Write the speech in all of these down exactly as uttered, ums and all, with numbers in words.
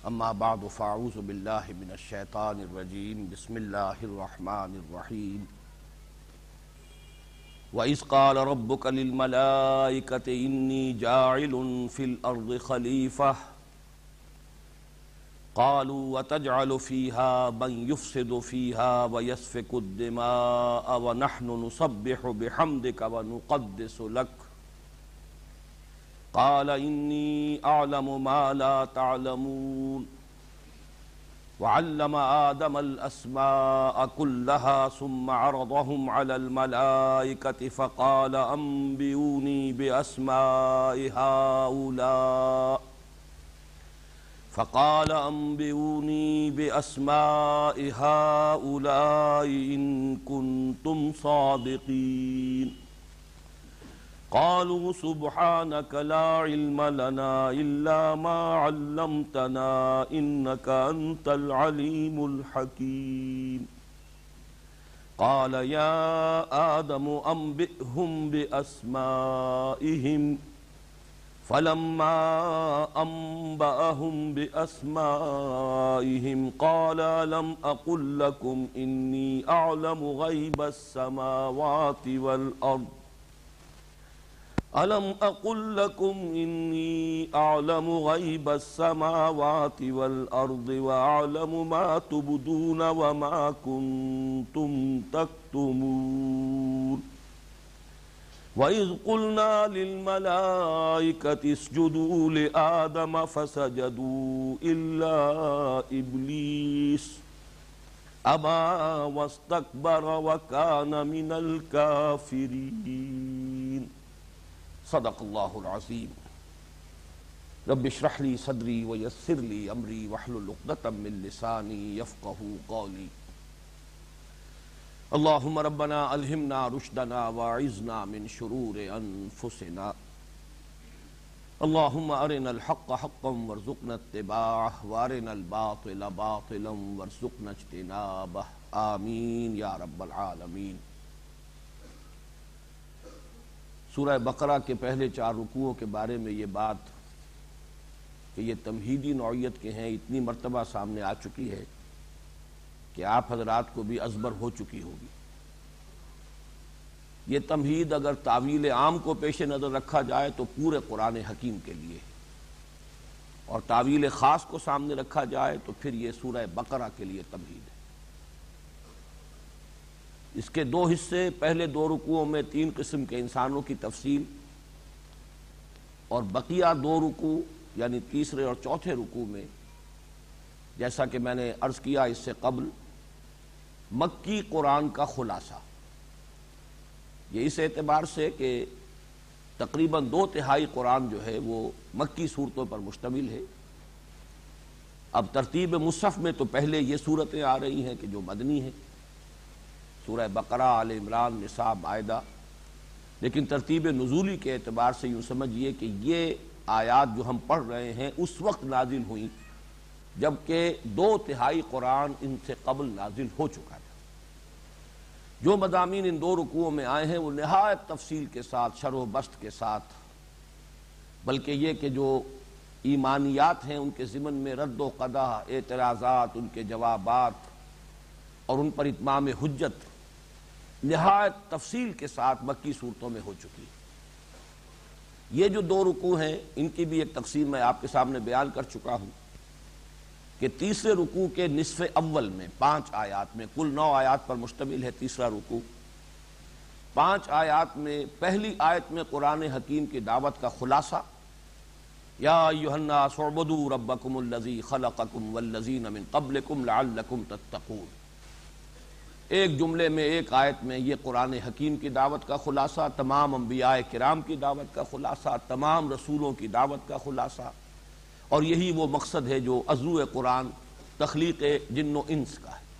اما بعد فاعوذ باللہ من الشیطان الرجیم بسم اللہ الرحمن الرحیم وَإِذْ قَالَ رَبُّكَ لِلْمَلَائِكَةِ إِنِّي جَاعِلٌ فِي الْأَرْضِ خَلِيفَةً قَالُوا وَتَجْعَلُ فِيهَا مَنْ يُفْسِدُ فِيهَا وَيَسْفِكُ الدِّمَاءَ وَنَحْنُ نُسَبِّحُ بِحَمْدِكَ وَنُقَدِّسُ لَكَ قال إني أعلم ما لا تعلمون وعلم آدم الأسماء كلها ثم عرضهم على الملائكة فقال أنبئوني بأسماء هؤلاء فقال أنبئوني بأسماء هؤلاء إن كنتم صادقين قالوا سبحانك لا علم لنا إلا ما علمتنا إنك أنت العليم الحكيم قال يا آدم أنبئهم بأسمائهم فلما أنبأهم بأسمائهم قال ألم أقل لكم إني أعلم غيب السماوات والأرض أَلَمْ أَقُلْ لَكُمْ إِنِّي أَعْلَمُ غَيْبَ السَّمَاوَاتِ وَالْأَرْضِ وَأَعْلَمُ مَا تُبْدُونَ وَمَا كُنْتُمْ تَكْتُمُونَ وَإِذْ قُلْنَا لِلْمَلَائِكَةِ اسْجُدُوا لِآدَمَ فَسَجَدُوا إِلَّا إِبْلِيسَ أَبَى وَاسْتَكْبَرَ وَكَانَ مِنَ الْكَافِرِينَ صدق اللہ العظیم رب اشرح لی صدری ویسر لی امری واحلل عقدۃ من لسانی یفقہوا قولی اللہم ربنا الہمنا رشدنا واعذنا من شرور انفسنا اللہم ارنا الحق حقا وارزقنا اتباعہ وارنا الباطل باطلا وارزقنا اجتنابہ آمین یا رب العالمین۔ سورہ بقرہ کے پہلے چار رکوعوں کے بارے میں یہ بات کہ یہ تمہیدی نوعیت کے ہیں اتنی مرتبہ سامنے آ چکی ہے کہ آپ حضرات کو بھی ازبر ہو چکی ہوگی۔ یہ تمہید اگر تعویل عام کو پیش نظر رکھا جائے تو پورے قرآن حکیم کے لیے، اور تعویل خاص کو سامنے رکھا جائے تو پھر یہ سورہ بقرہ کے لیے تمہید ہے۔ اس کے دو حصے، پہلے دو رکوعوں میں تین قسم کے انسانوں کی تفصیل، اور بقیہ دو رکوع یعنی تیسرے اور چوتھے رکوع میں جیسا کہ میں نے عرض کیا اس سے قبل مکی قرآن کا خلاصہ۔ یہ اس اعتبار سے کہ تقریباً دو تہائی قرآن جو ہے وہ مکی صورتوں پر مشتمل ہے۔ اب ترتیب مصحف میں تو پہلے یہ صورتیں آ رہی ہیں کہ جو مدنی ہیں، سورہ بقرہ، آل عمران، نساء، مائدہ، لیکن ترتیب نزولی کے اعتبار سے یوں سمجھیے کہ یہ آیات جو ہم پڑھ رہے ہیں اس وقت نازل ہوئیں جبکہ دو تہائی قرآن ان سے قبل نازل ہو چکا تھا۔ جو مضامین ان دو رکوعوں میں آئے ہیں وہ نہایت تفصیل کے ساتھ، شرح و بسط کے ساتھ، بلکہ یہ کہ جو ایمانیات ہیں ان کے ضمن میں رد و قدح، اعتراضات، ان کے جوابات اور ان پر اتمام حجت نہایت تفصیل کے ساتھ مکی صورتوں میں ہو چکی ہے۔ یہ جو دو رکوع ہیں ان کی بھی ایک تقسیم میں آپ کے سامنے بیان کر چکا ہوں کہ تیسرے رکوع کے نصف اول میں پانچ آیات میں، کل نو آیات پر مشتمل ہے تیسرا رکوع، پانچ آیات میں پہلی آیت میں قرآن حکیم کی دعوت کا خلاصہ، یا ایھا الناس اعبدوا ربکم الذی خلقکم والذین من قبلکم لعلکم تتقون۔ ایک جملے میں، ایک آیت میں یہ قرآن حکیم کی دعوت کا خلاصہ، تمام انبیاء کرام کی دعوت کا خلاصہ، تمام رسولوں کی دعوت کا خلاصہ، اور یہی وہ مقصد ہے جو عضو قرآن تخلیق جن و انس کا ہے۔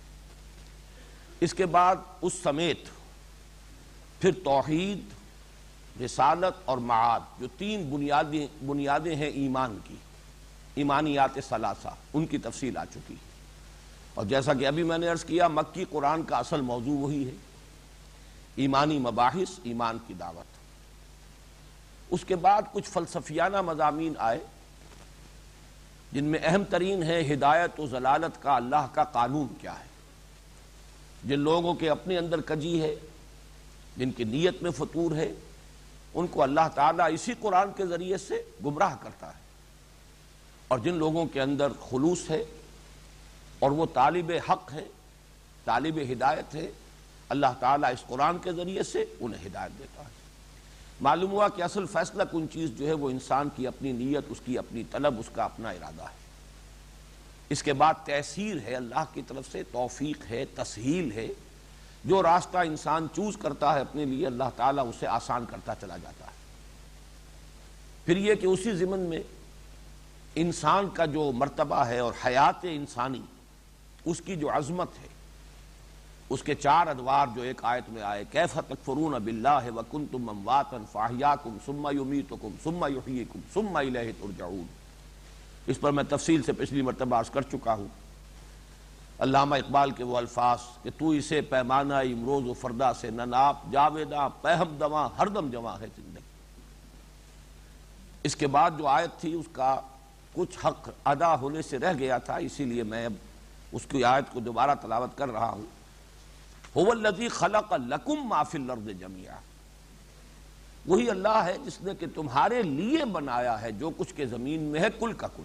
اس کے بعد اس سمیت پھر توحید، رسالت اور معاد جو تین بنیادی بنیادیں ہیں ایمان کی، ایمانیات ثلاثہ، ان کی تفصیل آ چکی ہے۔ اور جیسا کہ ابھی میں نے عرض کیا مکی قرآن کا اصل موضوع وہی ہے، ایمانی مباحث، ایمان کی دعوت۔ اس کے بعد کچھ فلسفیانہ مضامین آئے جن میں اہم ترین ہے ہدایت و ضلالت کا اللہ کا قانون کیا ہے۔ جن لوگوں کے اپنے اندر کجی ہے، جن کی نیت میں فطور ہے، ان کو اللہ تعالیٰ اسی قرآن کے ذریعے سے گمراہ کرتا ہے، اور جن لوگوں کے اندر خلوص ہے اور وہ طالب حق ہے، طالب ہدایت ہے، اللہ تعالیٰ اس قرآن کے ذریعے سے انہیں ہدایت دیتا ہے۔ معلوم ہوا کہ اصل فیصلہ کن چیز جو ہے وہ انسان کی اپنی نیت، اس کی اپنی طلب، اس کا اپنا ارادہ ہے۔ اس کے بعد تیسیر ہے اللہ کی طرف سے، توفیق ہے، تسہیل ہے۔ جو راستہ انسان چوز کرتا ہے اپنے لیے، اللہ تعالیٰ اسے آسان کرتا چلا جاتا ہے۔ پھر یہ کہ اسی ضمن میں انسان کا جو مرتبہ ہے اور حیات انسانی، اس کی جو عظمت ہے، اس کے چار ادوار جو ایک آیت میں آئے، کیف تکفرون باللہ وکنتم امواتا فاحیاکم ثم یمیتکم ثم یحییکم ثم الیہ ترجعون۔ اس پر میں تفصیل سے پچھلی مرتبہ عرض کر چکا ہوں۔ علامہ اقبال کے وہ الفاظ کہ تو اسے پیمانہ امروز و فردا سے نہ ناپ، جاویداں پہم دواں ہر دم جواں ہے زندگی۔ اس کے بعد جو آیت تھی اس کا کچھ حق ادا ہونے سے رہ گیا تھا، اسی لیے میں اب اس کی آیت کو دوبارہ تلاوت کر رہا ہوں۔ هو الذی خلق لکم ما فی الارض جمیعا، وہی اللہ ہے جس نے کہ تمہارے لیے بنایا ہے جو کچھ کے زمین میں ہے کل کا کل۔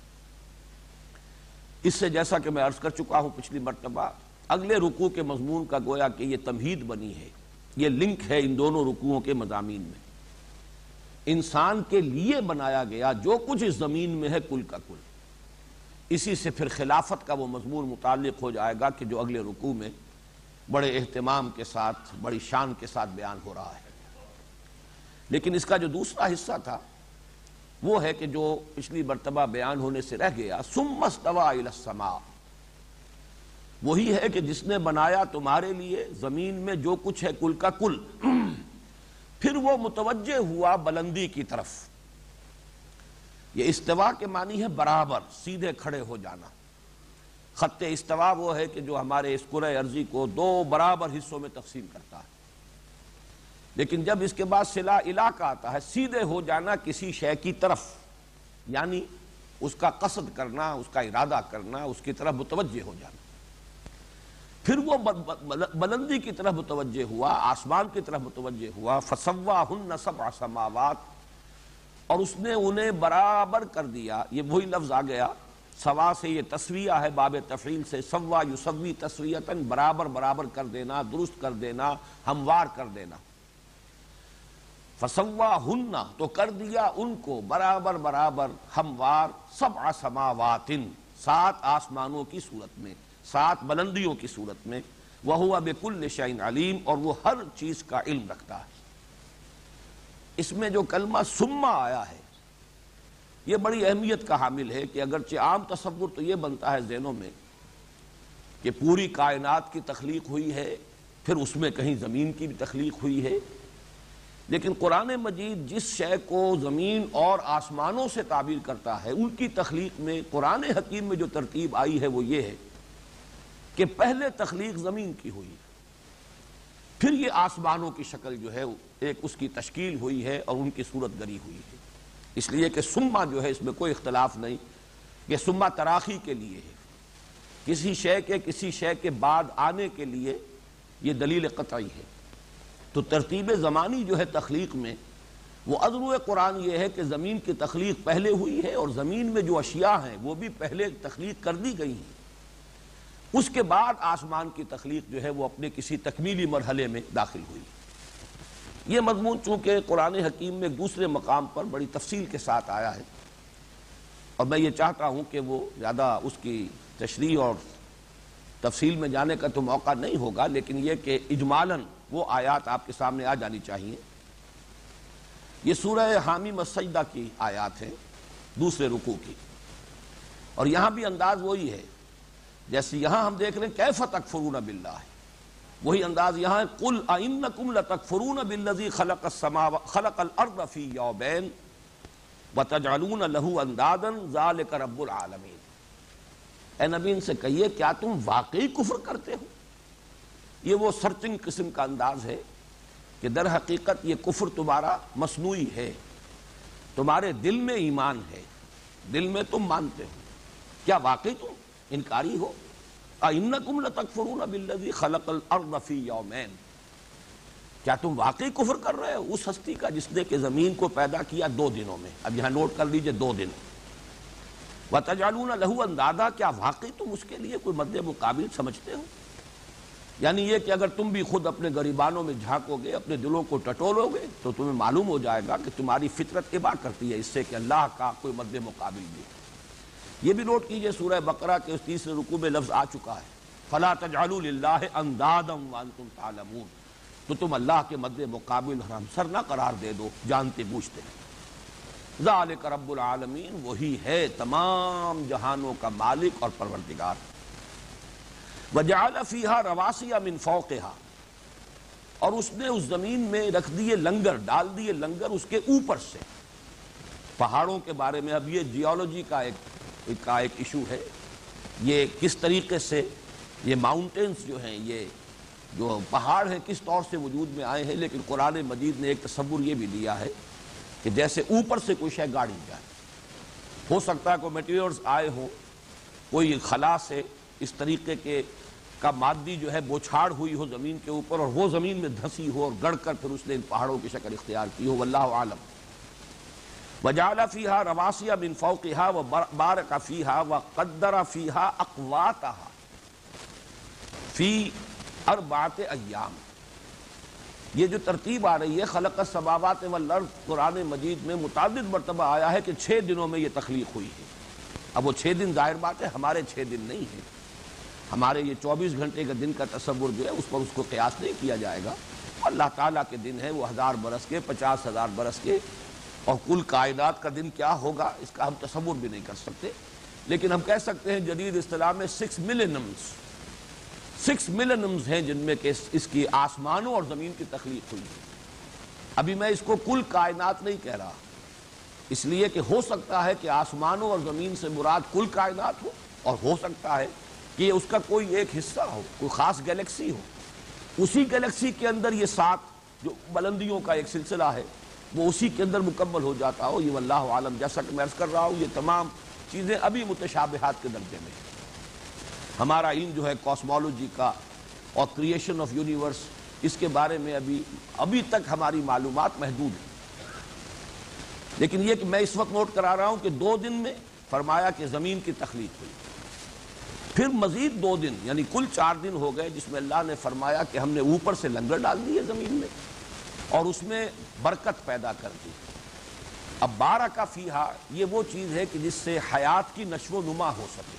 اس سے جیسا کہ میں عرض کر چکا ہوں پچھلی مرتبہ، اگلے رکوع کے مضمون کا گویا کہ یہ تمہید بنی ہے، یہ لنک ہے ان دونوں رکوعوں کے مضامین میں۔ انسان کے لیے بنایا گیا جو کچھ اس زمین میں ہے کل کا کل، اسی سے پھر خلافت کا وہ مضمون متعلق ہو جائے گا کہ جو اگلے رکوع میں بڑے اہتمام کے ساتھ، بڑی شان کے ساتھ بیان ہو رہا ہے۔ لیکن اس کا جو دوسرا حصہ تھا وہ ہے کہ جو پچھلی مرتبہ بیان ہونے سے رہ گیا، ثم استوى الى السماء، وہی ہے کہ جس نے بنایا تمہارے لیے زمین میں جو کچھ ہے کل کا کل، پھر وہ متوجہ ہوا بلندی کی طرف۔ یہ استوا کے معنی ہے برابر، سیدھے کھڑے ہو جانا۔ خط استوا وہ ہے کہ جو ہمارے اس کرۂ ارضی کو دو برابر حصوں میں تقسیم کرتا ہے، لیکن جب اس کے بعد صلہ الی کا آتا ہے، سیدھے ہو جانا کسی شے کی طرف، یعنی اس کا قصد کرنا، اس کا ارادہ کرنا، اس کی طرف متوجہ ہو جانا۔ پھر وہ بلندی کی طرف متوجہ ہوا، آسمان کی طرف متوجہ ہوا، فسواہن سبع سماوات، اور اس نے انہیں برابر کر دیا۔ یہ وہی لفظ آ گیا، سوا سے یہ تسویہ ہے، باب تفعیل سے، سوا یسوی تسویتاً، برابر برابر کر دینا، درست کر دینا، ہموار کر دینا۔ فسواہن، تو کر دیا ان کو برابر برابر، ہموار، سبع سماوات، سات آسمانوں کی صورت میں، سات بلندیوں کی صورت میں، وَهُوَ بِكُلِّ شَيْءٍ عَلِيمٌ، اور وہ ہر چیز کا علم رکھتا ہے۔ اس میں جو کلمہ ثم آیا ہے یہ بڑی اہمیت کا حامل ہے کہ اگرچہ عام تصور تو یہ بنتا ہے ذہنوں میں کہ پوری کائنات کی تخلیق ہوئی ہے، پھر اس میں کہیں زمین کی بھی تخلیق ہوئی ہے، لیکن قرآن مجید جس شے کو زمین اور آسمانوں سے تعبیر کرتا ہے، ان کی تخلیق میں قرآن حکیم میں جو ترتیب آئی ہے وہ یہ ہے کہ پہلے تخلیق زمین کی ہوئی، پھر یہ آسمانوں کی شکل جو ہے ایک اس کی تشکیل ہوئی ہے اور ان کی صورت گری ہوئی ہے۔ اس لیے کہ سما جو ہے اس میں کوئی اختلاف نہیں، یہ سما تراخی کے لیے ہے، کسی شے کے کسی شے کے بعد آنے کے لیے یہ دلیل قطعی ہے۔ تو ترتیب زمانی جو ہے تخلیق میں، وہ عذر قرآن یہ ہے کہ زمین کی تخلیق پہلے ہوئی ہے، اور زمین میں جو اشیاء ہیں وہ بھی پہلے تخلیق کر دی گئی ہیں، اس کے بعد آسمان کی تخلیق جو ہے وہ اپنے کسی تکمیلی مرحلے میں داخل ہوئی۔ یہ مضمون چونکہ قرآن حکیم میں ایک دوسرے مقام پر بڑی تفصیل کے ساتھ آیا ہے، اور میں یہ چاہتا ہوں کہ وہ زیادہ اس کی تشریح اور تفصیل میں جانے کا تو موقع نہیں ہوگا، لیکن یہ کہ اجمالاً وہ آیات آپ کے سامنے آ جانی چاہیے۔ یہ سورہ حامیم السجدہ کی آیات ہیں، دوسرے رکوع کی، اور یہاں بھی انداز وہی ہے جیسے یہاں ہم دیکھ رہے ہیں کیف تکفرون باللہ، وہی انداز یہاں ہے، قل اَإِنَّكُمْ لَتَكْفُرُونَ بِالَّذِي خَلَقَ السَّمَاوَاتِ خَلَقَ الْأَرْضَ فِي يَوْمَيْنِ وَتَجْعَلُونَ لَهُ أَنْدَادًا ذَلِكَ رَبُّ الْعَالَمِينَ۔ اے نبی ان سے کہیے کیا تم واقعی کفر کرتے ہو؟ یہ وہ سرچنگ قسم کا انداز ہے کہ در حقیقت یہ کفر تمہارا مصنوعی ہے، تمہارے دل میں ایمان ہے، دل میں تم مانتے ہو، کیا واقعی تم انکاری ہو؟ اَإِنَّكُمْ لَتَكْفُرُونَ بِالَّذِي خَلَقَ الْأَرْضَ فِي يَوْمَيْنِ، کیا تم واقعی کفر کر رہے ہو اس ہستی کا جس نے کہ زمین کو پیدا کیا دو دنوں میں؟ اب یہاں نوٹ کر لیجئے دو دن۔ وَتَجْعَلُونَ لَهُ أَندَادًا، کیا واقعی تم اس کے لیے کوئی مد مقابل سمجھتے ہو؟ یعنی یہ کہ اگر تم بھی خود اپنے گریبانوں میں جھانکو گے، اپنے دلوں کو ٹٹولو گے، تو تمہیں معلوم ہو جائے گا کہ تمہاری فطرت ابا کرتی ہے اس سے کہ اللہ کا کوئی مد مقابل بھی۔ یہ بھی نوٹ کیجئے سورہ بقرہ کے اس تیسرے رکوع میں لفظ آ چکا ہے، فَلَا تَجْعَلُوا لِلَّهِ أَندَادًا وَأَنْتُمْ تَعْلَمُونَ، تو تم اللہ کے مد مقابل ہمسر نہ قرار دے دو جانتے بوجھتے ہیں۔ ذالک رب العالمین، وہی ہے تمام جہانوں کا مالک اور پروردگار۔ وجعل فیہا رواسی من فوقہا، اور اس نے اس زمین میں رکھ دیے لنگر، ڈال دیے لنگر اس کے اوپر سے۔ پہاڑوں کے بارے میں اب یہ جیولوجی کا ایک کا ایک ایشو ہے، یہ کس طریقے سے یہ ماؤنٹینز جو ہیں، یہ جو پہاڑ ہیں کس طور سے وجود میں آئے ہیں، لیکن قرآن مجید نے ایک تصور یہ بھی دیا ہے کہ جیسے اوپر سے کوئی شے گاڑی جائے، ہو سکتا ہے کوئی میٹیریلز آئے ہوں، کوئی خلا سے اس طریقے کے کا مادی جو ہے بوچھاڑ ہوئی ہو زمین کے اوپر، اور وہ زمین میں دھسی ہو اور گڑ کر پھر اس نے ان پہاڑوں کی شکل اختیار کی ہو، واللہ عالم۔ وجعل فیہا رواسی من فوقہا وبارک فیہا وقدر فیہا اقواتہا فی اربعۃ ایام۔ یہ جو ترتیب آ رہی ہے خلق السماوات والارض، قرآن مجید میں متعدد مرتبہ آیا ہے کہ چھ دنوں میں یہ تخلیق ہوئی ہے۔ اب وہ چھ دن ظاہر بات ہے ہمارے چھ دن نہیں ہیں، ہمارے یہ چوبیس گھنٹے کا دن کا تصور جو ہے اس پر اس کو قیاس نہیں کیا جائے گا۔ اللہ تعالیٰ کے دن ہے وہ ہزار برس کے، پچاس ہزار برس کے، اور کل کائنات کا دن کیا ہوگا اس کا ہم تصور بھی نہیں کر سکتے، لیکن ہم کہہ سکتے ہیں جدید اصطلاح میں سکس ملینمز سکس ملینمز ہیں جن میں کہ اس کی آسمانوں اور زمین کی تخلیق ہوئی ہے۔ ابھی میں اس کو کل کائنات نہیں کہہ رہا، اس لیے کہ ہو سکتا ہے کہ آسمانوں اور زمین سے مراد کل کائنات ہو، اور ہو سکتا ہے کہ اس کا کوئی ایک حصہ ہو، کوئی خاص گیلیکسی ہو، اسی گیلیکسی کے اندر یہ سات جو بلندیوں کا ایک سلسلہ ہے وہ اسی کے اندر مکمل ہو جاتا ہو، یہ واللہ عالم۔ جیسا کہ میں عرض کر رہا ہوں یہ تمام چیزیں ابھی متشابہات کے درجے میں ہیں۔ ہمارا علم جو ہے کاسمولوجی کا اور کریشن آف یونیورس، اس کے بارے میں ابھی ابھی تک ہماری معلومات محدود ہیں، لیکن یہ کہ میں اس وقت نوٹ کرا رہا ہوں کہ دو دن میں فرمایا کہ زمین کی تخلیق ہوئی، پھر مزید دو دن یعنی کل چار دن ہو گئے جس میں اللہ نے فرمایا کہ ہم نے اوپر سے لنگر ڈال دیے زمین میں اور اس میں برکت پیدا کر دی۔ اب بارک فیہا یہ وہ چیز ہے کہ جس سے حیات کی نشو و نما ہو سکے۔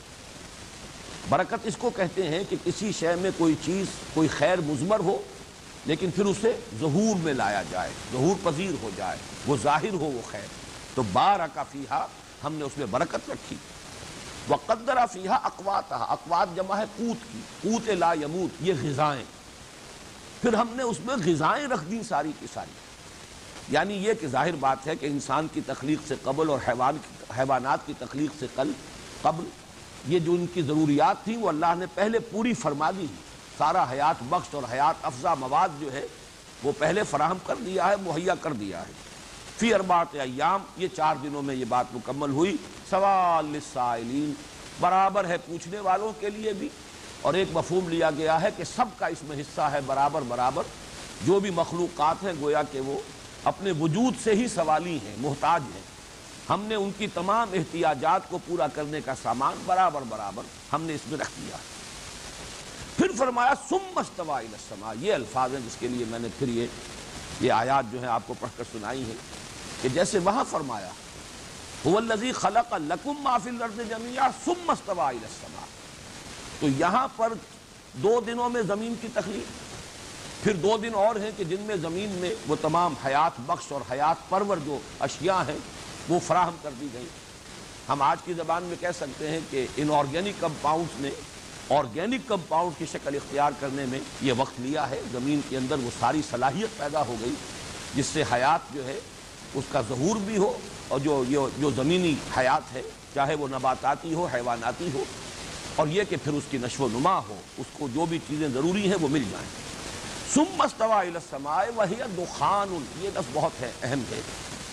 برکت اس کو کہتے ہیں کہ کسی شے میں کوئی چیز کوئی خیر مضمر ہو لیکن پھر اسے ظہور میں لایا جائے، ظہور پذیر ہو جائے، وہ ظاہر ہو وہ خیر، تو بارک فیہا ہم نے اس میں برکت رکھی۔ وقدر فیہا اقواتہا، اقوات جمع ہے قوت کی، قوت لا یموت، یہ غذائیں، پھر ہم نے اس میں غذائیں رکھ دی ساری کی ساری۔ یعنی یہ کہ ظاہر بات ہے کہ انسان کی تخلیق سے قبل اور حیوان حیوانات کی تخلیق سے قبل یہ جو ان کی ضروریات تھیں وہ اللہ نے پہلے پوری فرما دی، سارا حیات بخش اور حیات افزا مواد جو ہے وہ پہلے فراہم کر دیا ہے، مہیا کر دیا ہے۔ فی اربعۃ ایام، یہ چار دنوں میں یہ بات مکمل ہوئی۔ سوال للسائلین، برابر ہے پوچھنے والوں کے لیے بھی، اور ایک مفہوم لیا گیا ہے کہ سب کا اس میں حصہ ہے برابر برابر، جو بھی مخلوقات ہیں گویا کہ وہ اپنے وجود سے ہی سوالی ہیں، محتاج ہیں، ہم نے ان کی تمام احتیاجات کو پورا کرنے کا سامان برابر برابر ہم نے اس میں رکھ دیا۔ پھر فرمایا ثم استوى الى السماء، یہ الفاظ ہیں جس کے لیے میں نے پھر یہ یہ آیات جو ہیں آپ کو پڑھ کر سنائی ہیں کہ جیسے وہاں فرمایا هو الذی خلق لکم ما فی الارض جميعا ثم استوى الى السماء، تو یہاں پر دو دنوں میں زمین کی تخلیق، پھر دو دن اور ہیں کہ جن میں زمین میں وہ تمام حیات بخش اور حیات پرور جو اشیاء ہیں وہ فراہم کر دی گئی۔ ہم آج کی زبان میں کہہ سکتے ہیں کہ ان آرگینک کمپاؤنڈز نے آرگینک کمپاؤنڈ کی شکل اختیار کرنے میں یہ وقت لیا ہے، زمین کے اندر وہ ساری صلاحیت پیدا ہو گئی جس سے حیات جو ہے اس کا ظہور بھی ہو، اور جو جو زمینی حیات ہے چاہے وہ نباتاتی ہو حیواناتی ہو، اور یہ کہ پھر اس کی نشو و نما ہو، اس کو جو بھی چیزیں ضروری ہیں وہ مل جائیں۔ ثم استوى الى السماء وهي دخان، یہ لفظ بہت ہے اہم ہے۔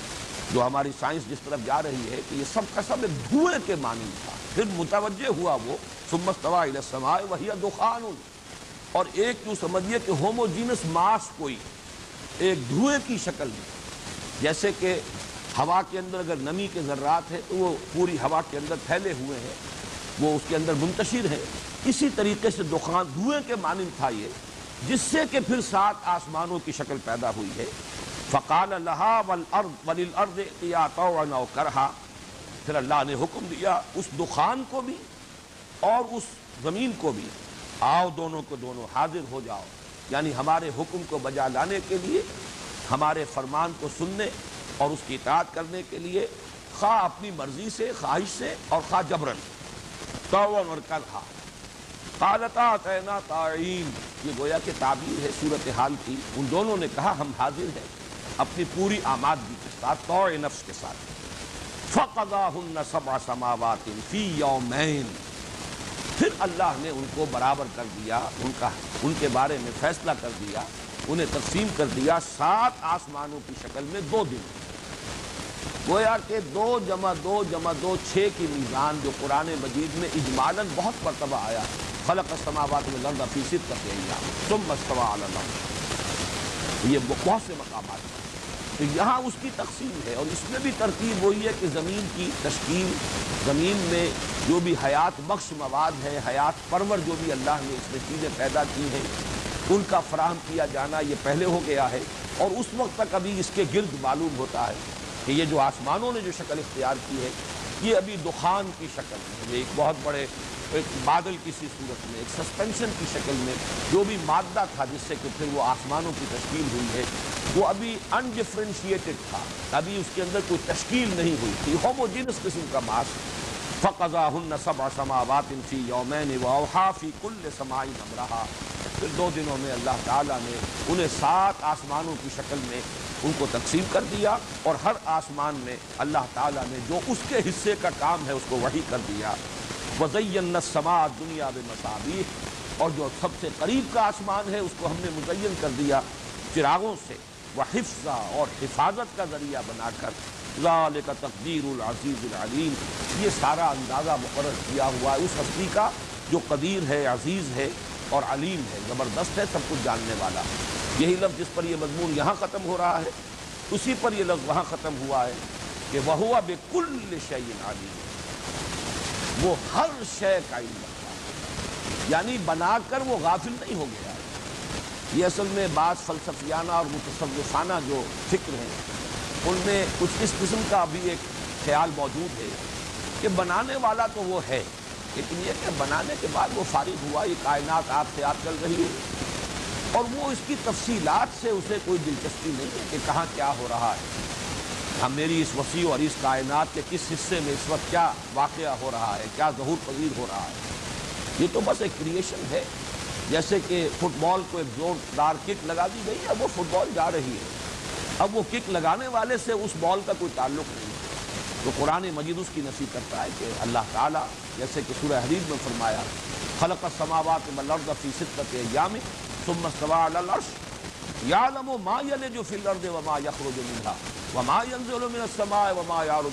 جو ہماری سائنس جس طرف جا رہی ہے کہ یہ سب کا سب ایک دھوئیں کے مانند تھا، پھر متوجہ ہوا وہ ثم استوى الى السماء وهي دخان، اور ایک جو سمجھیے کہ ہوموجینس ماس کوئی ایک دھوئیں کی شکل میں، جیسے کہ ہوا کے اندر اگر نمی کے ذرات ہیں تو وہ پوری ہوا کے اندر پھیلے ہوئے ہیں، وہ اس کے اندر منتشر ہے، اسی طریقے سے دخان دھوئیں کے مانند تھا یہ، جس سے کہ پھر سات آسمانوں کی شکل پیدا ہوئی ہے۔ فقال لها والارض وللارض ائتيا طوعا او كرها، پھر اللہ نے حکم دیا اس دخان کو بھی اور اس زمین کو بھی، آؤ دونوں کو دونوں حاضر ہو جاؤ، یعنی ہمارے حکم کو بجا لانے کے لیے، ہمارے فرمان کو سننے اور اس کی اطاعت کرنے کے لیے، خواہ اپنی مرضی سے، خواہش سے اور خواہ جبرن، طوعا اور کرہا۔ قالتا اتینا طاعین، یہ گویا کہ تعبیر ہے صورتحال کی، ان دونوں نے کہا ہم حاضر ہیں اپنی پوری آمادگی کے ساتھ، طوع نفس کے ساتھ۔ فقضاہن سبع سماوات فی یومین، پھر اللہ نے ان کو برابر کر دیا، ان کا ان کے بارے میں فیصلہ کر دیا، انہیں تقسیم کر دیا سات آسمانوں کی شکل میں دو دن۔ گویا کہ دو جمع دو جمع دو چھ کی میزان جو قرآن مجید میں اجمالاً بہت مرتبہ آیا، خلق السماوات والارض فی ستۃ ایام ثم استوى علی العرش، یہ بہت سے مقامات ہیں، تو یہاں اس کی تقسیم ہے، اور اس میں بھی ترتیب وہی ہے کہ زمین کی تشکیل، زمین میں جو بھی حیات بخش مواد ہے، حیات پرور جو بھی اللہ نے اس میں چیزیں پیدا کی ہیں، ان کا فراہم کیا جانا یہ پہلے ہو گیا ہے، اور اس وقت تک ابھی اس کے گرد معلوم ہوتا ہے کہ یہ جو آسمانوں نے جو شکل اختیار کی ہے یہ ابھی دخان کی شکل میں، یہ ایک بہت بڑے ایک بادل کسی صورت میں، ایک سسپینشن کی شکل میں جو بھی مادہ تھا جس سے کہ پھر وہ آسمانوں کی تشکیل ہوئی ہے، وہ ابھی انڈیفرینشیٹڈ تھا، ابھی اس کے اندر کوئی تشکیل نہیں ہوئی تھی، ہوموجینس قسم کا ماس۔ فقضاہن سبع سماوات فی یومین واوحی فی کل سماء امرہا، پھر دو دنوں میں اللہ تعالیٰ نے انہیں سات آسمانوں کی شکل میں ان کو تقسیم کر دیا، اور ہر آسمان میں اللہ تعالیٰ نے جو اس کے حصے کا کام ہے اس کو وحی کر دیا۔ وَزَيَّنَّا السَّمَاءَ الدُّنْيَا بِمَصَابِيحَ، اور جو سب سے قریب کا آسمان ہے اس کو ہم نے مزین کر دیا چراغوں سے، وَحِفْظًا، اور حفاظت کا ذریعہ بنا کر، ذَلِكَ تَقْدِيرُ الْعَزِيزِ الْعَلِيمِ، یہ سارا اندازہ مقرر کیا ہوا ہے اس ہستی کا جو قدیر ہے، عزیز ہے اور علیم ہے، زبردست ہے، سب کچھ جاننے والا۔ یہی لفظ جس پر یہ مضمون یہاں ختم ہو رہا ہے اسی پر یہ لفظ وہاں ختم ہوا ہے کہ وَهُوَ بِكُلِّ شَيْءٍ عَلِيمٌ، وہ ہر شے کا علم رکھتا ہے، یعنی بنا کر وہ غافل نہیں ہو گیا ہے۔ یہ اصل میں بعض فلسفیانہ اور متصوفانہ جو فکر ہیں ان میں کچھ اس قسم کا بھی ایک خیال موجود ہے کہ بنانے والا تو وہ ہے، لیکن یہ کہ بنانے کے بعد وہ فارغ ہوا، یہ کائنات آپ سے آپ چل رہی ہے، اور وہ اس کی تفصیلات سے اسے کوئی دلچسپی نہیں ہے کہ کہاں کیا ہو رہا ہے، ہم میری اس وسیع اور اس کائنات کے کس حصے میں اس وقت کیا واقعہ ہو رہا ہے، کیا ظہور پذیر ہو رہا ہے۔ یہ تو بس ایک کریشن ہے، جیسے کہ فٹ بال کو ایک زوردار کک لگا دی گئی، اب وہ فٹ بال جا رہی ہے، اب وہ کک لگانے والے سے اس بال کا کوئی تعلق نہیں ہے۔ تو قرآن مجید اس کی نفی کرتا ہے کہ اللہ تعالیٰ جیسے کہ سورہ حدید میں فرمایا، خلق السماوات والارض فی ستۃ ایام ثم استوى علی العرش یعلم ما یلج فی الارض وما یخرج منها وما ينزل من السماء وما يعرج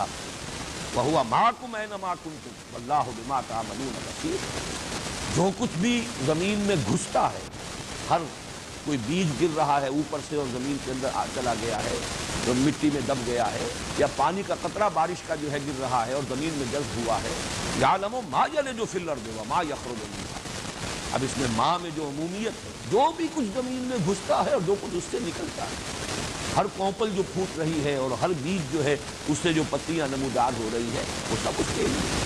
فيها وهو معكم اينما كنتم والله بما تعملون بصير۔ جو کچھ بھی زمین میں گھستا ہے، ہر کوئی بیج گر رہا ہے اوپر سے اور زمین کے اندر چلا گیا ہے، جو مٹی میں دب گیا ہے، یا پانی کا قطرہ بارش کا جو ہے گر رہا ہے اور زمین میں جذب ہوا ہے، یعلم ما یلج فی الارض وما یخرج منها۔ اب اس میں ماں میں جو عمومیت ہے، جو بھی کچھ زمین میں گھستا ہے اور جو کچھ اس سے نکلتا ہے، ہر کونپل جو پھوٹ رہی ہے اور ہر بیج جو ہے اس سے جو پتیاں نمودار ہو رہی ہے، وہ سب اس کے لیے۔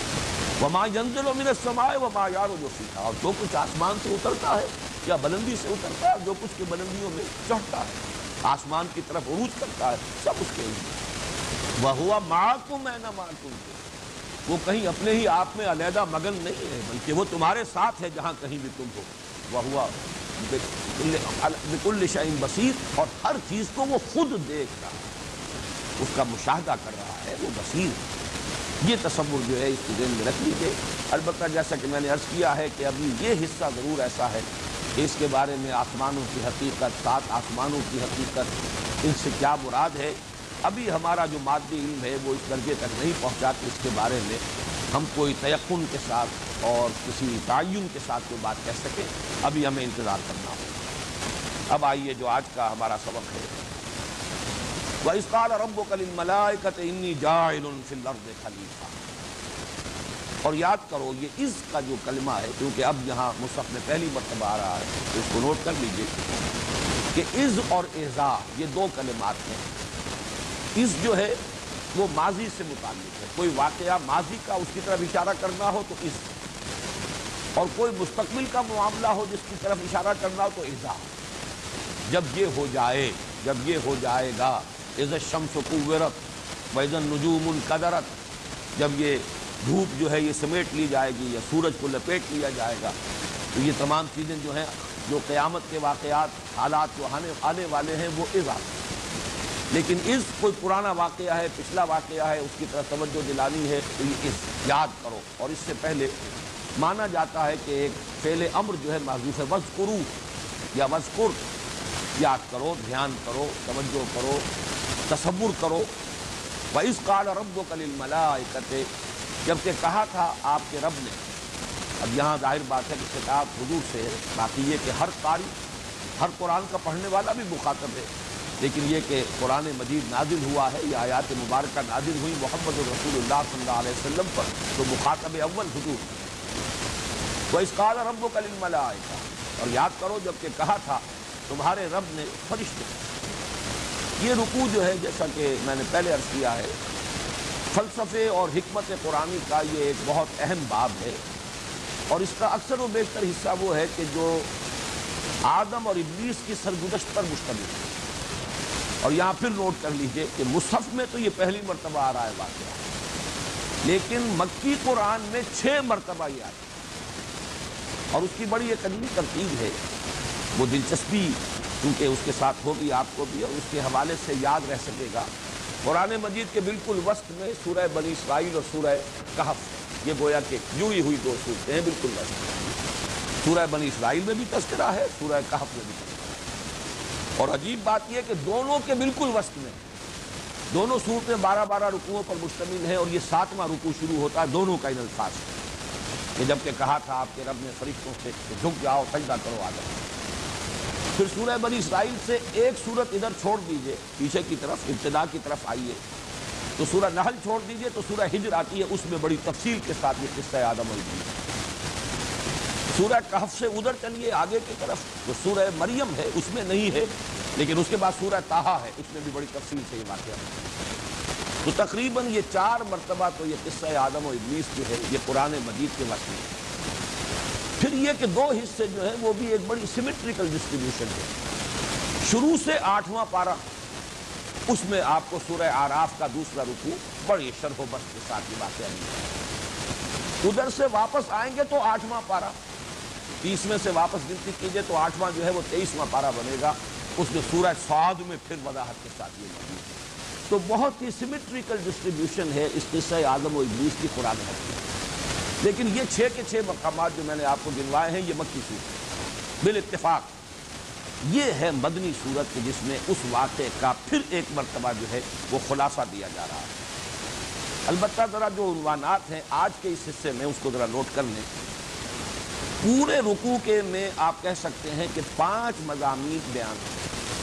وما ينزل من السماء وما يعرج فيها، اور جو کچھ آسمان سے اترتا ہے یا بلندی سے اترتا ہے، جو کچھ کے بلندیوں میں چڑھتا ہے، آسمان کی طرف عروج کرتا ہے، سب اس کے لیے۔ وَهُوَ مَعَكُمْ أَيْنَمَا كُنتُمْ، وہ کہیں اپنے ہی آپ میں علیحدہ مگن نہیں ہے، بلکہ وہ تمہارے ساتھ ہے جہاں کہیں بھی تم ہو۔ وَهُوَ بِكُلِّ شَيْءٍ بَصِيرٌ، اور ہر چیز کو وہ خود دیکھ رہا ہے، اس کا مشاہدہ کر رہا ہے، وہ بصیر ہے۔ یہ تصور جو ہے اس کے ذہن میں رکھ لیجیے۔ البتہ جیسا کہ میں نے عرض کیا ہے کہ ابھی یہ حصہ ضرور ایسا ہے کہ اس کے بارے میں آسمانوں کی حقیقت، سات آسمانوں کی حقیقت، ان سے کیا مراد ہے، ابھی ہمارا جو مادی علم ہے وہ اس درجے تک نہیں پہنچا کہ اس کے بارے میں ہم کوئی تیقن کے ساتھ اور کسی تعین کے ساتھ کوئی بات کہہ سکیں. ابھی ہمیں انتظار کرنا ہوگا. اب آئیے جو آج کا ہمارا سبق ہے. وَإِذْ قَالَ رَبُّكَ لِلْمَلَائِكَةِ إِنِّي جَاعِلٌ فِي الْأَرْضِ خَلِيفَةً. اور یاد کرو یہ از کا جو کلمہ ہے، کیونکہ اب یہاں مصحف میں پہلی مرتبہ آ رہا ہے تو اس کو نوٹ کر لیجئے کہ از اور اذا یہ دو کلمات ہیں. از جو ہے وہ ماضی سے متعلق ہے، کوئی واقعہ ماضی کا اس کی طرف اشارہ کرنا ہو تو از، اور کوئی مستقبل کا معاملہ ہو جس کی طرف اشارہ کرنا ہو تو اذا. جب یہ ہو جائے، جب یہ ہو جائے گا، اذا الشمس کورت واذا النجوم انکدرت، جب یہ دھوپ جو ہے یہ سمیٹ لی جائے گی یا سورج کو لپیٹ لیا جائے گا، تو یہ تمام چیزیں جو ہیں جو قیامت کے واقعات حالات جو آنے آنے والے ہیں وہ اذا. لیکن از کوئی پرانا واقعہ ہے، پچھلا واقعہ ہے، اس کی طرف توجہ دلانی ہے تو یہ از یاد کرو. اور اس سے پہلے مانا جاتا ہے کہ ایک فعل امر جو ہے محذوف ہے، وذکرو یا وذکر، یاد کرو، دھیان کرو، توجہ کرو، تصور کرو. وَإِذْ قَالَ رَبُّكَ لِلْمَلَائِكَةِ، جبکہ کہا تھا آپ کے رب نے. اب یہاں ظاہر بات ہے کہ خطاب حضور سے ہے، باقی یہ کہ ہر قاری، ہر قرآن کا پڑھنے والا بھی مخاطب ہے، لیکن یہ کہ قرآن مجید نازل ہوا ہے، یہ آیات مبارکہ نازل ہوئی محمد رسول اللہ صلی اللہ علیہ وسلم پر، تو مخاطب اول حضور. وَإِذْ قَالَ رَبُّكَ لِلْمَلَائِكَةِ، اور یاد کرو جبکہ کہا تھا تمہارے رب نے فرشتے. یہ رکوع جو ہے جیسا کہ میں نے پہلے عرض کیا ہے، فلسفے اور حکمت قرآنی کا یہ ایک بہت اہم باب ہے، اور اس کا اکثر و بیشتر حصہ وہ ہے کہ جو آدم اور ابلیس کی سرگزشت پر مشتمل ہے. اور یہاں پھر نوٹ کر لیجئے کہ مصحف میں تو یہ پہلی مرتبہ آ رہا ہے واقعہ، لیکن مکی قرآن میں چھ مرتبہ یہ آتا ہے. اور اس کی بڑی ایک عجیب ترتیب ہے، وہ دلچسپی کیونکہ اس کے ساتھ ہوگی آپ کو بھی، اور اس کے حوالے سے یاد رہ سکے گا. قرآن مجید کے بالکل وسط میں سورہ بنی اسرائیل اور سورہ کہف، یہ گویا کہ یوں ہی ہوئی دو صورتیں ہیں بالکل وسط. سورہ بنی اسرائیل میں بھی تذکرہ ہے، سورہ کہف میں بھی تذکرہ ہے. اور عجیب بات یہ کہ دونوں کے بالکل وسط میں دونوں صورتیں بارہ بارہ رکوعوں پر مشتمل ہیں، اور یہ ساتواں رکوع شروع ہوتا ہے دونوں کا ان الفاظ سے کہ جب کہ کہا تھا آپ کے رب نے فرشتوں سے کہ جھک جاؤ، سجدہ کرو آدم. پھر سورہ بنی اسرائیل سے ایک سورت ادھر چھوڑ دیجئے پیچھے کی طرف، ابتدا کی طرف آئیے تو سورہ نحل چھوڑ دیجئے تو سورہ ہجر آتی ہے، اس میں بڑی تفصیل کے ساتھ یہ قصہ آدم و ابلیس. سورہ کہف سے ادھر چلیے آگے کی طرف تو سورہ مریم ہے، اس میں نہیں ہے، لیکن اس کے بعد سورہ طٰہٰ ہے، اس میں بھی بڑی تفصیل سے یہ واقعہ ہے. تو تقریباً یہ چار مرتبہ تو یہ قصہ آدم و ابلیس جو ہے یہ قرآن مجید کے وقت میں. پھر یہ کہ دو حصے جو ہیں وہ بھی ایک بڑی سیمیٹریکل ڈسٹریبیوشن ہے. شروع سے آٹھواں پارہ، اس میں آپ کو سورہ اعراف کا دوسرا رکوع بڑی شرح و بسط کے ساتھ یہ واقعہ ہے. ادھر سے واپس آئیں گے تو آٹھواں پارہ، تیس میں سے واپس گنتی کیجئے تو آٹھواں جو ہے وہ تیئیسواں پارہ بنے گا، اس میں سورہ صاد میں پھر وضاحت کے ساتھ یہ موجود ہے. تو بہت ہی سیمیٹریکل ڈسٹریبیوشن ہے اس قصہ آدم و ابلیس کی قرآن مجید. لیکن یہ چھ کے چھ مقامات جو میں نے آپ کو گنوائے ہیں یہ مکی صورت بال اتفاق یہ ہے مدنی صورت جس میں اس واقعے کا پھر ایک مرتبہ جو ہے وہ خلاصہ دیا جا رہا ہے. البتہ ذرا جو عنوانات ہیں آج کے اس حصے میں اس کو ذرا نوٹ کر لیں. پورے رکوع کے میں آپ کہہ سکتے ہیں کہ پانچ مضامین بیان ہیں.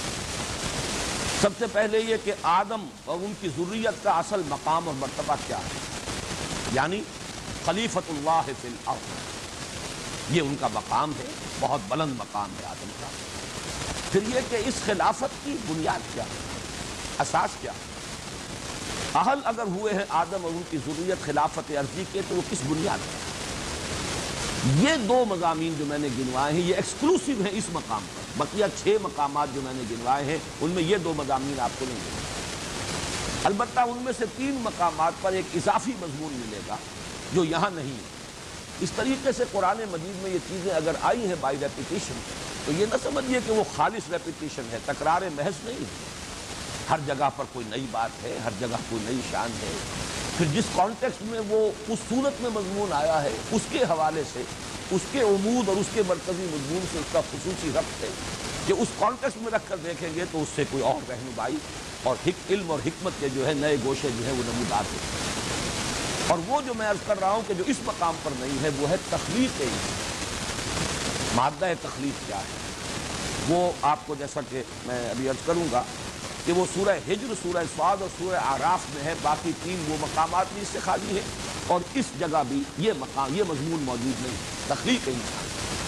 سب سے پہلے یہ کہ آدم اور ان کی ذریت کا اصل مقام اور مرتبہ کیا ہے، یعنی خلیفۃ اللہ فی الارض، یہ ان کا مقام ہے، بہت بلند مقام ہے آدم کا. پھر یہ کہ اس خلافت کی بنیاد کیا ہے، اساس کیا ہے. اہل اگر ہوئے ہیں آدم اور ان کی ذریت خلافت ارضی کے تو وہ کس بنیاد پر. یہ دو مضامین جو میں نے گنوائے ہیں یہ ایکسکلوسیو ہیں اس مقام پر. بقیہ چھ مقامات جو میں نے گنوائے ہیں ان میں یہ دو مضامین آپ کو نہیں ملیں. البتہ ان میں سے تین مقامات پر ایک اضافی مضمون ملے گا جو یہاں نہیں ہے. اس طریقے سے قرآن مجید میں یہ چیزیں اگر آئی ہیں بائی ریپیٹیشن تو یہ نہ سمجھیے کہ وہ خالص ریپیٹیشن ہے، تکرار محض نہیں ہے. ہر جگہ پر کوئی نئی بات ہے، ہر جگہ کوئی نئی شان ہے. پھر جس کانٹیکسٹ میں وہ اس صورت میں مضمون آیا ہے اس کے حوالے سے اس کے عمود اور اس کے مرکزی مضمون سے اس کا خصوصی ربط ہے کہ اس کانٹیکسٹ میں رکھ کر دیکھیں گے تو اس سے کوئی اور رہنمائی اور علم اور حکمت کے جو ہے نئے گوشے جو ہے وہ نمودار ہوتے ہیں۔ اور وہ جو میں عرض کر رہا ہوں کہ جو اس مقام پر نہیں ہے وہ ہے تخلیق انسان۔ مادہ تخلیق کیا ہے وہ آپ کو جیسا کہ میں ابھی عرض کروں گا کہ وہ سورہ ہجر، سورہ صاد اور سورہ اعراف میں ہے، باقی تین وہ مقامات بھی اس سے خالی ہے اور اس جگہ بھی یہ مقام یہ مضمون موجود نہیں، تخلیق انسان۔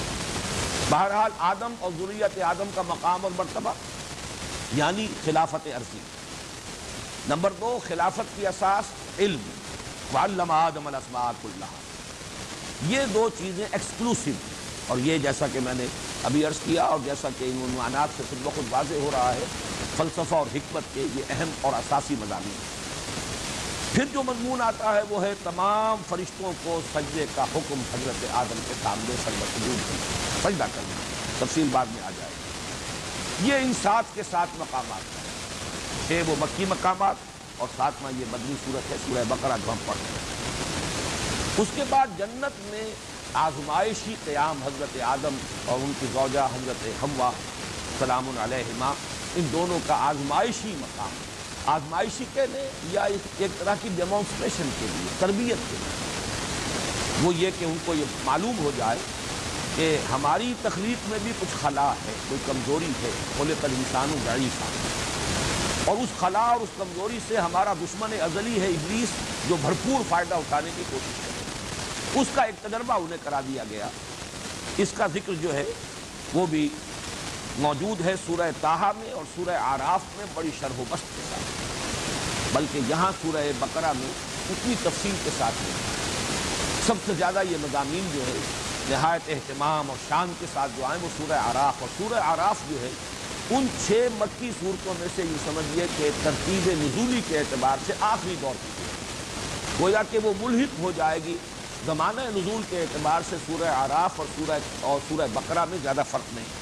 بہرحال آدم اور ذریت آدم کا مقام اور مرتبہ یعنی خلافت عرضی۔ نمبر دو، خلافت کی اساس علم، وعلم آدم الاسماء کلھا۔ یہ دو چیزیں ایکسکلوسیو، اور یہ جیسا کہ میں نے ابھی عرض کیا اور جیسا کہ ان عنوانات سے خود بخود واضح ہو رہا ہے، فلسفہ اور حکمت کے یہ اہم اور اساسی مضامین ہیں۔ پھر جو مضمون آتا ہے وہ ہے تمام فرشتوں کو سجدے کا حکم حضرت آدم کے سامنے سجدہ سجدہ کرنا، تفصیل بعد میں آ جائے گی۔ یہ ان سات کے سات مقامات ہیں، چھ وہ مکی مقامات اور ساتواں یہ مدنی صورت ہے سورہ بقرہ جو ہم پڑھتے ہیں۔ اس کے بعد جنت میں آزمائشی قیام حضرت آدم اور ان کی زوجہ حضرت حوا سلام علیہما، ان دونوں کا آزمائشی مقام، آزمائشی کہنے یا ایک طرح کی ڈیمانسٹریشن کے لیے، تربیت کے لیے، وہ یہ کہ ان کو یہ معلوم ہو جائے کہ ہماری تخلیق میں بھی کچھ خلا ہے، کوئی کمزوری ہے، خلق الانسان ضعیفا، اور اس خلا اور اس کمزوری سے ہمارا دشمن ازلی ہے ابلیس، جو بھرپور فائدہ اٹھانے کی کوشش کرے۔ اس کا ایک تجربہ انہیں کرا دیا گیا۔ اس کا ذکر جو ہے وہ بھی موجود ہے سورہ طٰہٰ میں اور سورہ اعراف میں بڑی شرح و بسط کے ساتھ، بلکہ یہاں سورہ بقرہ میں اتنی تفصیل کے ساتھ نہیں۔ سب سے زیادہ یہ مضامین جو ہے نہایت اہتمام اور شان کے ساتھ جو آئیں وہ سورہ اعراف، اور سورہ اعراف جو ہے ان چھ مکی صورتوں میں سے یہ سمجھیے کہ ترتیب نزولی کے اعتبار سے آخری دور کی ہے، گویا کہ وہ ملحق ہو جائے گی زمانہ نزول کے اعتبار سے سورہ اعراف اور سورہ اور سورہ بقرہ میں زیادہ فرق نہیں۔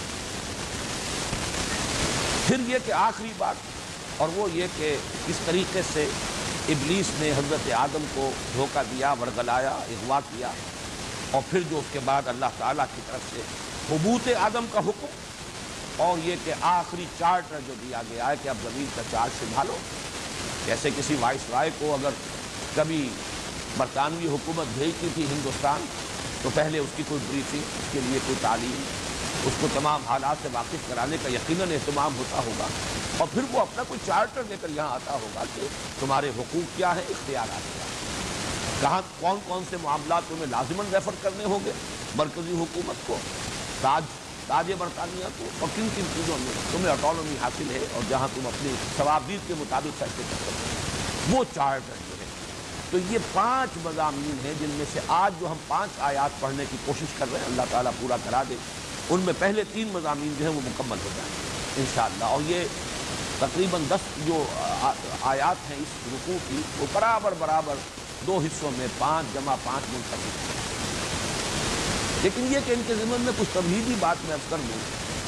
پھر یہ کہ آخری بات اور وہ یہ کہ کس طریقے سے ابلیس نے حضرت آدم کو دھوکہ دیا، ورگلایا، اغوا کیا، اور پھر جو اس کے بعد اللہ تعالیٰ کی طرف سے حبوط آدم کا حکم، اور یہ کہ آخری چارٹر جو دیا گیا ہے کہ اب زمین کا چارج سنبھالو۔ جیسے کسی وائس رائے کو اگر کبھی برطانوی حکومت بھیجتی تھی ہندوستان تو پہلے اس کی کوئی بریفنگ، اس کے لیے کوئی تعلیم، اس کو تمام حالات سے واقف کرانے کا یقیناً اہتمام ہوتا ہوگا، اور پھر وہ اپنا کوئی چارٹر لے کر یہاں آتا ہوگا کہ تمہارے حقوق کیا ہیں، اختیارات کیا ہیں، کہاں کون کون سے معاملات تمہیں لازماً ریفر کرنے ہوں گے مرکزی حکومت کو، تاج تاج برطانیہ کو، اور کن کن چیزوں میں تمہیں آٹونومی حاصل ہے اور جہاں تم اپنی ثوابدید کے مطابق فیصلے کر سکتے ہو، وہ چارٹر جو ہے۔ تو یہ پانچ مضامین ہیں جن میں سے آج جو ہم پانچ آیات پڑھنے کی کوشش کر رہے ہیں، اللہ تعالیٰ پورا کرا دے، ان میں پہلے تین مضامین جو ہیں وہ مکمل ہو جائیں گے انشاءاللہ، اور یہ تقریباً دس جو آیات ہیں اس رکوع کی وہ برابر برابر دو حصوں میں پانچ جمع پانچ منتقل ہیں۔ لیکن یہ کہ ان کے ضمن میں کچھ تمہیدی بات میں عرض کر دوں،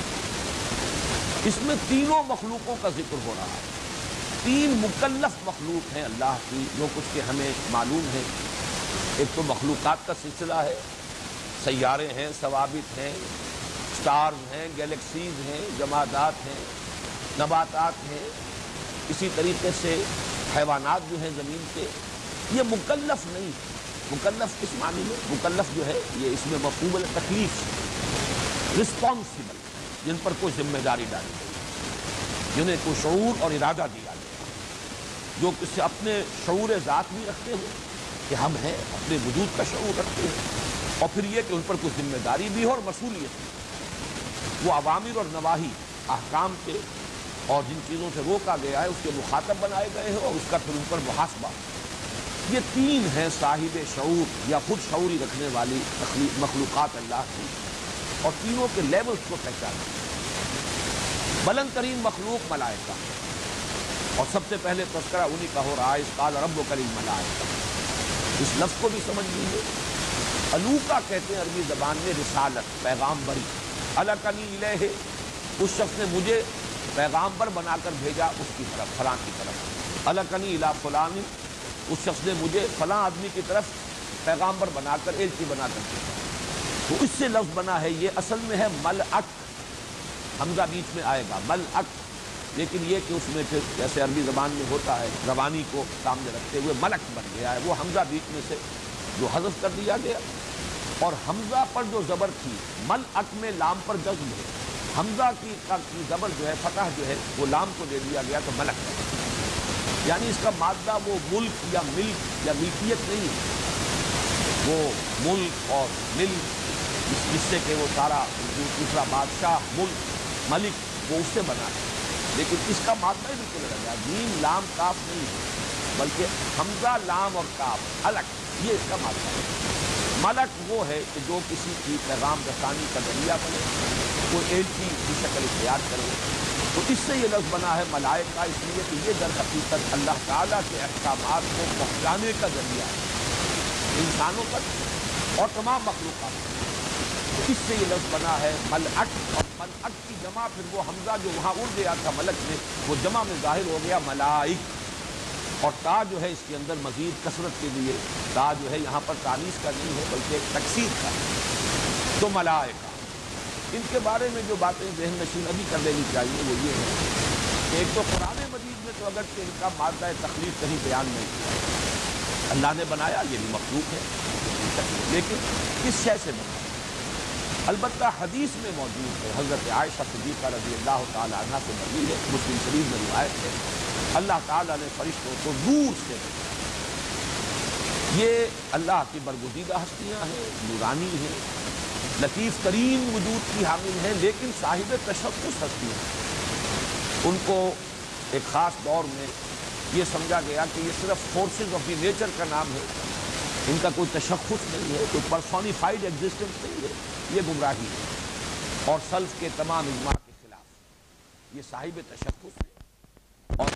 اس میں تینوں مخلوقوں کا ذکر ہو رہا ہے، تین مکلف مخلوق ہیں اللہ کی جو کچھ کہ ہمیں معلوم ہے۔ ایک تو مخلوقات کا سلسلہ ہے، سیارے ہیں، ثوابت ہیں، سٹارز ہیں، گیلیکسیز ہیں، جمادات ہیں، نباتات ہیں، اسی طریقے سے حیوانات جو ہیں زمین کے، یہ مکلف نہیں۔ مکلف کس معنی میں؟ مکلف جو ہے یہ اس میں مفہوم تکلیف، رسپانسبل، جن پر کوئی ذمہ داری ڈالی گئی، جنہیں کوئی شعور اور ارادہ دیا گیا، جو کسی اپنے شعور ذات بھی رکھتے ہیں کہ ہم ہیں، اپنے وجود کا شعور رکھتے ہیں، اور پھر یہ کہ ان پر کچھ ذمہ داری بھی ہو اور مسئولیت بھی، وہ عوامر اور نواہی احکام کے اور جن چیزوں سے روکا گیا ہے اس کے مخاطب بنائے گئے ہیں، اور اس کا پھر ان پر محاسبہ۔ یہ تین ہیں صاحب شعور یا خود شعوری رکھنے والی مخلوقات اللہ کی، اور تینوں کے لیولز کو پہچانا۔ بلند ترین مخلوق ملائکہ، اور سب سے پہلے تذکرہ انہی کا ہو رہا ہے، اس قال ربک للملائکہ، اس لفظ کو بھی سمجھ لیجیے۔ الوکا کہتے ہیں عربی زبان میں رسالت، پیغامبری، الکنی الیہ، اس شخص نے مجھے پیغامبر بنا کر بھیجا اس کی طرف، فلاں کی طرف، الکنی الی فلان، اس شخص نے مجھے فلاں آدمی کی طرف پیغامبر بنا کر، ایلچی بنا کر بھیجا۔ تو اس سے لفظ بنا ہے، یہ اصل میں ہے ملعق، حمزہ بیچ میں آئے گا ملعق، لیکن یہ کہ اس میں پھر جیسے عربی زبان میں ہوتا ہے روانی کو سامنے رکھتے ہوئے ملک بن گیا ہے، وہ حمزہ بیچ میں سے جو حذف کر دیا گیا، اور حمزہ پر جو زبر تھی ملعق میں لام پر جزم ہے، حمزہ کی کی زبر جو ہے فتح جو ہے وہ لام کو دے دیا گیا تو ملک ہے، یعنی اس کا مادہ وہ ملک یا ملک یا ملکیت نہیں ہے، وہ ملک اور ملک جس سے کہ وہ سارا دوسرا بادشاہ ملک ملک وہ اس سے بنا ہے، لیکن اس کا مادہ ہی بالکل الگ ہے، میم لام کاف نہیں ہے بلکہ حمزہ لام اور کاف الگ، یہ اس کا مادہ ہے۔ ملک وہ ہے کہ جو کسی کی پیغام رسانی کا ذریعہ بنے، کوئی ایلچی کی شکل اختیار کرے، تو اس سے یہ لفظ بنا ہے ملائکہ، اس لیے کہ یہ در حقیقت اللہ تعالیٰ کے احکامات کو پہنچانے کا ذریعہ ہے انسانوں تک اور تمام مخلوقات تک، تو اس سے یہ لفظ بنا ہے ملعق، اور ملعق کی جمع پھر وہ حمزہ جو وہاں اڑ گیا تھا ملک میں وہ جمع میں ظاہر ہو گیا ملائک، اور تا جو ہے اس کے اندر مزید کثرت کے لیے تا جو ہے یہاں پر تانیث کا نہیں ہے بلکہ تکسیر کا، تو ملائکہ ان کے بارے میں جو باتیں ذہن نشین ابھی کر لینی چاہیے وہ یہ ہے کہ ایک تو قرآن مجید میں تو اگرچہ ان کا مادہ تخلیق کہیں بیان نہیں کیا، اللہ نے بنایا، یہ بھی مخلوق ہے، لیکن کس شے سے بنایا، البتہ حدیث میں موجود ہے، حضرت عائشہ صدیقہ رضی اللہ تعالی عنہ سے مروی ہے، مسلم شریف میں روایت ہے، اللہ تعالیٰ نے فرشتوں کو نور سے بنایا، یہ اللہ کی برگزیدہ ہستیاں ہیں، نورانی ہیں، لطیف ترین وجود کی حامل ہیں، لیکن صاحب تشخص ہستیاں ہیں، ان کو ایک خاص دور میں یہ سمجھا گیا کہ یہ صرف فورسز آف دی نیچر کا نام ہے، ان کا کوئی تشخص نہیں ہے، کوئی پرسونیفائڈ ایگزسٹنس نہیں ہے، یہ گمراہی ہے اور سلف کے تمام اجماع کے خلاف، یہ صاحب تشخص ہے اور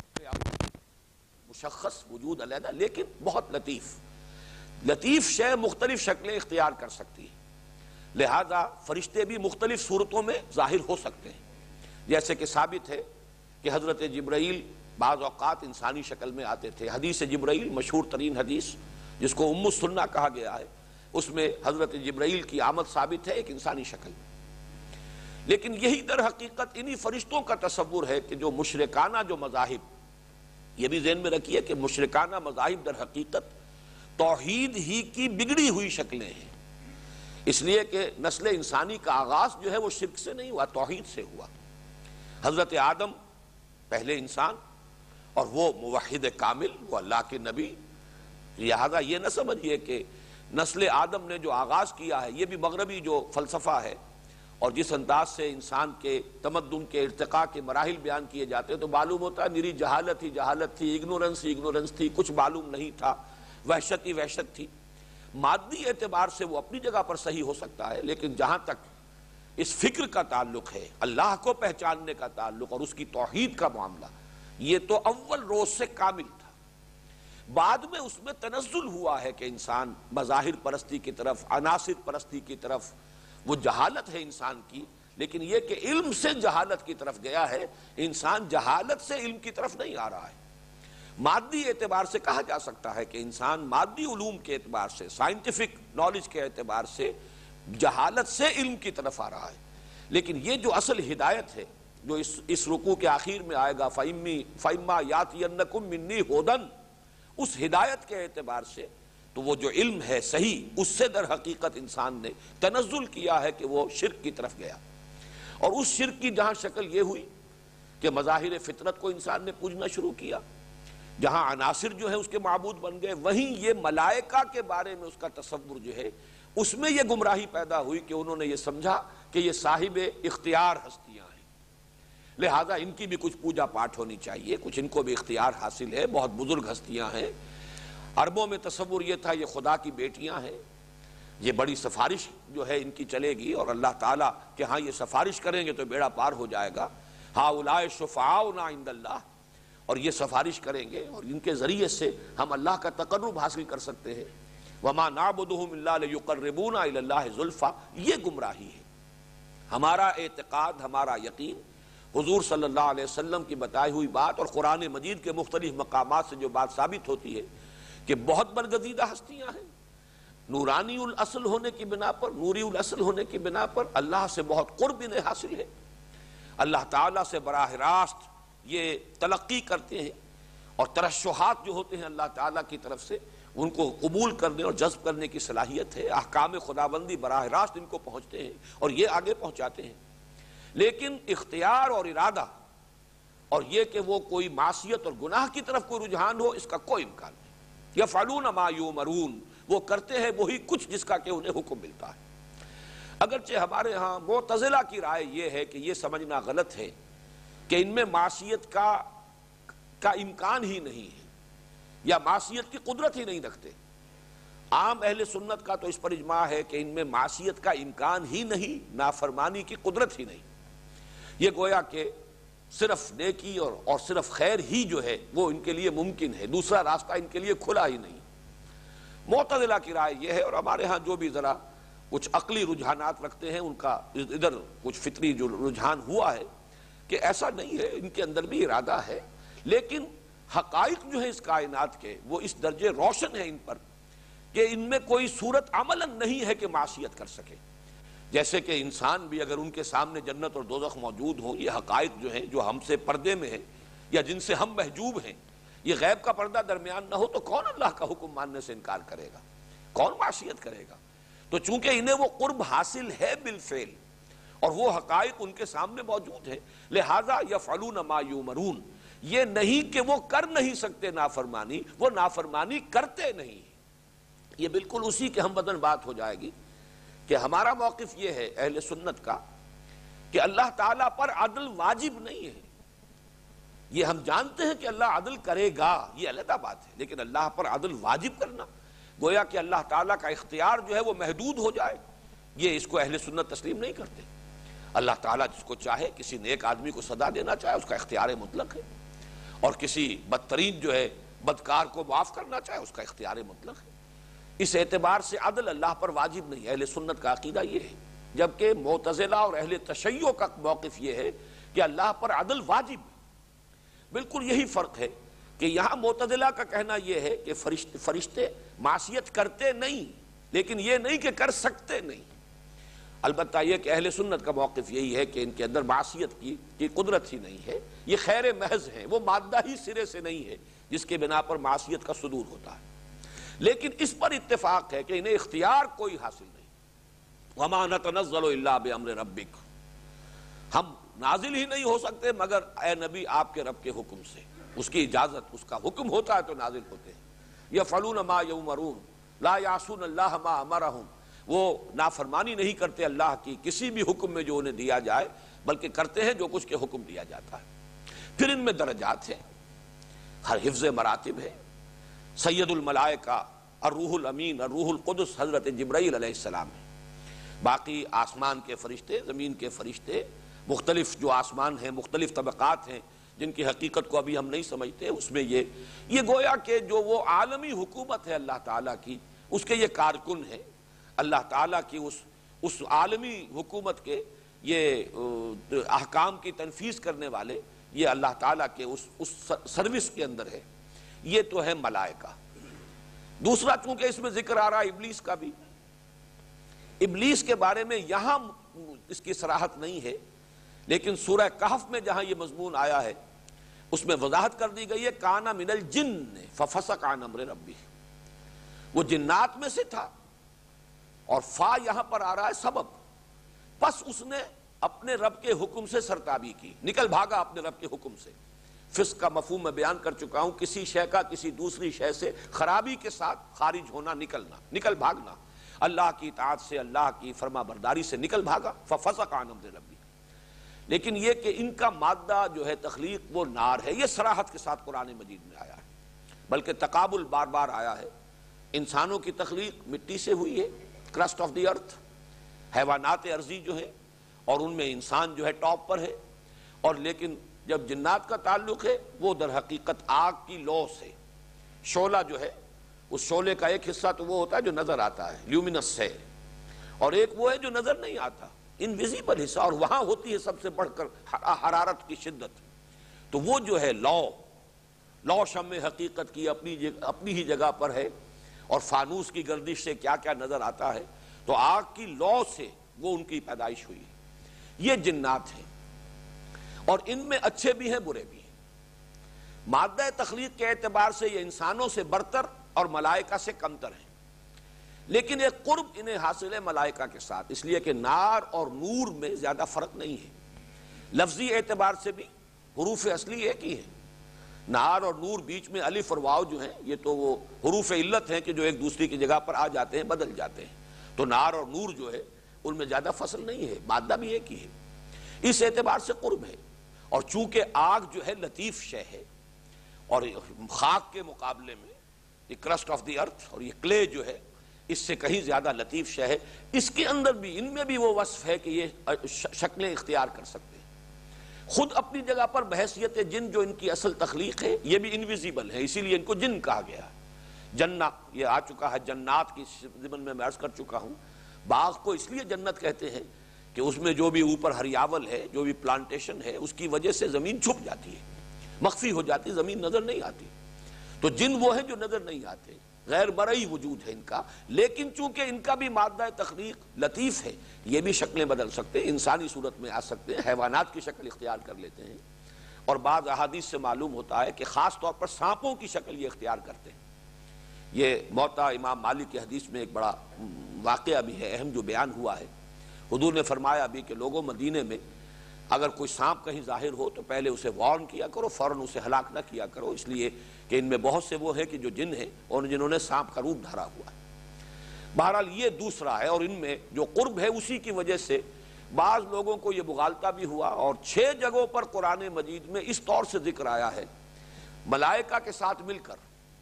مشخص وجود علیحدہ، لیکن بہت لطیف لطیف شے مختلف شکلیں اختیار کر سکتی ہے، لہذا فرشتے بھی مختلف صورتوں میں ظاہر ہو سکتے ہیں، جیسے کہ ثابت ہے کہ حضرت جبرائیل بعض اوقات انسانی شکل میں آتے تھے، حدیث جبرائیل مشہور ترین حدیث جس کو ام السنہ کہا گیا ہے، اس میں حضرت جبرائیل کی آمد ثابت ہے ایک انسانی شکل میں، لیکن یہی در حقیقت انہی فرشتوں کا تصور ہے کہ جو مشرکانہ جو مذاہب، یہ بھی ذہن میں رکھیے کہ مشرکانہ مذاہب در حقیقت توحید ہی کی بگڑی ہوئی شکلیں ہیں، اس لیے کہ نسل انسانی کا آغاز جو ہے وہ شرک سے نہیں ہوا، توحید سے ہوا، حضرت آدم پہلے انسان اور وہ موحد کامل، وہ اللہ کے نبی، لہذا یہ نہ سمجھیے کہ نسل آدم نے جو آغاز کیا ہے، یہ بھی مغربی جو فلسفہ ہے اور جس انداز سے انسان کے تمدن کے ارتقاء کے مراحل بیان کیے جاتے ہیں تو معلوم ہوتا ہے نری جہالت ہی جہالت تھی، اگنورنس ہی اگنورنس تھی، کچھ معلوم نہیں تھا، وحشت ہی وحشت تھی، مادی اعتبار سے وہ اپنی جگہ پر صحیح ہو سکتا ہے، لیکن جہاں تک اس فکر کا تعلق ہے، اللہ کو پہچاننے کا تعلق اور اس کی توحید کا معاملہ، یہ تو اول روز سے کامل تھا، بعد میں اس میں تنزل ہوا ہے کہ انسان مظاہر پرستی کی طرف، عناصر پرستی کی طرف، وہ جہالت ہے انسان کی، لیکن یہ کہ علم سے جہالت کی طرف گیا ہے، انسان جہالت سے علم کی طرف نہیں آ رہا ہے، مادی اعتبار سے کہا جا سکتا ہے کہ انسان مادی علوم کے اعتبار سے، سائنٹیفک نالج کے اعتبار سے جہالت سے علم کی طرف آ رہا ہے، لیکن یہ جو اصل ہدایت ہے جو اس اس رکوع کے آخر میں آئے گا فَإِمِّي فَإِمَّا يَأْتِيَنَّكُم مِّنِّي هُدًى، اس ہدایت کے اعتبار سے تو وہ جو علم ہے صحیح، اس سے در حقیقت انسان نے تنزل کیا ہے کہ وہ شرک کی طرف گیا، اور اس شرک کی جہاں شکل یہ ہوئی کہ مظاہر فطرت کو انسان نے پوجنا شروع کیا، جہاں عناصر جو ہے اس کے معبود بن گئے، وہیں یہ ملائکہ کے بارے میں اس کا تصور جو ہے اس میں یہ گمراہی پیدا ہوئی کہ انہوں نے یہ سمجھا کہ یہ صاحب اختیار ہستیاں ہیں، لہذا ان کی بھی کچھ پوجا پاٹ ہونی چاہیے، کچھ ان کو بھی اختیار حاصل ہے، بہت بزرگ ہستیاں ہیں، عربوں میں تصور یہ تھا یہ خدا کی بیٹیاں ہیں، یہ بڑی سفارش جو ہے ان کی چلے گی اور اللہ تعالیٰ کہ ہاں یہ سفارش کریں گے تو بیڑا پار ہو جائے گا، ہؤلاء شفعاؤنا عند اللہ، اور یہ سفارش کریں گے اور ان کے ذریعے سے ہم اللہ کا تقرب حاصل کر سکتے ہیں، وما نعبدهم الا ليقربونا الى الله زلفى، یہ گمراہی ہے۔ ہمارا اعتقاد، ہمارا یقین حضور صلی اللہ علیہ وسلم کی بتائی ہوئی بات اور قرآن مجید کے مختلف مقامات سے جو بات ثابت ہوتی ہے کہ بہت برگزیدہ ہستیاں ہیں، نورانی الاصل ہونے کی بنا پر، نوری الاصل ہونے کی بنا پر اللہ سے بہت قرب انہیں حاصل ہے، اللہ تعالیٰ سے براہ راست یہ تلقی کرتے ہیں، اور ترشحات جو ہوتے ہیں اللہ تعالیٰ کی طرف سے ان کو قبول کرنے اور جذب کرنے کی صلاحیت ہے، احکام خداوندی براہ راست ان کو پہنچتے ہیں اور یہ آگے پہنچاتے ہیں۔ لیکن اختیار اور ارادہ اور یہ کہ وہ کوئی معصیت اور گناہ کی طرف کوئی رجحان ہو، اس کا کوئی امکان نہیں۔ یفعلون ما یؤمرون، وہ کرتے ہیں وہی کچھ جس کا کہ انہیں حکم ملتا ہے۔ اگرچہ ہمارے ہاں معتزلہ کی رائے یہ ہے کہ یہ سمجھنا غلط ہے کہ ان میں معصیت کا کا امکان ہی نہیں ہے یا معصیت کی قدرت ہی نہیں رکھتے۔ عام اہل سنت کا تو اس پر اجماع ہے کہ ان میں معصیت کا امکان ہی نہیں، نافرمانی کی قدرت ہی نہیں۔ یہ گویا کہ صرف نیکی اور اور صرف خیر ہی جو ہے وہ ان کے لیے ممکن ہے، دوسرا راستہ ان کے لیے کھلا ہی نہیں۔ معتزلہ کی رائے یہ ہے، اور ہمارے ہاں جو بھی ذرا کچھ عقلی رجحانات رکھتے ہیں ان کا ادھر کچھ فطری جو رجحان ہوا ہے کہ ایسا نہیں ہے، ان کے اندر بھی ارادہ ہے، لیکن حقائق جو ہے اس کائنات کے وہ اس درجے روشن ہیں ان پر کہ ان میں کوئی صورت عملاً نہیں ہے کہ معصیت کر سکے۔ جیسے کہ انسان بھی اگر ان کے سامنے جنت اور دوزخ موجود ہوں، یہ حقائق جو ہیں جو ہم سے پردے میں ہیں یا جن سے ہم محجوب ہیں، یہ غیب کا پردہ درمیان نہ ہو تو کون اللہ کا حکم ماننے سے انکار کرے گا، کون معصیت کرے گا؟ تو چونکہ انہیں وہ قرب حاصل ہے بالفعل اور وہ حقائق ان کے سامنے موجود ہے، لہذا یفعلون ما یؤمرون، یہ نہیں کہ وہ کر نہیں سکتے نافرمانی، وہ نافرمانی کرتے نہیں۔ یہ بالکل اسی کے ہم بدن بات ہو جائے گی کہ ہمارا موقف یہ ہے اہل سنت کا کہ اللہ تعالیٰ پر عدل واجب نہیں ہے۔ یہ ہم جانتے ہیں کہ اللہ عدل کرے گا، یہ علیحدہ بات ہے، لیکن اللہ پر عدل واجب کرنا گویا کہ اللہ تعالیٰ کا اختیار جو ہے وہ محدود ہو جائے، یہ اس کو اہل سنت تسلیم نہیں کرتے۔ اللہ تعالیٰ جس کو چاہے، کسی نیک آدمی کو سزا دینا چاہے اس کا اختیار مطلق ہے، اور کسی بدترین جو ہے بدکار کو معاف کرنا چاہے اس کا اختیار مطلق ہے۔ اس اعتبار سے عدل اللہ پر واجب نہیں، اہل سنت کا عقیدہ یہ ہے، جبکہ معتزلہ اور اہل تشیع کا موقف یہ ہے کہ اللہ پر عدل واجب ہے۔ بالکل یہی فرق ہے کہ یہاں معتزلہ کا کہنا یہ ہے کہ فرشتے فرشتے معصیت کرتے نہیں، لیکن یہ نہیں کہ کر سکتے نہیں۔ البتہ یہ کہ اہل سنت کا موقف یہی ہے کہ ان کے اندر معصیت کی کی قدرت ہی نہیں ہے، یہ خیر محض ہے، وہ مادہ ہی سرے سے نہیں ہے جس کے بنا پر معصیت کا صدور ہوتا ہے۔ لیکن اس پر اتفاق ہے کہ انہیں اختیار کوئی حاصل نہیں۔ وَمَا نَتَنَزَّلُ إِلَّا بِأَمْرِ رَبِّكَ، ہم نازل ہی نہیں ہو سکتے مگر اے نبی آپ کے رب کے حکم سے، اس کی اجازت، اس کا حکم ہوتا ہے تو نازل ہوتے ہیں۔ یفعلون ما یؤمرون لا یعصون اللہ ما امرہم، وہ نافرمانی نہیں کرتے اللہ کی کسی بھی حکم میں جو انہیں دیا جائے، بلکہ کرتے ہیں جو کچھ کے حکم دیا جاتا ہے۔ پھر ان میں درجات ہیں، ہر حفظ مراتب ہے۔ سید الملائکہ الروح الامین الروح القدس حضرت جبرائیل علیہ السلام ہے، باقی آسمان کے فرشتے، زمین کے فرشتے، مختلف جو آسمان ہیں، مختلف طبقات ہیں جن کی حقیقت کو ابھی ہم نہیں سمجھتے، اس میں یہ یہ گویا کہ جو وہ عالمی حکومت ہے اللہ تعالیٰ کی، اس کے یہ کارکن ہیں۔ اللہ تعالیٰ کی اس اس عالمی حکومت کے یہ احکام کی تنفیذ کرنے والے، یہ اللہ تعالیٰ کے اس اس سروس کے اندر ہے۔ یہ تو ہے ملائکہ۔ دوسرا چونکہ اس میں ذکر آ رہا ہے ابلیس کا بھی، ابلیس کے بارے میں یہاں اس کی صراحت نہیں ہے، لیکن سورہ کہف میں جہاں یہ مضمون آیا ہے اس میں وضاحت کر دی گئی ہے، کانا من الجن ففسق عن امر ربی، وہ جنات میں سے تھا، اور فا یہاں پر آ رہا ہے سبب، پس اس نے اپنے رب کے حکم سے سرتابی کی، نکل بھاگا اپنے رب کے حکم سے۔ فسق کا مفہوم میں بیان کر چکا ہوں، کسی شے کا کسی دوسری شے سے خرابی کے ساتھ خارج ہونا، نکلنا، نکل بھاگنا، اللہ کی اطاعت سے، اللہ کی فرما برداری سے نکل بھاگا، ففسق عن امر ربی۔ لیکن یہ کہ ان کا مادہ جو ہے تخلیق وہ نار ہے، یہ صراحت کے ساتھ قرآن مجید میں آیا ہے، بلکہ تقابل بار بار آیا ہے۔ انسانوں کی تخلیق مٹی سے ہوئی ہے، کرسٹ آف دی ارتھ، حیوانات ارضی جو ہے، اور ان میں انسان جو ہے ٹاپ پر ہے، اور لیکن جب جنات کا تعلق ہے وہ در حقیقت آگ کی لو سے، شعلہ جو ہے، اس شعلے کا ایک حصہ تو وہ ہوتا ہے جو نظر آتا ہے، لیومینس ہے، اور ایک وہ ہے جو نظر نہیں آتا، انویزیبل حصہ، اور وہاں ہوتی ہے سب سے بڑھ کر حرارت کی شدت۔ تو وہ جو ہے لو لو شمع حقیقت کی اپنی اپنی ہی جگہ پر ہے، اور فانوس کی گردش سے کیا کیا نظر آتا ہے، تو آگ کی لو سے وہ ان کی پیدائش ہوئی ہے۔ یہ جنات ہیں، اور ان میں اچھے بھی ہیں برے بھی ہیں۔ مادہ تخلیق کے اعتبار سے یہ انسانوں سے برتر اور ملائکہ سے کمتر ہیں، لیکن ایک قرب انہیں حاصل ہے ملائکہ کے ساتھ، اس لیے کہ نار اور نور میں زیادہ فرق نہیں ہے۔ لفظی اعتبار سے بھی حروف اصلی ایک ہی ہیں۔ نار اور نور بیچ میں الف اور واو جو ہیں یہ تو وہ حروف علت ہیں کہ جو ایک دوسری کی جگہ پر آ جاتے ہیں، بدل جاتے ہیں، تو نار اور نور جو ہے ان میں زیادہ فصل نہیں ہے، مادہ بھی ایک ہی ہے، اس اعتبار سے قرب ہے۔ اور چونکہ آگ جو ہے لطیف شے ہے، اور خاک کے مقابلے میں یہ کرسٹ آف دی ارتھ اور یہ کلے جو ہے اس سے کہیں زیادہ لطیف شے ہے، اس کے اندر بھی ان میں بھی وہ وصف ہے کہ یہ شکلیں اختیار کر سکتے ہیں۔ خود اپنی جگہ پر بحیثیت جن جو ان کی اصل تخلیق ہے یہ بھی انویزیبل ہے، اسی لیے ان کو جن کہا گیا ہے۔ جنہ یہ آ چکا ہے، جنات کی ضمن میں میں عرض کر چکا ہوں۔ باغ کو اس لیے جنت کہتے ہیں کہ اس میں جو بھی اوپر ہریاول ہے، جو بھی پلانٹیشن ہے، اس کی وجہ سے زمین چھپ جاتی ہے، مخفی ہو جاتی، زمین نظر نہیں آتی۔ تو جن وہ ہیں جو نظر نہیں آتے، غیر مرئی وجود ہے ان کا، لیکن چونکہ ان کا بھی مادہ تخلیق لطیف ہے، یہ بھی شکلیں بدل سکتے ہیں، انسانی صورت میں آ سکتے ہیں، حیوانات کی شکل اختیار کر لیتے ہیں، اور بعض احادیث سے معلوم ہوتا ہے کہ خاص طور پر سانپوں کی شکل یہ اختیار کرتے ہیں۔ یہ موطا امام مالک کی حدیث میں ایک بڑا واقعہ بھی ہے، اہم جو بیان ہوا ہے۔ حضور نے فرمایا بھی کہ لوگوں مدینے میں اگر کوئی سانپ کہیں ظاہر ہو تو پہلے اسے وارن کیا کرو، فوراً اسے ہلاک نہ کیا کرو، اس لیے کہ ان میں بہت سے وہ ہیں کہ جو جن ہیں اور جنہوں نے سانپ کا روپ دھرا ہوا ہے۔ بہرحال یہ دوسرا ہے، اور ان میں جو قرب ہے اسی کی وجہ سے بعض لوگوں کو یہ مغالطہ بھی ہوا، اور چھ جگہوں پر قرآن مجید میں اس طور سے ذکر آیا ہے ملائکہ کے ساتھ مل کر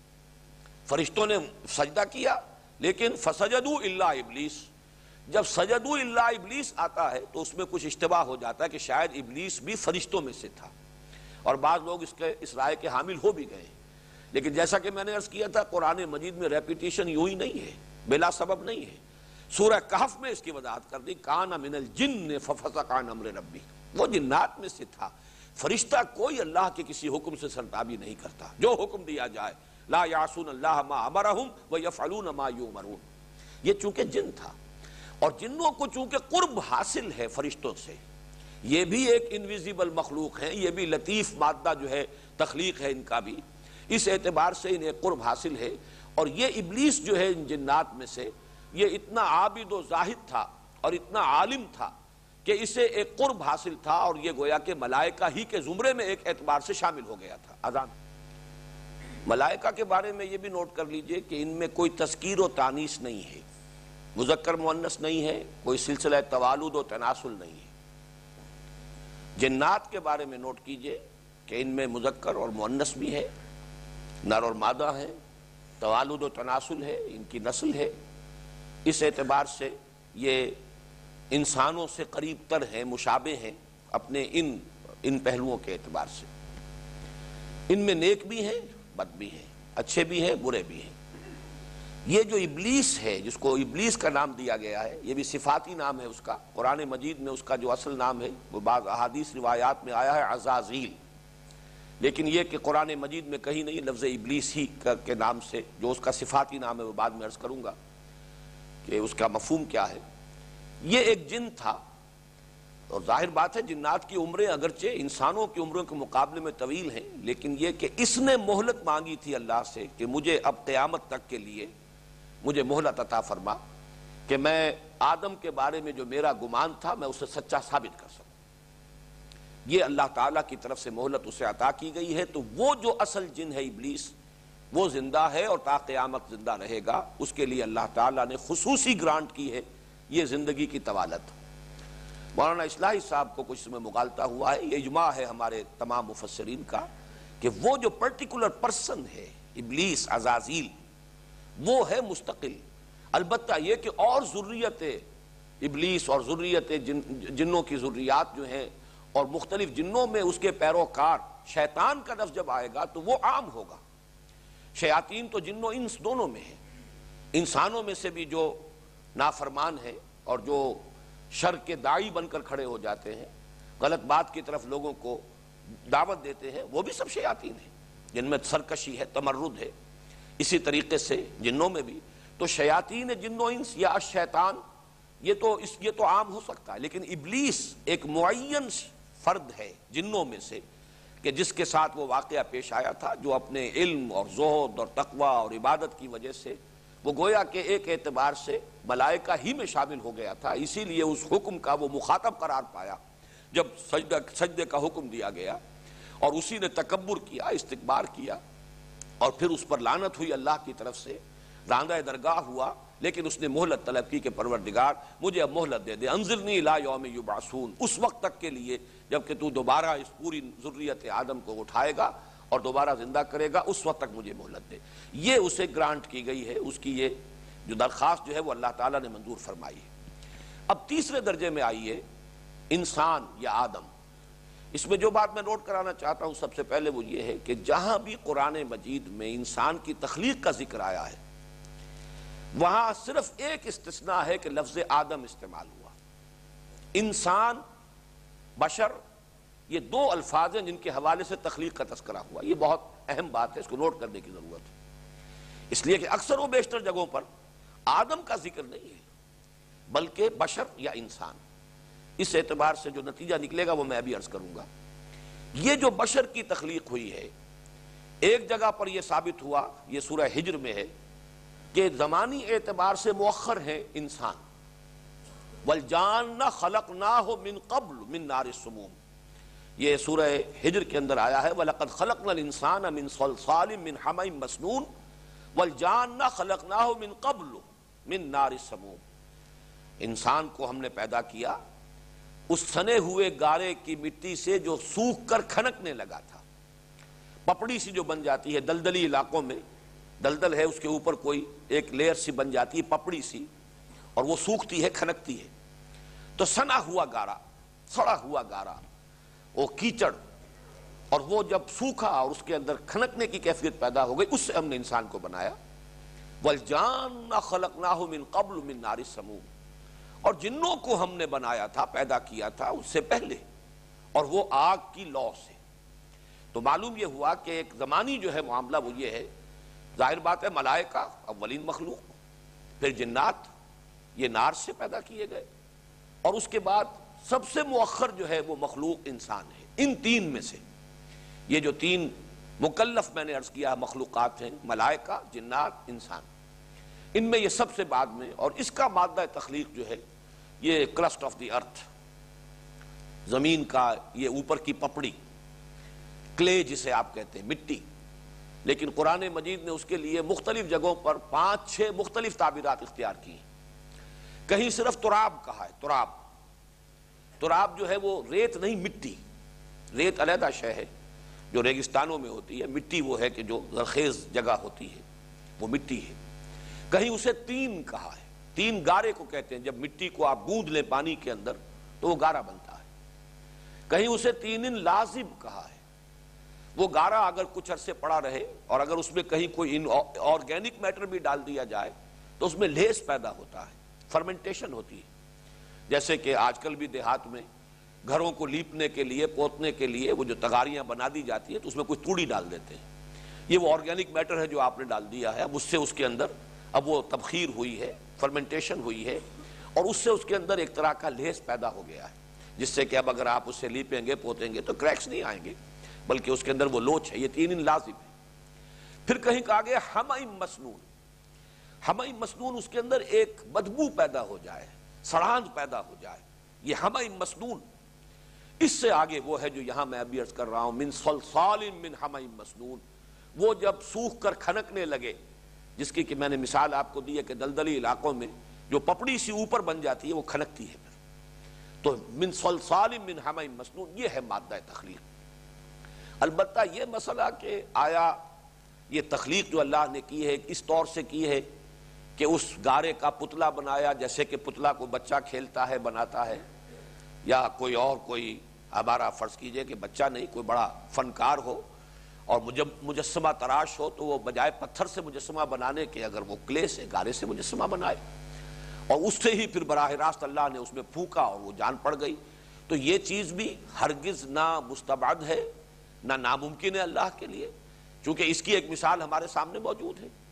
فرشتوں نے سجدہ کیا، لیکن فسجدوا الا ابلیس، جب سجدوا الا ابلیس آتا ہے تو اس میں کچھ اشتباہ ہو جاتا ہے کہ شاید ابلیس بھی فرشتوں میں سے تھا، اور بعض لوگ اس کے اس رائے کے حامل ہو بھی گئے۔ لیکن جیسا کہ میں نے عرض کیا تھا، قرآن مجید میں ریپیٹیشن یوں ہی نہیں ہے، بلا سبب نہیں ہے۔ سورہ کہف میں اس کی وضاحت کر دی، کان من الجن ففسق عن امر ربی، وہ جنات میں سے تھا۔ فرشتہ کوئی اللہ کے کسی حکم سے سرتابی نہیں کرتا، جو حکم دیا جائے، لا یعصون اللہ ما امرہم ویفعلون ما یؤمرون، یہ چونکہ جن تھا۔ اور جنوں کو چونکہ قرب حاصل ہے فرشتوں سے، یہ بھی ایک انویزیبل مخلوق ہیں، یہ بھی لطیف مادہ جو ہے تخلیق ہے ان کا بھی، اس اعتبار سے انہیں قرب حاصل ہے۔ اور یہ ابلیس جو ہے ان جنات میں سے، یہ اتنا عابد و زاہد تھا اور اتنا عالم تھا کہ اسے ایک قرب حاصل تھا، اور یہ گویا کہ ملائکہ ہی کے زمرے میں ایک اعتبار سے شامل ہو گیا تھا۔ اذان ملائکہ کے بارے میں یہ بھی نوٹ کر لیجئے کہ ان میں کوئی تذکیر و تانیث نہیں ہے، مذکر مؤنث نہیں ہے، کوئی سلسلہ توالد و تناسل نہیں ہے۔ جنات کے بارے میں نوٹ کیجئے کہ ان میں مذکر اور مؤنث بھی ہے، نر اور مادہ ہے، توالد و تناسل ہے، ان کی نسل ہے، اس اعتبار سے یہ انسانوں سے قریب تر ہیں، مشابہ ہیں اپنے ان ان پہلوؤں کے اعتبار سے۔ ان میں نیک بھی ہیں، بد بھی ہیں، اچھے بھی ہیں، برے بھی ہیں۔ یہ جو ابلیس ہے، جس کو ابلیس کا نام دیا گیا ہے، یہ بھی صفاتی نام ہے اس کا، قرآن مجید میں اس کا جو اصل نام ہے وہ بعض احادیث روایات میں آیا ہے عزازیل، لیکن یہ کہ قرآن مجید میں کہیں نہیں لفظ ابلیس ہی کے نام سے، جو اس کا صفاتی نام ہے وہ بعد میں عرض کروں گا کہ اس کا مفہوم کیا ہے۔ یہ ایک جن تھا، اور ظاہر بات ہے جنات کی عمریں اگرچہ انسانوں کی عمروں کے مقابلے میں طویل ہیں، لیکن یہ کہ اس نے مہلت مانگی تھی اللہ سے کہ مجھے اب قیامت تک کے لیے مجھے مہلت عطا فرما کہ میں آدم کے بارے میں جو میرا گمان تھا میں اسے سچا ثابت کر سکوں۔ یہ اللہ تعالیٰ کی طرف سے مہلت اسے عطا کی گئی ہے، تو وہ جو اصل جن ہے ابلیس وہ زندہ ہے اور تا قیامت زندہ رہے گا، اس کے لیے اللہ تعالیٰ نے خصوصی گرانٹ کی ہے یہ زندگی کی طوالت۔ مولانا اصلاحی صاحب کو کچھ اس میں مغالطہ ہوا ہے، یہ اجماع ہے ہمارے تمام مفسرین کا کہ وہ جو پرٹیکولر پرسن ہے ابلیس عزازیل وہ ہے مستقل، البتہ یہ کہ اور ذریت ابلیس اور ذریت جن جنوں کی ذریات جو ہیں اور مختلف جنوں میں اس کے پیروکار شیطان کا لفظ جب آئے گا تو وہ عام ہوگا۔ شیاطین تو جن و انس دونوں میں ہیں، انسانوں میں سے بھی جو نافرمان ہیں اور جو شر کے داعی بن کر کھڑے ہو جاتے ہیں، غلط بات کی طرف لوگوں کو دعوت دیتے ہیں، وہ بھی سب شیاطین ہیں، جن میں سرکشی ہے، تمرد ہے۔ اسی طریقے سے جنوں میں بھی تو شیاطین جن و انس یا شیطان یہ تو اس یہ تو عام ہو سکتا ہے، لیکن ابلیس ایک معین فرد ہے جنوں میں سے کہ جس کے ساتھ وہ واقعہ پیش آیا تھا، جو اپنے علم اور زہد اور تقوی اور عبادت کی وجہ سے وہ گویا کہ ایک اعتبار سے ملائکہ ہی میں شامل ہو گیا تھا، اسی لیے اس حکم کا وہ مخاطب قرار پایا جب سجدہ سجدے کا حکم دیا گیا، اور اسی نے تکبر کیا، استکبار کیا، اور پھر اس پر لعنت ہوئی اللہ کی طرف سے، راندہ درگاہ ہوا، لیکن اس نے مہلت طلب کی کہ پروردگار مجھے اب مہلت دے دے، انظرنی الی یوم یبعثون، اس وقت تک کے لیے جب کہ تو دوبارہ اس پوری ذریت آدم کو اٹھائے گا اور دوبارہ زندہ کرے گا، اس وقت تک مجھے مہلت دے۔ یہ اسے گرانٹ کی گئی ہے، اس کی یہ جو درخواست جو ہے وہ اللہ تعالیٰ نے منظور فرمائی ہے۔ اب تیسرے درجے میں آئیے انسان یا آدم۔ اس میں جو بات میں نوٹ کرانا چاہتا ہوں سب سے پہلے وہ یہ ہے کہ جہاں بھی قرآن مجید میں انسان کی تخلیق کا ذکر آیا ہے وہاں صرف ایک استثناء ہے کہ لفظ آدم استعمال ہوا۔ انسان، بشر، یہ دو الفاظ ہیں جن کے حوالے سے تخلیق کا تذکرہ ہوا۔ یہ بہت اہم بات ہے، اس کو نوٹ کرنے کی ضرورت ہے، اس لیے کہ اکثر و بیشتر جگہوں پر آدم کا ذکر نہیں ہے بلکہ بشر یا انسان۔ اس اعتبار سے جو نتیجہ نکلے گا وہ میں ابھی عرض کروں گا۔ یہ جو بشر کی تخلیق ہوئی ہے، ایک جگہ پر یہ ثابت ہوا، یہ سورہ ہجر میں ہے کہ زمانی اعتبار سے مؤخر ہے انسان۔ وَالْجَانَّ خَلَقْنَاهُ مِن قَبْلُ مِن نَارِ السُّمُومِ، یہ سورہ ہجر کے اندر آیا ہے، وَلَقَدْ خَلَقْنَا الْإِنسَانَ مِن صَلْصَالٍ مِّن حَمَإٍ مَّسْنُونٍ وَالْجَانَّ خَلَقْنَاهُ مِن قَبْلُ مِن نَارِ السَّمُومِ، انسان کو ہم نے پیدا کیا اس سنے ہوئے گارے کی مٹی سے جو سوکھ کر کھنکنے لگا تھا، پپڑی سی جو بن جاتی ہے دلدلی علاقوں میں، دلدل ہے اس کے اوپر کوئی ایک لیئر سی بن جاتی ہے پپڑی سی، اور وہ سوکھتی ہے، کھنکتی ہے، تو سنا ہوا گارا، سڑا ہوا گارا، وہ کیچڑ، اور وہ جب سوکھا اور اس کے اندر کھنکنے کی کیفیت پیدا ہو گئی، اس سے ہم نے انسان کو بنایا۔ وَالْجَانَّ خَلَقْنَاهُ مِن قَبْلُ مِن نَارِ السَّمُومِ، اور جنوں کو ہم نے بنایا تھا، پیدا کیا تھا اس سے پہلے، اور وہ آگ کی لو سے۔ تو معلوم یہ ہوا کہ ایک زمانی جو ہے معاملہ وہ یہ ہے، ظاہر بات ہے ملائکہ اولین مخلوق، پھر جنات یہ نار سے پیدا کیے گئے، اور اس کے بعد سب سے مؤخر جو ہے وہ مخلوق انسان ہے۔ ان تین میں سے یہ جو تین مکلف میں نے عرض کیا مخلوقات ہیں، ملائکہ، جنات، انسان، ان میں یہ سب سے بعد میں، اور اس کا مادہ تخلیق جو ہے یہ کرسٹ آف دی ارتھ، زمین کا یہ اوپر کی پپڑی، کلے جسے آپ کہتے ہیں، مٹی، لیکن قرآن مجید نے اس کے لیے مختلف جگہوں پر پانچ چھ مختلف تعبیرات اختیار کی ہیں۔ کہیں صرف تراب کہا ہے، تراب، تراب جو ہے وہ ریت نہیں، مٹی، ریت علیحدہ شے ہے جو ریگستانوں میں ہوتی ہے، مٹی وہ ہے کہ جو زرخیز جگہ ہوتی ہے وہ مٹی ہے۔ کہیں اسے تین کہا ہے، تین گارے کو کہتے ہیں، جب مٹی کو آپ گوندھ لیں پانی کے اندر تو وہ گارا بنتا ہے۔ کہیں اسے تین لازم کہا ہے، وہ گارا اگر کچھ عرصے پڑا رہے اور اگر اس میں کہیں کوئی آرگینک میٹر بھی ڈال دیا جائے تو اس میں لیس پیدا ہوتا ہے، فرمنٹیشن ہوتی ہے۔ جیسے کہ آج کل بھی دیہات میں گھروں کو لیپنے کے لیے، پوتنے کے لیے وہ جو تغاریاں بنا دی جاتی ہیں تو اس میں کوئی توڑی ڈال دیتے ہیں، یہ وہ آرگینک میٹر ہے جو آپ نے ڈال دیا ہے، اب اس سے اس کے اندر اب وہ تبخیر ہوئی ہے، فرمنٹیشن ہوئی ہے، اور اس سے اس کے اندر ایک طرح کا لیس پیدا ہو گیا ہے، جس سے کہ اب اگر آپ اسے لیپیں گے، پوتیں گے تو کریکس نہیں آئیں گے، بلکہ اس کے اندر وہ لوچ ہے۔ یہ تین لازم ہے۔ پھر کہیں کہا گیا حمئ مسنون، حمئ مسنون اس کے اندر ایک بدبو پیدا ہو جائے، سڑاند پیدا ہو جائے، یہ حمئ مسنون۔ اس سے آگے وہ ہے جو یہاں میں ابھی عرض کر رہا ہوں، من صلصال من حمئ مسنون، وہ جب سوکھ کر کھنکنے لگے، جس کی کہ میں نے مثال آپ کو دی ہے کہ دلدلی علاقوں میں جو پپڑی سی اوپر بن جاتی ہے وہ کھنکتی ہے، پھر تو من صلصال من حمئ مسنون، یہ ہے مادہ تخلیق۔ البتہ یہ مسئلہ کہ آیا یہ تخلیق جو اللہ نے کی ہے اس طور سے کی ہے کہ اس گارے کا پتلا بنایا، جیسے کہ پتلا کو بچہ کھیلتا ہے، بناتا ہے، یا کوئی اور کوئی ہمارا فرض کیجئے کہ بچہ نہیں، کوئی بڑا فنکار ہو اور مجسمہ تراش ہو تو وہ بجائے پتھر سے مجسمہ بنانے کے اگر وہ کلے سے، گارے سے مجسمہ بنائے اور اس سے ہی پھر براہ راست اللہ نے اس میں پھونکا اور وہ جان پڑ گئی، تو یہ چیز بھی ہرگز نہ مستبعد ہے نہ ناممکن ہے اللہ کے لیے، چونکہ اس کی ایک مثال ہمارے سامنے موجود ہے۔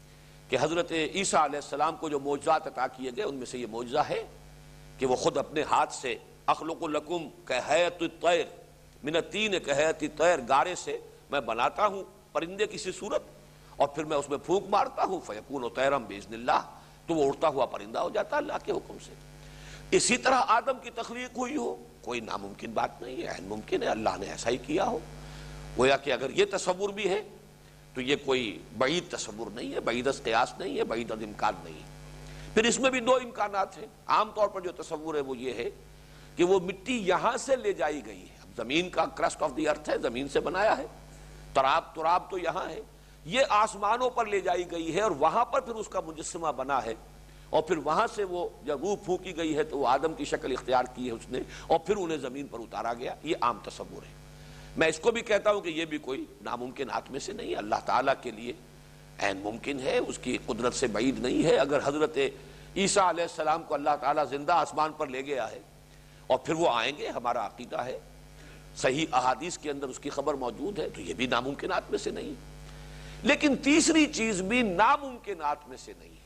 کہ حضرت عیسیٰ علیہ السلام کو جو معجزات عطا کیے گئے ان میں سے یہ معجزہ ہے کہ وہ خود اپنے ہاتھ سے اخلق لکم کہیئت الطیر من الطین کہیئت الطیر، گارے سے میں بناتا ہوں پرندے کی سی صورت اور پھر میں اس میں پھونک مارتا ہوں فیکون طیرا باذن اللہ، تو وہ اڑتا ہوا پرندہ ہو جاتا ہے اللہ کے حکم سے۔ اسی طرح آدم کی تخلیق ہوئی ہو، کوئی ناممکن بات نہیں ہے، عین ممکن ہے، اللہ نے ایسا ہی کیا ہو۔ گویا کہ اگر یہ تصور بھی ہے تو یہ کوئی بعید تصور نہیں ہے، بعید از قیاس نہیں ہے، بعید از امکان نہیں ہے۔ پھر اس میں بھی دو امکانات ہیں۔ عام طور پر جو تصور ہے وہ یہ ہے کہ وہ مٹی یہاں سے لے جائی گئی ہے، اب زمین کا کرسٹ آف دی ارتھ ہے، زمین سے بنایا ہے، تراب تراب تو یہاں ہے، یہ آسمانوں پر لے جائی گئی ہے اور وہاں پر پھر اس کا مجسمہ بنا ہے، اور پھر وہاں سے وہ جب روح پھونکی گئی ہے تو وہ آدم کی شکل اختیار کی ہے اس نے، اور پھر انہیں زمین پر اتارا گیا۔ یہ عام تصور ہے۔ میں اس کو بھی کہتا ہوں کہ یہ بھی کوئی ناممکنات میں سے نہیں ہے، اللہ تعالیٰ کے لیے عین ممکن ہے، اس کی قدرت سے بعید نہیں ہے۔ اگر حضرت عیسیٰ علیہ السلام کو اللہ تعالیٰ زندہ آسمان پر لے گیا ہے اور پھر وہ آئیں گے، ہمارا عقیدہ ہے، صحیح احادیث کے اندر اس کی خبر موجود ہے، تو یہ بھی ناممکنات میں سے نہیں۔ لیکن تیسری چیز بھی ناممکنات میں سے نہیں ہے،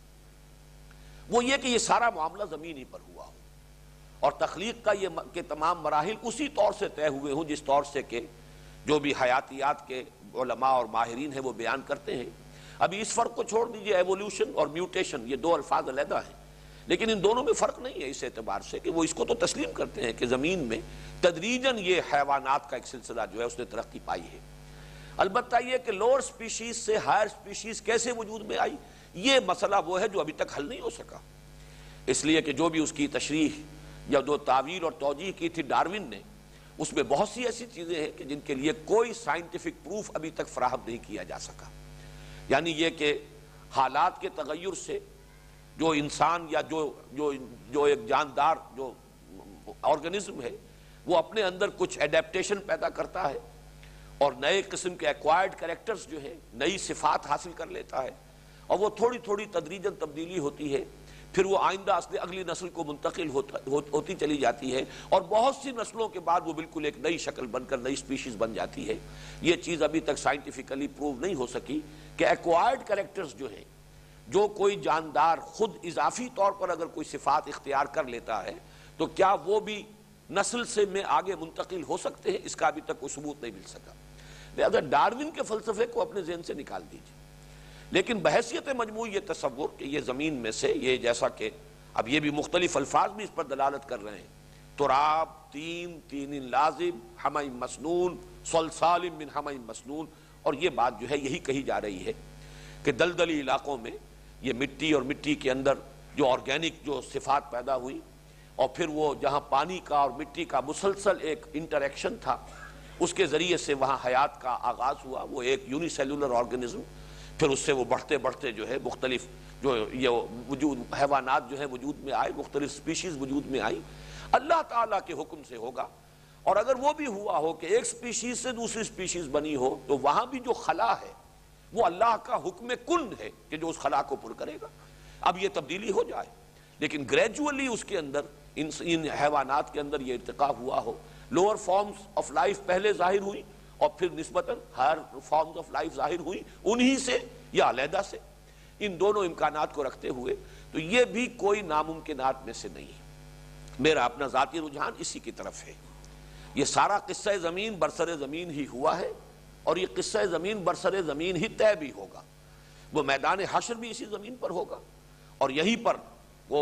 وہ یہ کہ یہ سارا معاملہ زمین ہی پر ہوا ہو اور تخلیق کا یہ کے تمام مراحل اسی طور سے طے ہوئے ہوں جس طور سے کہ جو بھی حیاتیات کے علماء اور ماہرین ہیں وہ بیان کرتے ہیں۔ ابھی اس فرق کو چھوڑ دیجئے، ایولیوشن اور میوٹیشن، یہ دو الفاظ علیحدہ ہیں، لیکن ان دونوں میں فرق نہیں ہے اس اعتبار سے کہ وہ اس کو تو تسلیم کرتے ہیں کہ زمین میں تدریجاً یہ حیوانات کا ایک سلسلہ جو ہے اس نے ترقی پائی ہے۔ البتہ یہ کہ لوور سپیشیز سے ہائر سپیشیز کیسے وجود میں آئی، یہ مسئلہ وہ ہے جو ابھی تک حل نہیں ہو سکا، اس لیے کہ جو بھی اس کی تشریح یا جو تعویل اور توجیہ کی تھی ڈارون نے، اس میں بہت سی ایسی چیزیں ہیں کہ جن کے لیے کوئی سائنٹیفک پروف ابھی تک فراہم نہیں کیا جا سکا۔ یعنی یہ کہ حالات کے تغیر سے جو انسان یا جو جو جو ایک جاندار جو آرگنزم ہے وہ اپنے اندر کچھ ایڈیپٹیشن پیدا کرتا ہے اور نئے قسم کے ایکوائرڈ کریکٹرز جو ہیں، نئی صفات حاصل کر لیتا ہے، اور وہ تھوڑی تھوڑی تدریجاً تبدیلی ہوتی ہے، پھر وہ آئندہ اصل اگلی نسل کو منتقل ہوتا ہوتی چلی جاتی ہے، اور بہت سی نسلوں کے بعد وہ بالکل ایک نئی شکل بن کر نئی سپیشیز بن جاتی ہے۔ یہ چیز ابھی تک سائنٹیفکلی پروو نہیں ہو سکی کہ ایکوائرڈ کریکٹرز جو ہیں، جو کوئی جاندار خود اضافی طور پر اگر کوئی صفات اختیار کر لیتا ہے تو کیا وہ بھی نسل سے میں آگے منتقل ہو سکتے ہیں، اس کا ابھی تک کوئی ثبوت نہیں مل سکا۔ لہذا ڈارون کے فلسفے کو اپنے ذہن سے نکال دیجیے، لیکن بحیثیت مجموع یہ تصور کہ یہ زمین میں سے یہ جیسا کہ اب یہ بھی مختلف الفاظ بھی اس پر دلالت کر رہے ہیں، تراب، تین، تین لازم، حمئ مسنون، صلصال من حمئ مسنون، اور یہ بات جو ہے یہی کہی جا رہی ہے کہ دلدلی علاقوں میں یہ مٹی اور مٹی کے اندر جو آرگینک جو صفات پیدا ہوئی، اور پھر وہ جہاں پانی کا اور مٹی کا مسلسل ایک انٹریکشن تھا، اس کے ذریعے سے وہاں حیات کا آغاز ہوا، وہ ایک یونی سیلولر آرگنزم، پھر اس سے وہ بڑھتے بڑھتے جو ہے مختلف جو یہ وجود حیوانات جو ہے وجود میں آئے، مختلف سپیشیز وجود میں آئی، اللہ تعالیٰ کے حکم سے ہوگا۔ اور اگر وہ بھی ہوا ہو کہ ایک سپیشیز سے دوسری سپیشیز بنی ہو تو وہاں بھی جو خلا ہے وہ اللہ کا حکم کن ہے کہ جو اس خلا کو پر کرے گا۔ اب یہ تبدیلی ہو جائے لیکن گریجولی اس کے اندر ان ان حیوانات کے اندر یہ ارتقاء ہوا ہو، لوور فارمز آف لائف پہلے ظاہر ہوئی اور پھر نسبتاً ہائر فارمز آف لائف ظاہر ہوئی، انہی سے یا علیحدہ سے، ان دونوں امکانات کو رکھتے ہوئے تو یہ بھی کوئی ناممکنات میں سے نہیں ہے۔ میرا اپنا ذاتی رجحان اسی کی طرف ہے۔ یہ سارا قصہ زمین برسر زمین ہی ہوا ہے اور یہ قصہ زمین برسر زمین ہی طے بھی ہوگا، وہ میدان حشر بھی اسی زمین پر ہوگا، اور یہیں پر وہ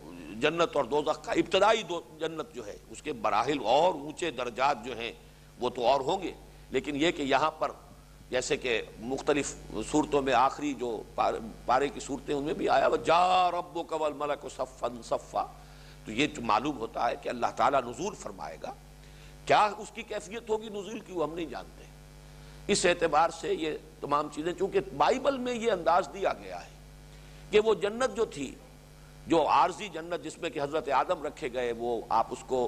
جنت اور دوزخ کا ابتدائی دو جنت جو ہے اس کے مراحل اور اونچے درجات جو ہیں وہ تو اور ہوں گے، لیکن یہ کہ یہاں پر جیسے کہ مختلف صورتوں میں آخری جو پارے کی صورتیں ان میں بھی آیا وَجَاءَ رَبُّكَ وَالْمَلَكُ صَفًّا صَفًّا، تو یہ جو معلوم ہوتا ہے کہ اللہ تعالیٰ نزول فرمائے گا، کیا اس کی کیفیت ہوگی نزول کی وہ ہم نہیں جانتے۔ اس اعتبار سے یہ تمام چیزیں چونکہ بائبل میں یہ انداز دیا گیا ہے کہ وہ جنت جو تھی، جو عارضی جنت جس میں کہ حضرت آدم رکھے گئے، وہ آپ اس کو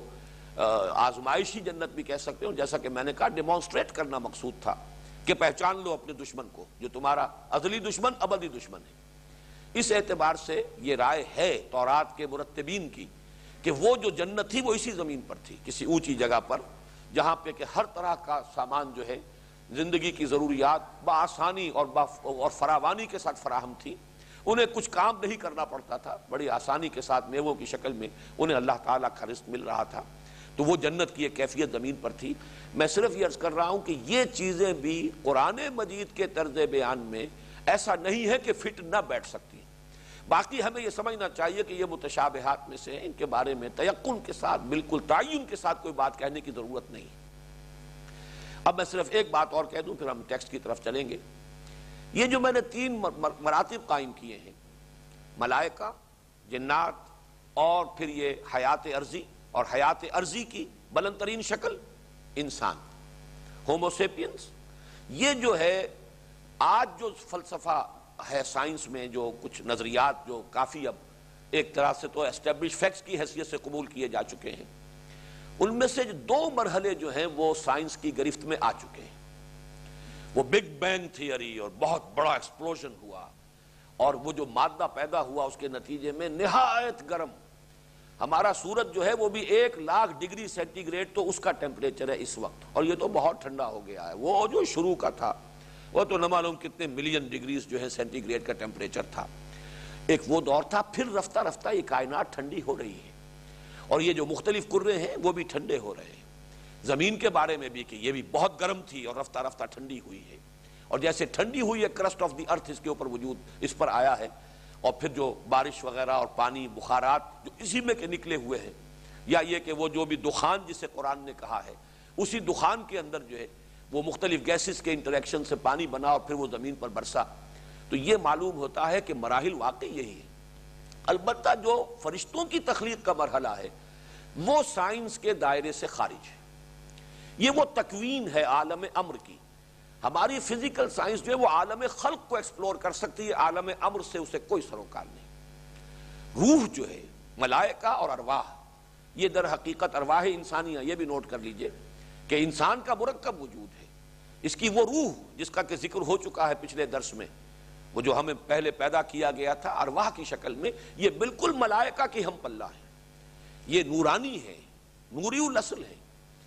آزمائشی جنت بھی کہہ سکتے ہو، جیسا کہ میں نے کہا ڈیمانسٹریٹ کرنا مقصود تھا کہ پہچان لو اپنے دشمن کو جو تمہارا ازلی دشمن ابدی دشمن ہے۔ اس اعتبار سے یہ رائے ہے تورات کے مرتبین کی کہ وہ جو جنت تھی وہ اسی زمین پر تھی، کسی اونچی جگہ پر، جہاں پہ کہ ہر طرح کا سامان جو ہے زندگی کی ضروریات بآسانی اور اور فراوانی کے ساتھ فراہم تھی، انہیں کچھ کام نہیں کرنا پڑتا تھا، بڑی آسانی کے ساتھ میووں کی شکل میں انہیں اللہ تعالیٰ کا رزق مل رہا تھا، تو وہ جنت کی ایک کیفیت زمین پر تھی۔ میں صرف یہ عرض کر رہا ہوں کہ یہ چیزیں بھی قرآن مجید کے طرز بیان میں ایسا نہیں ہے کہ فٹ نہ بیٹھ سکتی۔ باقی ہمیں یہ سمجھنا چاہیے کہ یہ متشابہات میں سے ان کے بارے میں تیقن کے ساتھ، بالکل تعین کے ساتھ کوئی بات کہنے کی ضرورت نہیں۔ اب میں صرف ایک بات اور کہہ دوں پھر ہم ٹیکسٹ کی طرف چلیں گے۔ یہ جو میں نے تین مراتب قائم کیے ہیں، ملائکہ، جنات اور پھر یہ حیات ارضی، اور حیات ارضی کی بلند ترین شکل انسان، ہومو سیپینس، یہ جو ہے آج جو فلسفہ ہے سائنس میں، جو کچھ نظریات جو کافی اب ایک طرح سے تو اسٹیبلش فیکٹس کی حیثیت سے قبول کیے جا چکے ہیں، ان میں سے دو مرحلے جو ہیں وہ سائنس کی گرفت میں آ چکے ہیں۔ وہ بگ بینگ تھیوری اور بہت بڑا ایکسپلوژن ہوا، اور وہ جو مادہ پیدا ہوا اس کے نتیجے میں نہایت گرم، ہمارا سورج جو ہے وہ بھی ایک لاکھ ڈگری سینٹی گریڈ تو اس کا ٹیمپریچر ہے اس وقت، اور یہ تو بہت ٹھنڈا ہو گیا ہے۔ وہ جو شروع کا تھا وہ تو نہ معلوم کتنے ملین ڈگریز جو ہے سینٹی گریڈ کا ٹیمپریچر تھا، ایک وہ دور تھا۔ پھر رفتہ رفتہ یہ کائنات ٹھنڈی ہو رہی ہے، اور یہ جو مختلف کرے ہیں وہ بھی ٹھنڈے ہو رہے ہیں۔ زمین کے بارے میں بھی کہ یہ بھی بہت گرم تھی اور رفتہ رفتہ ٹھنڈی ہوئی ہے، اور جیسے ٹھنڈی ہوئی ہے کرسٹ آف دی ارتھ اس کے اوپر وجود اس پر آیا ہے، اور پھر جو بارش وغیرہ اور پانی بخارات جو اسی میں کے نکلے ہوئے ہیں، یا یہ کہ وہ جو بھی دخان جسے قرآن نے کہا ہے، اسی دخان کے اندر جو ہے وہ مختلف گیسز کے انٹریکشن سے پانی بنا اور پھر وہ زمین پر برسا، تو یہ معلوم ہوتا ہے کہ مراحل واقعی یہی ہے۔ البتہ جو فرشتوں کی تخلیق کا مرحلہ ہے وہ سائنس کے دائرے سے خارج ہے، یہ وہ تکوین ہے عالم امر کی۔ ہماری فزیکل سائنس جو ہے وہ عالم خلق کو ایکسپلور کر سکتی ہے، عالم امر سے اسے کوئی سروکار نہیں۔ روح جو ہے، ملائکہ اور ارواح، یہ در حقیقت ارواح انسانیہ، یہ بھی نوٹ کر لیجئے کہ انسان کا مرکب وجود ہے، اس کی وہ روح جس کا کہ ذکر ہو چکا ہے پچھلے درس میں، وہ جو ہمیں پہلے پیدا کیا گیا تھا ارواح کی شکل میں، یہ بالکل ملائکہ کی ہم پلہ ہے، یہ نورانی ہے، نوری الاصل ہے۔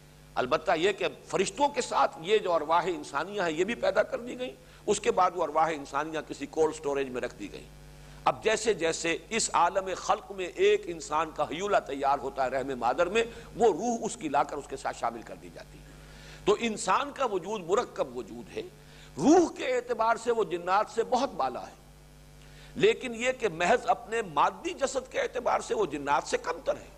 البتہ یہ کہ فرشتوں کے ساتھ یہ جو ارواح انسانیہ ہے یہ بھی پیدا کر دی گئی، اس کے بعد وہ ارواح انسانیہ کسی کولڈ سٹوریج میں رکھ دی گئی۔ اب جیسے جیسے اس عالم خلق میں ایک انسان کا حیولہ تیار ہوتا ہے رحم مادر میں، وہ روح اس کی لا کر اس کے ساتھ شامل کر دی جاتی ہے۔ تو انسان کا وجود مرکب وجود ہے، روح کے اعتبار سے وہ جنات سے بہت بالا ہے، لیکن یہ کہ محض اپنے مادی جسد کے اعتبار سے وہ جنات سے کمتر ہے،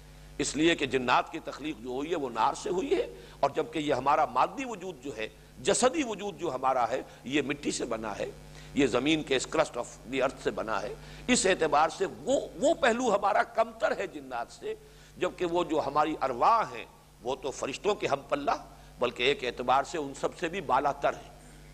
اس لیے کہ جنات کی تخلیق جو ہوئی ہے وہ نار سے ہوئی ہے، اور جبکہ یہ ہمارا مادی وجود جو ہے، جسدی وجود جو ہمارا ہے، یہ مٹی سے بنا ہے، یہ زمین کے اس کرسٹ آف دی ارتھ سے بنا ہے، اس اعتبار سے وہ وہ پہلو ہمارا کمتر ہے جنات سے، جبکہ وہ جو ہماری ارواح ہیں وہ تو فرشتوں کے ہم پلہ، بلکہ ایک اعتبار سے ان سب سے بھی بالا تر ہے۔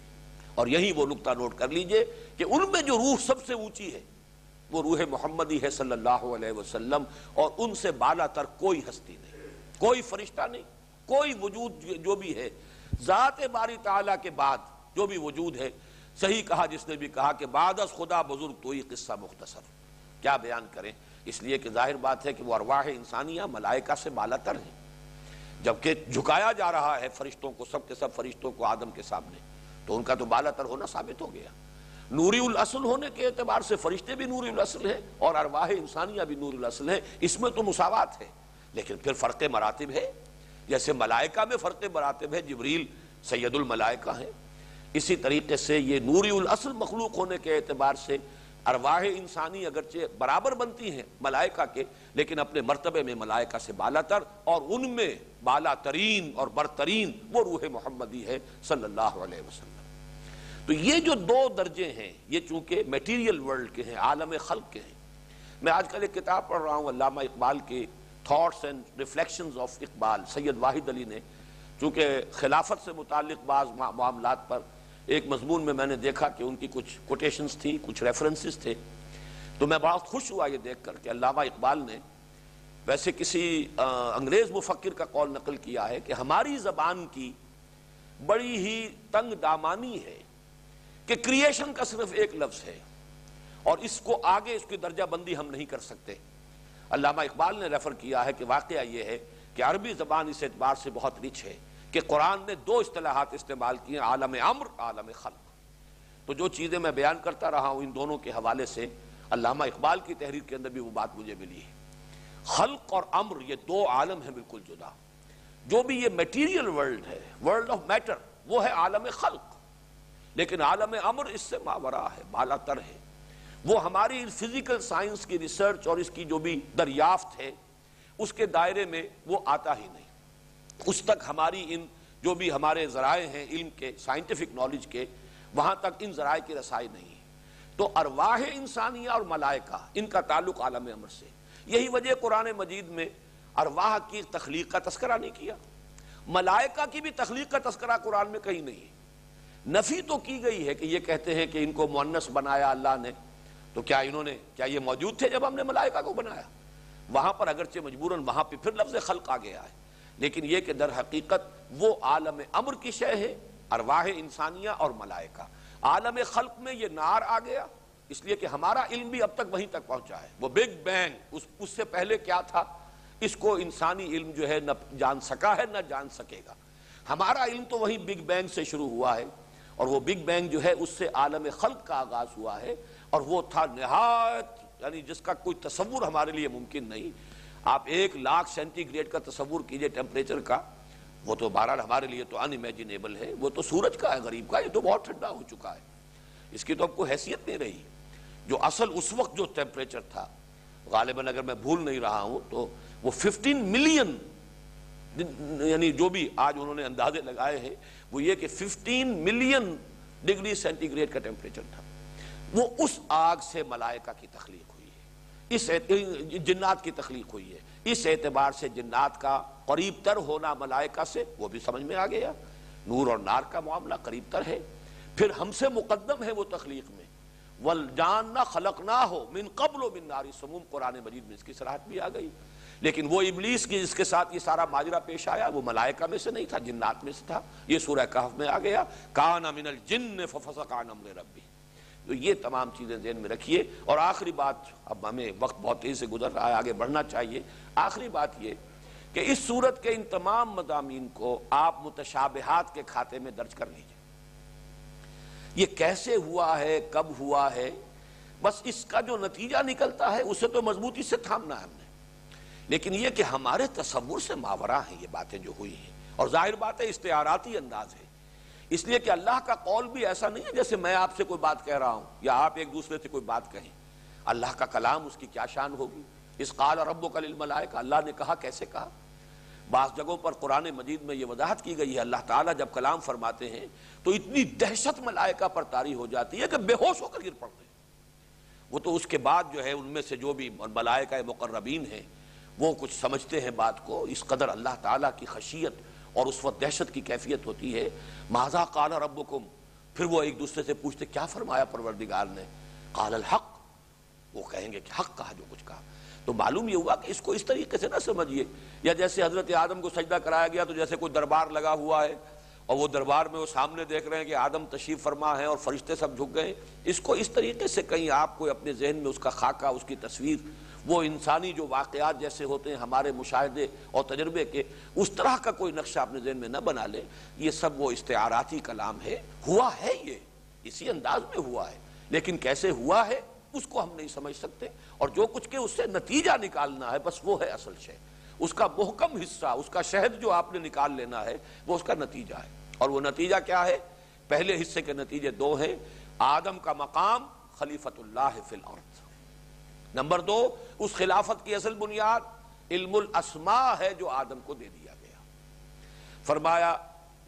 اور یہی وہ نقطہ نوٹ کر لیجئے کہ ان میں جو روح سب سے اونچی ہے وہ روح محمدی ہے صلی اللہ علیہ وسلم، اور ان سے بالا تر کوئی ہستی نہیں، کوئی فرشتہ نہیں، کوئی وجود جو بھی ہے ذات باری تعالیٰ کے بعد جو بھی وجود ہے۔ صحیح کہا جس نے بھی کہا کہ بعد از خدا بزرگ تو ہی قصہ مختصر، کیا بیان کریں، اس لیے کہ ظاہر بات ہے کہ وہ ارواح انسانیہ ملائکہ سے بالا تر ہیں، جبکہ جھکایا جا رہا ہے فرشتوں کو، سب کے سب فرشتوں کو آدم کے سامنے، تو ان کا تو بالا تر ہونا ثابت ہو گیا۔ نوری الاصل ہونے کے اعتبار سے فرشتے بھی نوری الاصل ہیں اور ارواح انسانیہ بھی نوری الاصل ہیں، اس میں تو مساوات ہے، لیکن پھر فرق مراتب ہے، جیسے ملائکہ میں فرق مراتب ہے، جبریل سید الملائکہ ہیں، اسی طریقے سے یہ نوری الاصل مخلوق ہونے کے اعتبار سے ارواح انسانی اگرچہ برابر بنتی ہیں ملائکہ کے، لیکن اپنے مرتبے میں ملائکہ سے بالا تر، اور ان میں بالا ترین اور برترین وہ روح محمدی ہے صلی اللہ علیہ وسلم۔ تو یہ جو دو درجے ہیں یہ چونکہ میٹیریل ورلڈ کے ہیں، عالم خلق کے ہیں۔ میں آج کل ایک کتاب پڑھ رہا ہوں علامہ اقبال کے thoughts and reflections of Iqbal, Syed Wahid Ali نے، چونکہ خلافت سے متعلق بعض معاملات پر ایک مضمون میں میں نے دیکھا کہ ان کی کچھ کوٹیشنز تھی، کچھ ریفرنسز تھے، تو میں بہت خوش ہوا یہ دیکھ کر کہ علامہ اقبال نے ویسے کسی انگریز مفکر کا قول نقل کیا ہے کہ ہماری زبان کی بڑی ہی تنگ دامانی ہے کہ کریشن کا صرف ایک لفظ ہے اور اس کو آگے اس کی درجہ بندی ہم نہیں کر سکتے۔ علامہ اقبال نے ریفر کیا ہے کہ واقعہ یہ ہے کہ عربی زبان اس اعتبار سے بہت رچ ہے کہ قرآن نے دو اصطلاحات استعمال کی ہیں، عالم امر، عالم خلق۔ تو جو چیزیں میں بیان کرتا رہا ہوں ان دونوں کے حوالے سے علامہ اقبال کی تحریر کے اندر بھی وہ بات مجھے ملی ہے. خلق اور امر یہ دو عالم ہیں بالکل جدا. جو بھی یہ میٹیریل ورلڈ ہے، ورلڈ آف میٹر، وہ ہے عالم خلق، لیکن عالم امر اس سے ماورا ہے، بالا تر ہے. وہ ہماری فزیکل سائنس کی ریسرچ اور اس کی جو بھی دریافت ہے اس کے دائرے میں وہ آتا ہی نہیں. اس تک ہماری ان جو بھی ہمارے ذرائع ہیں علم کے، سائنٹیفک نالج کے، وہاں تک ان ذرائع کی رسائی نہیں ہے. تو ارواح انسانیہ اور ملائکہ ان کا تعلق عالم امر سے. یہی وجہ قرآن مجید میں ارواح کی تخلیق کا تذکرہ نہیں کیا، ملائکہ کی بھی تخلیق کا تذکرہ قرآن میں کہیں نہیں ہے. نفی تو کی گئی ہے کہ یہ کہتے ہیں کہ ان کو مؤنث بنایا اللہ نے، تو کیا انہوں نے کیا یہ موجود تھے جب ہم نے ملائکہ کو بنایا؟ وہاں پر اگرچہ مجبوراً وہاں پہ پھر لفظ خلق آ گیا ہے، لیکن یہ کہ در حقیقت وہ عالم امر کی شے ہے، ارواح انسانیہ اور ملائکہ. عالم خلق میں یہ نار آ گیا اس لیے کہ ہمارا علم بھی اب تک وہیں تک پہنچا ہے. وہ بگ بینگ، اس, اس سے پہلے کیا تھا اس کو انسانی علم جو ہے نہ جان سکا ہے نہ جان سکے گا. ہمارا علم تو وہیں بگ بینگ سے شروع ہوا ہے، اور وہ بگ بینگ جو ہے اس سے عالم خلق کا آغاز ہوا ہے، اور وہ تھا نہایت، یعنی جس کا کوئی تصور ہمارے لیے ممکن نہیں. آپ ایک لاکھ سینٹی گریڈ کا تصور کیجئے ٹیمپریچر کا، وہ تو بہرحال ہمارے لیے تو ان امیجنیبل ہے. وہ تو سورج کا ہے غریب کا، یہ تو بہت ٹھنڈا ہو چکا ہے، اس کی تو اب کوئی حیثیت نہیں رہی. جو اصل اس وقت جو ٹیمپریچر تھا غالباً اگر میں بھول نہیں رہا ہوں تو وہ ففٹین ملین، یعنی جو بھی آج انہوں نے اندازے لگائے ہیں وہ یہ کہ fifteen million degree centigrade کا ٹیمپریچر تھا. وہ اس آگ سے ملائکہ کی تخلیق ہوئی ہے، اس جنات کی تخلیق ہوئی ہے. اس اعتبار سے جنات کا قریب تر ہونا ملائکہ سے وہ بھی سمجھ میں آ گیا. نور اور نار کا معاملہ قریب تر ہے، پھر ہم سے مقدم ہے وہ تخلیق میں. وَالْجَانَّ خَلَقْنَاهُ مِن قَبْلُ مِن نَارِ السَّمُومِ، قرآن مجید میں اس کی صراحت بھی آ گئی. لیکن وہ ابلیس کی جس کے ساتھ یہ سارا ماجرا پیش آیا وہ ملائکہ میں سے نہیں تھا، جنات میں سے تھا. یہ سورہ کہف میں آ گیا، کَانَ مِنَ الْجِنِّ فَفَسَقَ عَنْ أَمْرِ رَبِّهِ. تو یہ تمام چیزیں ذہن میں رکھیے. اور آخری بات، اب ہمیں وقت بہت تیزی سے گزر رہا ہے، آگے بڑھنا چاہیے. آخری بات یہ کہ اس سورت کے ان تمام مضامین کو آپ متشابہات کے کھاتے میں درج کر لیجئے. یہ کیسے ہوا ہے، کب ہوا ہے، بس اس کا جو نتیجہ نکلتا ہے اسے تو مضبوطی سے تھامنا ہے ہم نے. لیکن یہ کہ ہمارے تصور سے ماورا ہیں یہ باتیں جو ہوئی ہیں، اور ظاہر بات ہے استعاراتی انداز ہے، اس لیے کہ اللہ کا قول بھی ایسا نہیں ہے جیسے میں آپ سے کوئی بات کہہ رہا ہوں یا آپ ایک دوسرے سے کوئی بات کہیں. اللہ کا کلام، اس کی کیا شان ہوگی. اذ قال ربک للملائکہ، اللہ نے کہا، کیسے کہا. بعض جگہوں پر قرآن مجید میں یہ وضاحت کی گئی ہے اللہ تعالیٰ جب کلام فرماتے ہیں تو اتنی دہشت ملائکہ پر طاری ہو جاتی ہے کہ بے ہوش ہو کر گر پڑتے ہیں. وہ تو اس کے بعد جو ہے ان میں سے جو بھی ملائکہ مقربین ہیں وہ کچھ سمجھتے ہیں بات کو. اس قدر اللہ تعالیٰ کی خشیت اور اس وقت دہشت کی کیفیت ہوتی ہے. ماذا قال ربکم، پھر وہ ایک دوسرے سے پوچھتے کیا فرمایا پروردگار نے. قال الحق، وہ کہیں گے کہ حق کہا جو کچھ کہا. تو معلوم یہ ہوا کہ اس کو اس طریقے سے نہ سمجھیے، یا جیسے حضرت آدم کو سجدہ کرایا گیا تو جیسے کوئی دربار لگا ہوا ہے اور وہ دربار میں وہ سامنے دیکھ رہے ہیں کہ آدم تشریف فرما ہے اور فرشتے سب جھک گئے. اس کو اس طریقے سے کہیں آپ کو اپنے ذہن میں اس کا خاکہ، اس کی تصویر، وہ انسانی جو واقعات جیسے ہوتے ہیں ہمارے مشاہدے اور تجربے کے، اس طرح کا کوئی نقشہ اپنے ذہن میں نہ بنا لے. یہ سب وہ استعاراتی کلام ہے. ہوا ہے یہ اسی انداز میں ہوا ہے، لیکن کیسے ہوا ہے اس کو ہم نہیں سمجھ سکتے. اور جو کچھ کہ اس سے نتیجہ نکالنا ہے بس وہ ہے اصل شے. اس کا محکم حصہ، اس کا شہد جو آپ نے نکال لینا ہے وہ اس کا نتیجہ ہے. اور وہ نتیجہ کیا ہے؟ پہلے حصے کے نتیجے دو ہیں. آدم کا مقام خلیفۃ اللہ فی الارض. نمبر دو، اس خلافت کی اصل بنیاد علم الاسماء ہے جو آدم کو دے دیا گیا. فرمایا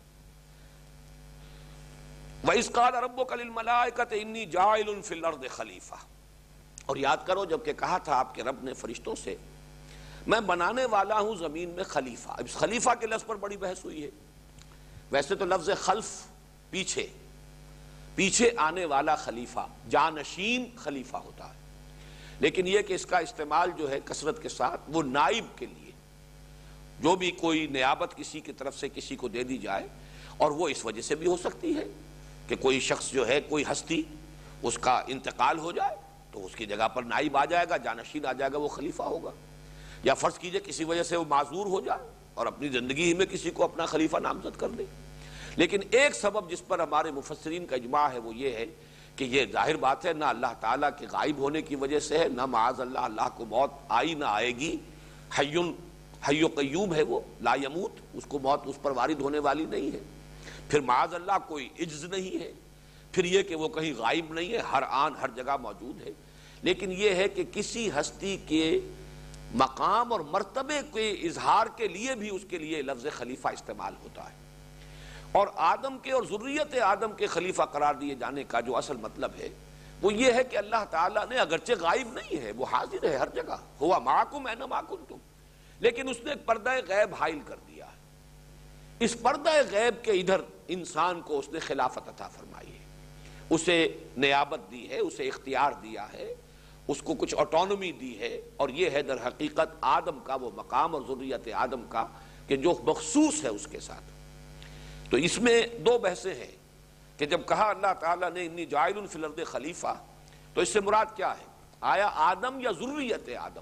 وَإِذْ قَالَ رَبُّكَ لِلْمَلَائِكَةِ إِنِّي جَاعِلٌ فِي الْأَرْضِ خَلِيفَةً. اور یاد کرو جب کہ کہا تھا آپ کے رب نے فرشتوں سے میں بنانے والا ہوں زمین میں خلیفہ. اب اس خلیفہ کے لفظ پر بڑی بحث ہوئی ہے. ویسے تو لفظ خلف پیچھے پیچھے آنے والا خلیفہ، جانشین خلیفہ ہوتا ہے، لیکن یہ کہ اس کا استعمال جو ہے کثرت کے ساتھ وہ نائب کے لیے، جو بھی کوئی نیابت کسی کی طرف سے کسی کو دے دی جائے، اور وہ اس وجہ سے بھی ہو سکتی ہے کہ کوئی شخص جو ہے، کوئی ہستی، اس کا انتقال ہو جائے تو اس کی جگہ پر نائب آ جائے گا، جانشین آ جائے گا، وہ خلیفہ ہوگا. یا فرض کیجئے کسی وجہ سے وہ معذور ہو جائے اور اپنی زندگی ہی میں کسی کو اپنا خلیفہ نامزد کر دے. لیکن ایک سبب جس پر ہمارے مفسرین کا اجماع ہے وہ یہ ہے کہ یہ ظاہر بات ہے نہ اللہ تعالیٰ کے غائب ہونے کی وجہ سے ہے، نہ معاذ اللہ اللہ کو موت آئی نہ آئے گی، حی حی و قیوم ہے وہ، لا یموت، اس کو موت اس پر وارد ہونے والی نہیں ہے۔ پھر معاذ اللہ کوئی عجز نہیں ہے، پھر یہ کہ وہ کہیں غائب نہیں ہے، ہر آن ہر جگہ موجود ہے۔ لیکن یہ ہے کہ کسی ہستی کے مقام اور مرتبے کے اظہار کے لیے بھی اس کے لیے لفظ خلیفہ استعمال ہوتا ہے، اور آدم کے اور ذریت آدم کے خلیفہ قرار دیے جانے کا جو اصل مطلب ہے وہ یہ ہے کہ اللہ تعالیٰ نے اگرچہ غائب نہیں ہے، وہ حاضر ہے ہر جگہ، ہوا معکم اینما کنتم، لیکن اس نے ایک پردہ غیب حائل کر دیا ہے۔ اس پردہ غیب کے ادھر انسان کو اس نے خلافت عطا فرمائی ہے، اسے نیابت دی ہے، اسے اختیار دیا ہے، اس کو کچھ آٹونومی دی ہے، اور یہ ہے در حقیقت آدم کا وہ مقام اور ذریت آدم کا کہ جو مخصوص ہے اس کے ساتھ۔ تو اس میں دو بحثیں ہیں کہ جب کہا اللہ تعالیٰ نے انی جاعل فی الارض خلیفہ، تو اس سے مراد کیا ہے؟ آیا آدم یا ذریت آدم؟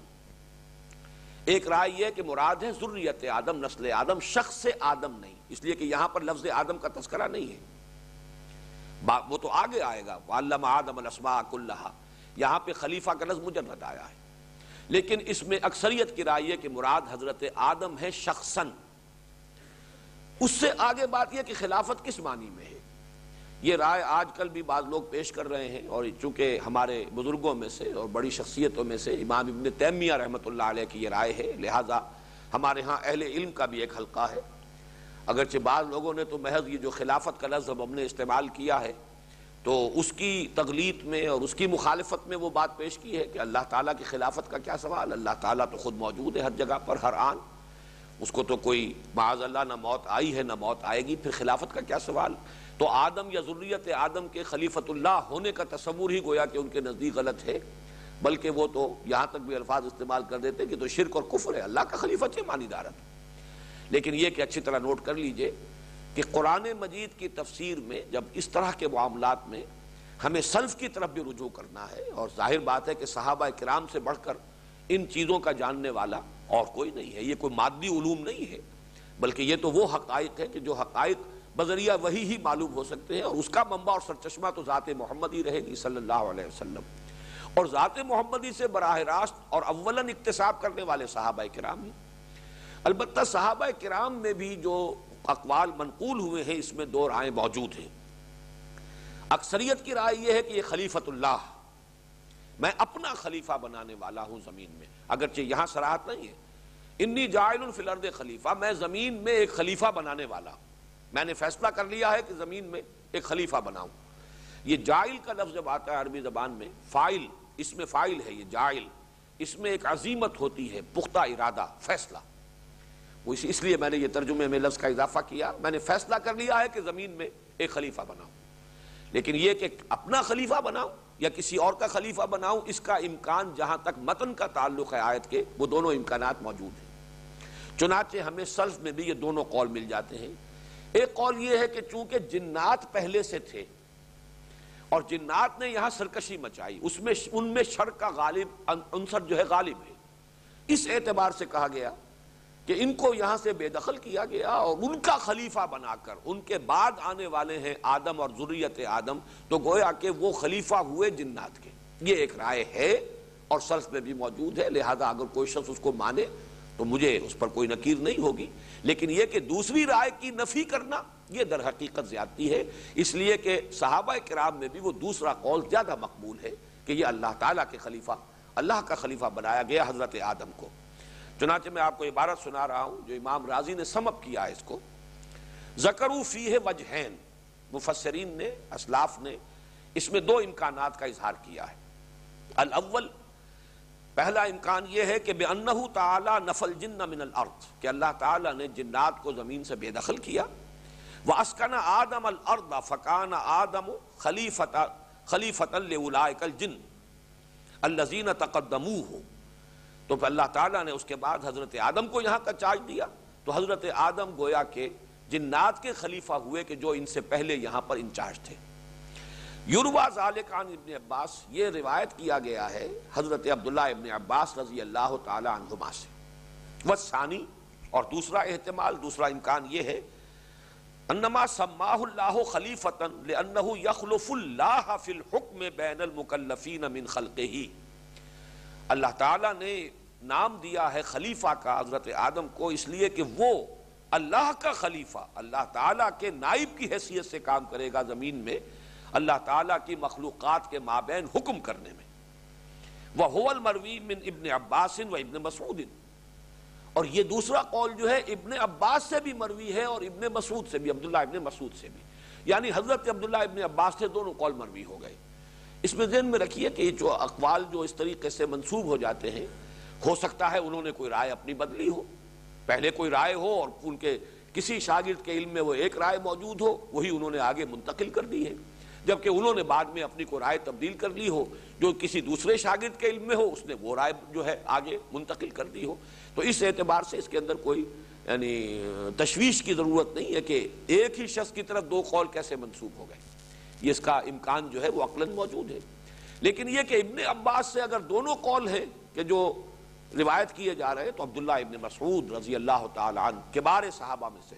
ایک رائے یہ کہ مراد ہے ذریت آدم، نسل آدم، شخص آدم نہیں، اس لیے کہ یہاں پر لفظ آدم کا تذکرہ نہیں ہے، وہ تو آگے آئے گا، وَعَلَّمَ آدَمَ الْأَسْمَاءَ كُلَّهَا، یہاں پہ خلیفہ کا لفظ مجرد آیا ہے، لیکن اس میں اکثریت کی رائے ہے کہ مراد حضرت آدم ہے شخصاً۔ اس سے آگے بات یہ کہ خلافت کس معنی میں ہے، یہ رائے آج کل بھی بعض لوگ پیش کر رہے ہیں، اور چونکہ ہمارے بزرگوں میں سے اور بڑی شخصیتوں میں سے امام ابن تیمیہ رحمۃ اللہ علیہ کی یہ رائے ہے، لہٰذا ہمارے ہاں اہل علم کا بھی ایک حلقہ ہے، اگرچہ بعض لوگوں نے تو محض یہ جو خلافت کا لفظ ہم نے استعمال کیا ہے تو اس کی تغلیط میں اور اس کی مخالفت میں وہ بات پیش کی ہے کہ اللہ تعالیٰ کی خلافت کا کیا سوال، اللہ تعالیٰ تو خود موجود ہے ہر جگہ پر ہر آن، اس کو تو کوئی معاذ اللہ نہ موت آئی ہے نہ موت آئے گی، پھر خلافت کا کیا سوال؟ تو آدم یا ذریت آدم کے خلیفۃ اللہ ہونے کا تصور ہی گویا کہ ان کے نزدیک غلط ہے، بلکہ وہ تو یہاں تک بھی الفاظ استعمال کر دیتے کہ تو شرک اور کفر ہے، اللہ کا خلیفہ کیا مانی دارت۔ لیکن یہ کہ اچھی طرح نوٹ کر لیجئے کہ قرآن مجید کی تفسیر میں جب اس طرح کے معاملات میں ہمیں سلف کی طرف بھی رجوع کرنا ہے، اور ظاہر بات ہے کہ صحابہ کرام سے بڑھ کر ان چیزوں کا جاننے والا اور کوئی نہیں ہے، یہ کوئی مادی علوم نہیں ہے، بلکہ یہ تو وہ حقائق ہے کہ جو حقائق بذریعہ وحی ہی معلوم ہو سکتے ہیں، اور اس کا منبع اور سرچشمہ تو ذات محمدی رہے گی صلی اللہ علیہ وسلم، اور ذات محمدی سے براہ راست اور اولاً اکتساب کرنے والے صحابہ کرام ہیں۔ البتہ صحابہ کرام میں بھی جو اقوال منقول ہوئے ہیں اس میں دو رائے موجود ہیں۔ اکثریت کی رائے یہ ہے کہ یہ خلیفۃ اللہ، میں اپنا خلیفہ بنانے والا ہوں زمین میں، اگرچہ یہاں صراحت نہیں ہے، انی جاعل فی الارض خلیفہ، میں زمین میں ایک خلیفہ بنانے والا ہوں، میں نے فیصلہ کر لیا ہے کہ زمین میں ایک خلیفہ بناؤں۔ یہ جاعل کا لفظ جب آتا ہے عربی زبان میں، فاعل، اس میں فاعل ہے یہ جاعل، اس میں ایک عزیمت ہوتی ہے، پختہ ارادہ، فیصلہ، وہ اس لیے میں نے یہ ترجمے میں لفظ کا اضافہ کیا، میں نے فیصلہ کر لیا ہے کہ زمین میں ایک خلیفہ بناؤں۔ لیکن یہ کہ اپنا خلیفہ بناؤں یا کسی اور کا خلیفہ بناؤں، اس کا امکان جہاں تک متن کا تعلق ہے آیت کے، وہ دونوں امکانات موجود ہیں۔ چنانچہ ہمیں سلف میں بھی یہ دونوں قول مل جاتے ہیں۔ ایک قول یہ ہے کہ چونکہ جنات پہلے سے تھے اور جنات نے یہاں سرکشی مچائی، اس میں ان میں شر کا غالب عنصر جو ہے غالب ہے، اس اعتبار سے کہا گیا کہ ان کو یہاں سے بے دخل کیا گیا، اور ان کا خلیفہ بنا کر ان کے بعد آنے والے ہیں آدم اور ذریت آدم، تو گویا کہ وہ خلیفہ ہوئے جنات کے۔ یہ ایک رائے ہے اور سلف میں بھی موجود ہے، لہذا اگر کوئی شخص اس کو مانے تو مجھے اس پر کوئی نکیر نہیں ہوگی، لیکن یہ کہ دوسری رائے کی نفی کرنا یہ در حقیقت زیادتی ہے، اس لیے کہ صحابہ کرام میں بھی وہ دوسرا قول زیادہ مقبول ہے کہ یہ اللہ تعالیٰ کے خلیفہ، اللہ کا خلیفہ بنایا گیا حضرت آدم کو۔ چنانچہ میں آپ کو عبارت سنا رہا ہوں جو امام راضی نے سم اپ کیا ہے اس کو، ذکروا فیہ وجہین، مفسرین نے، اسلاف نے اس میں دو امکانات کا اظہار کیا ہے۔ الاول، پہلا امکان یہ ہے کہ بِأَنَّهُ تَعَالَى نَفَى الْجِنَّ مِنَ الْأَرْضِ، کہ اللہ تعالیٰ نے جنات کو زمین سے بے دخل کیا، وَأَسْكَنَ آدَمَ الْأَرْضَ فَكَانَ آدَمُ خَلِيفَةً لِأُولَٰئِكَ الْجِنِّ الَّذِينَ تَقَدَّمُوهُ، تو پھر اللہ تعالیٰ نے اس کے بعد حضرت آدم کو یہاں کا چارج دیا، تو حضرت آدم گویا کہ جنات کے خلیفہ ہوئے کہ جو ان سے پہلے یہاں پر انچارج تھے۔ یروى ذلك عن ابن عباس، یہ روایت کیا گیا ہے حضرت عبداللہ ابن عباس رضی اللہ تعالی عنہما سے۔ والثانی، اور دوسرا احتمال، دوسرا امکان یہ ہے انما سماہ اللہ خلیفۃ لانہ یخلف اللہ فی الحکم بین المکلفین من خلقہ، اللہ تعالیٰ نے نام دیا ہے خلیفہ کا حضرت آدم کو اس لیے کہ وہ اللہ کا خلیفہ، اللہ تعالیٰ کے نائب کی حیثیت سے کام کرے گا زمین میں، اللہ تعالیٰ کی مخلوقات کے مابین حکم کرنے میں۔ وَهُوَ الْمَرْوِي مِنْ ابن عباس و ابن مسعود، اور یہ دوسرا قول جو ہے ابن عباس سے بھی مروی ہے اور ابن مسعود سے بھی، عبداللہ ابن مسعود سے بھی، یعنی حضرت عبداللہ ابن عباس سے دونوں قول مروی ہو گئے۔ اس میں ذہن میں رکھیے کہ یہ جو اقوال جو اس طریقے سے منسوب ہو جاتے ہیں، ہو سکتا ہے انہوں نے کوئی رائے اپنی بدلی ہو، پہلے کوئی رائے ہو اور ان کے کسی شاگرد کے علم میں وہ ایک رائے موجود ہو، وہی انہوں نے آگے منتقل کر دی ہے، جبکہ انہوں نے بعد میں اپنی کوئی رائے تبدیل کر لی ہو، جو کسی دوسرے شاگرد کے علم میں ہو اس نے وہ رائے جو ہے آگے منتقل کر دی ہو۔ تو اس اعتبار سے اس کے اندر کوئی یعنی تشویش کی ضرورت نہیں ہے کہ ایک ہی شخص کی طرف دو قول کیسے منسوب ہو گئے، یہ اس کا امکان جو ہے وہ عقلاً موجود ہے۔ لیکن یہ کہ ابن عباس سے اگر دونوں قول ہیں کہ جو روایت کیے جا رہے ہیں، تو عبداللہ ابن مسعود رضی اللہ تعالی عنہ کبار صحابہ میں سے،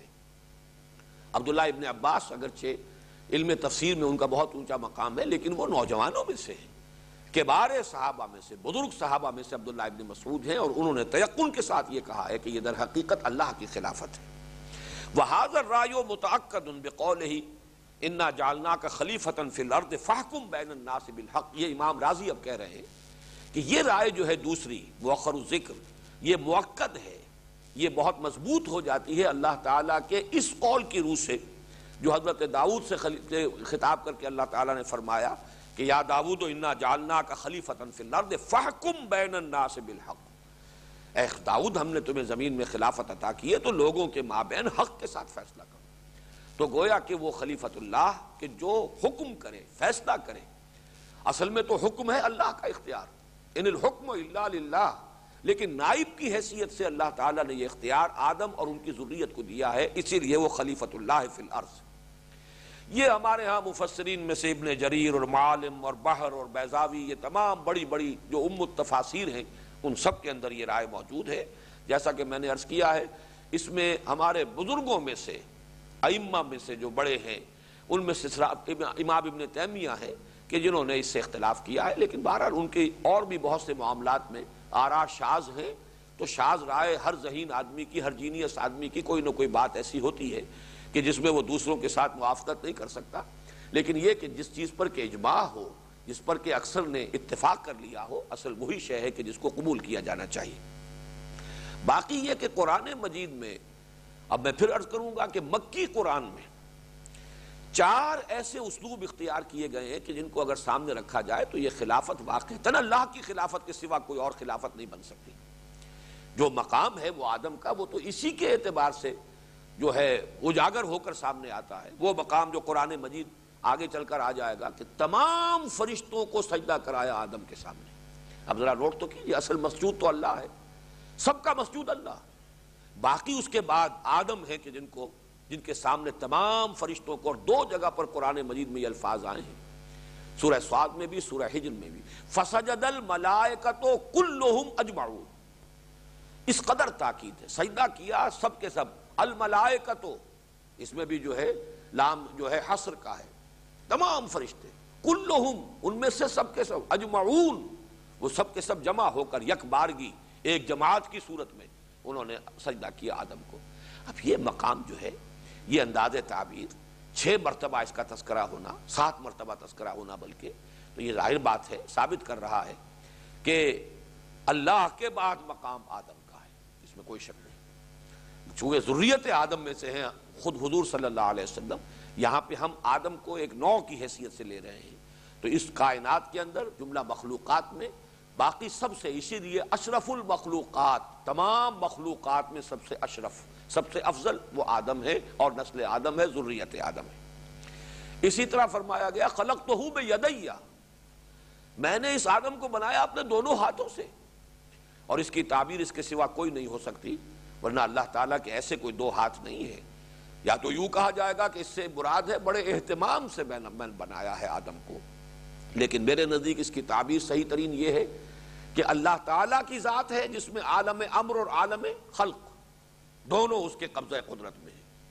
عبداللہ ابن عباس اگرچہ علم تفسیر میں ان کا بہت اونچا مقام ہے لیکن وہ نوجوانوں میں سے ہیں، کبار صحابہ میں سے، بزرگ صحابہ میں سے عبداللہ ابن مسعود ہیں، اور انہوں نے تیقن کے ساتھ یہ کہا ہے کہ یہ در حقیقت اللہ کی خلافت ہے۔ وَهَذَا الرَّأْيُ مُتَأَكَّدٌ بِقَوْلِهِ إِنَّا جَعَلْنَاكَ خَلِيفَةً فِي الْأَرْضِ فَاحْكُم بَيْنَ النَّاسِ بِالْحَقِّ، یہ امام راضی اب کہہ رہے ہیں کہ یہ رائے جو ہے دوسری مؤخر الذکر، یہ مؤکد ہے، یہ بہت مضبوط ہو جاتی ہے اللہ تعالیٰ کے اس قول کی روح سے جو حضرت داؤد سے خطاب کر کے اللہ تعالیٰ نے فرمایا کہ یا داؤد انا جعلناک خلیفۃ فی الارض فاحکم بین الناس بالحق، اے داؤد ہم نے تمہیں زمین میں خلافت عطا کی ہے تو لوگوں کے مابین حق کے ساتھ فیصلہ کرو۔ تو گویا کہ وہ خلیفۃ اللہ کہ جو حکم کرے، فیصلہ کرے، اصل میں تو حکم ہے اللہ کا اختیار، ان الحکم الا للہ، لیکن نائب کی حیثیت سے اللہ تعالیٰ نے یہ اختیار آدم اور ان کی ذریت کو دیا ہے، اسی لیے وہ خلیفۃ اللہ فی الارض۔ یہ ہمارے ہاں مفسرین میں سے ابن جریر اور معالم اور بحر اور بیضاوی، یہ تمام بڑی بڑی جو ام التفاسیر ہیں، ان سب کے اندر یہ رائے موجود ہے۔ جیسا کہ میں نے عرض کیا ہے، اس میں ہمارے بزرگوں میں سے، ائمہ میں سے جو بڑے ہیں، ان میں سے امام ابن تیمیہ ہیں کہ جنہوں نے اس سے اختلاف کیا ہے، لیکن بہرحال ان کے اور بھی بہت سے معاملات میں آراء شاذ ہیں، تو شاذ رائے ہر ذہین آدمی کی، ہر جینیس آدمی کی کوئی نہ کوئی بات ایسی ہوتی ہے کہ جس میں وہ دوسروں کے ساتھ موافقت نہیں کر سکتا، لیکن یہ کہ جس چیز پر کہ اجماع ہو، جس پر کہ اکثر نے اتفاق کر لیا ہو، اصل وہی شے ہے کہ جس کو قبول کیا جانا چاہیے۔ باقی یہ کہ قرآن مجید میں، اب میں پھر عرض کروں گا کہ مکی قرآن میں چار ایسے اسلوب اختیار کیے گئے ہیں کہ جن کو اگر سامنے رکھا جائے تو یہ خلافت واقعتاً اللہ کی خلافت کے سوا کوئی اور خلافت نہیں بن سکتی۔ جو مقام ہے وہ آدم کا، وہ تو اسی کے اعتبار سے جو ہے اجاگر ہو کر سامنے آتا ہے، وہ مقام جو قرآن مجید آگے چل کر آ جائے گا کہ تمام فرشتوں کو سجدہ کرایا آدم کے سامنے۔ اب ذرا نوٹ تو کیجیے، اصل مسجود تو اللہ ہے، سب کا مسجود اللہ، باقی اس کے بعد آدم ہے کہ جن کو جن کے سامنے تمام فرشتوں کو، اور دو جگہ پر قرآن مجید میں یہ الفاظ آئے ہیں، سورہ صاد میں بھی، سورہ حجر میں بھی، فسجد الملائکۃ کلہم اجمعون، اس قدر تاکید ہے، سجدہ کیا سب کے سب، الملائکۃ، اس میں بھی جو ہے لام جو ہے حصر کا ہے، تمام فرشتے، کلہم، ان میں سے سب کے سب، اجمعون، وہ سب کے سب جمع ہو کر یک بارگی ایک جماعت کی صورت میں انہوں نے سجدہ کیا آدم کو۔ اب یہ مقام جو ہے، یہ انداز تعبیر، چھ مرتبہ اس کا تذکرہ ہونا، سات مرتبہ تذکرہ ہونا بلکہ، تو یہ ظاہر بات ہے، ثابت کر رہا ہے کہ اللہ کے بعد مقام آدم کا ہے، اس میں کوئی شک نہیں۔ چونکہ ذریت آدم میں سے ہیں خود حضور صلی اللہ علیہ وسلم، یہاں پہ ہم آدم کو ایک نوع کی حیثیت سے لے رہے ہیں، تو اس کائنات کے اندر جملہ مخلوقات میں باقی سب سے، اسی لیے اشرف المخلوقات، تمام مخلوقات میں سب سے اشرف، سب سے افضل وہ آدم ہے، اور نسل آدم ہے، ذریت آدم ہے۔ اسی طرح فرمایا گیا خلقتہ بیدی، میں نے اس آدم کو بنایا اپنے دونوں ہاتھوں سے، اور اس کی تعبیر اس کے سوا کوئی نہیں ہو سکتی، ورنہ اللہ تعالیٰ کے ایسے کوئی دو ہاتھ نہیں ہے۔ یا تو یوں کہا جائے گا کہ اس سے مراد ہے بڑے اہتمام سے میں نے بنایا ہے آدم کو، لیکن میرے نزدیک اس کی تعبیر صحیح ترین یہ ہے کہ اللہ تعالیٰ کی ذات ہے جس میں عالم امر اور عالم خلق دونوں اس کے قبضہ قدرت میں ہیں،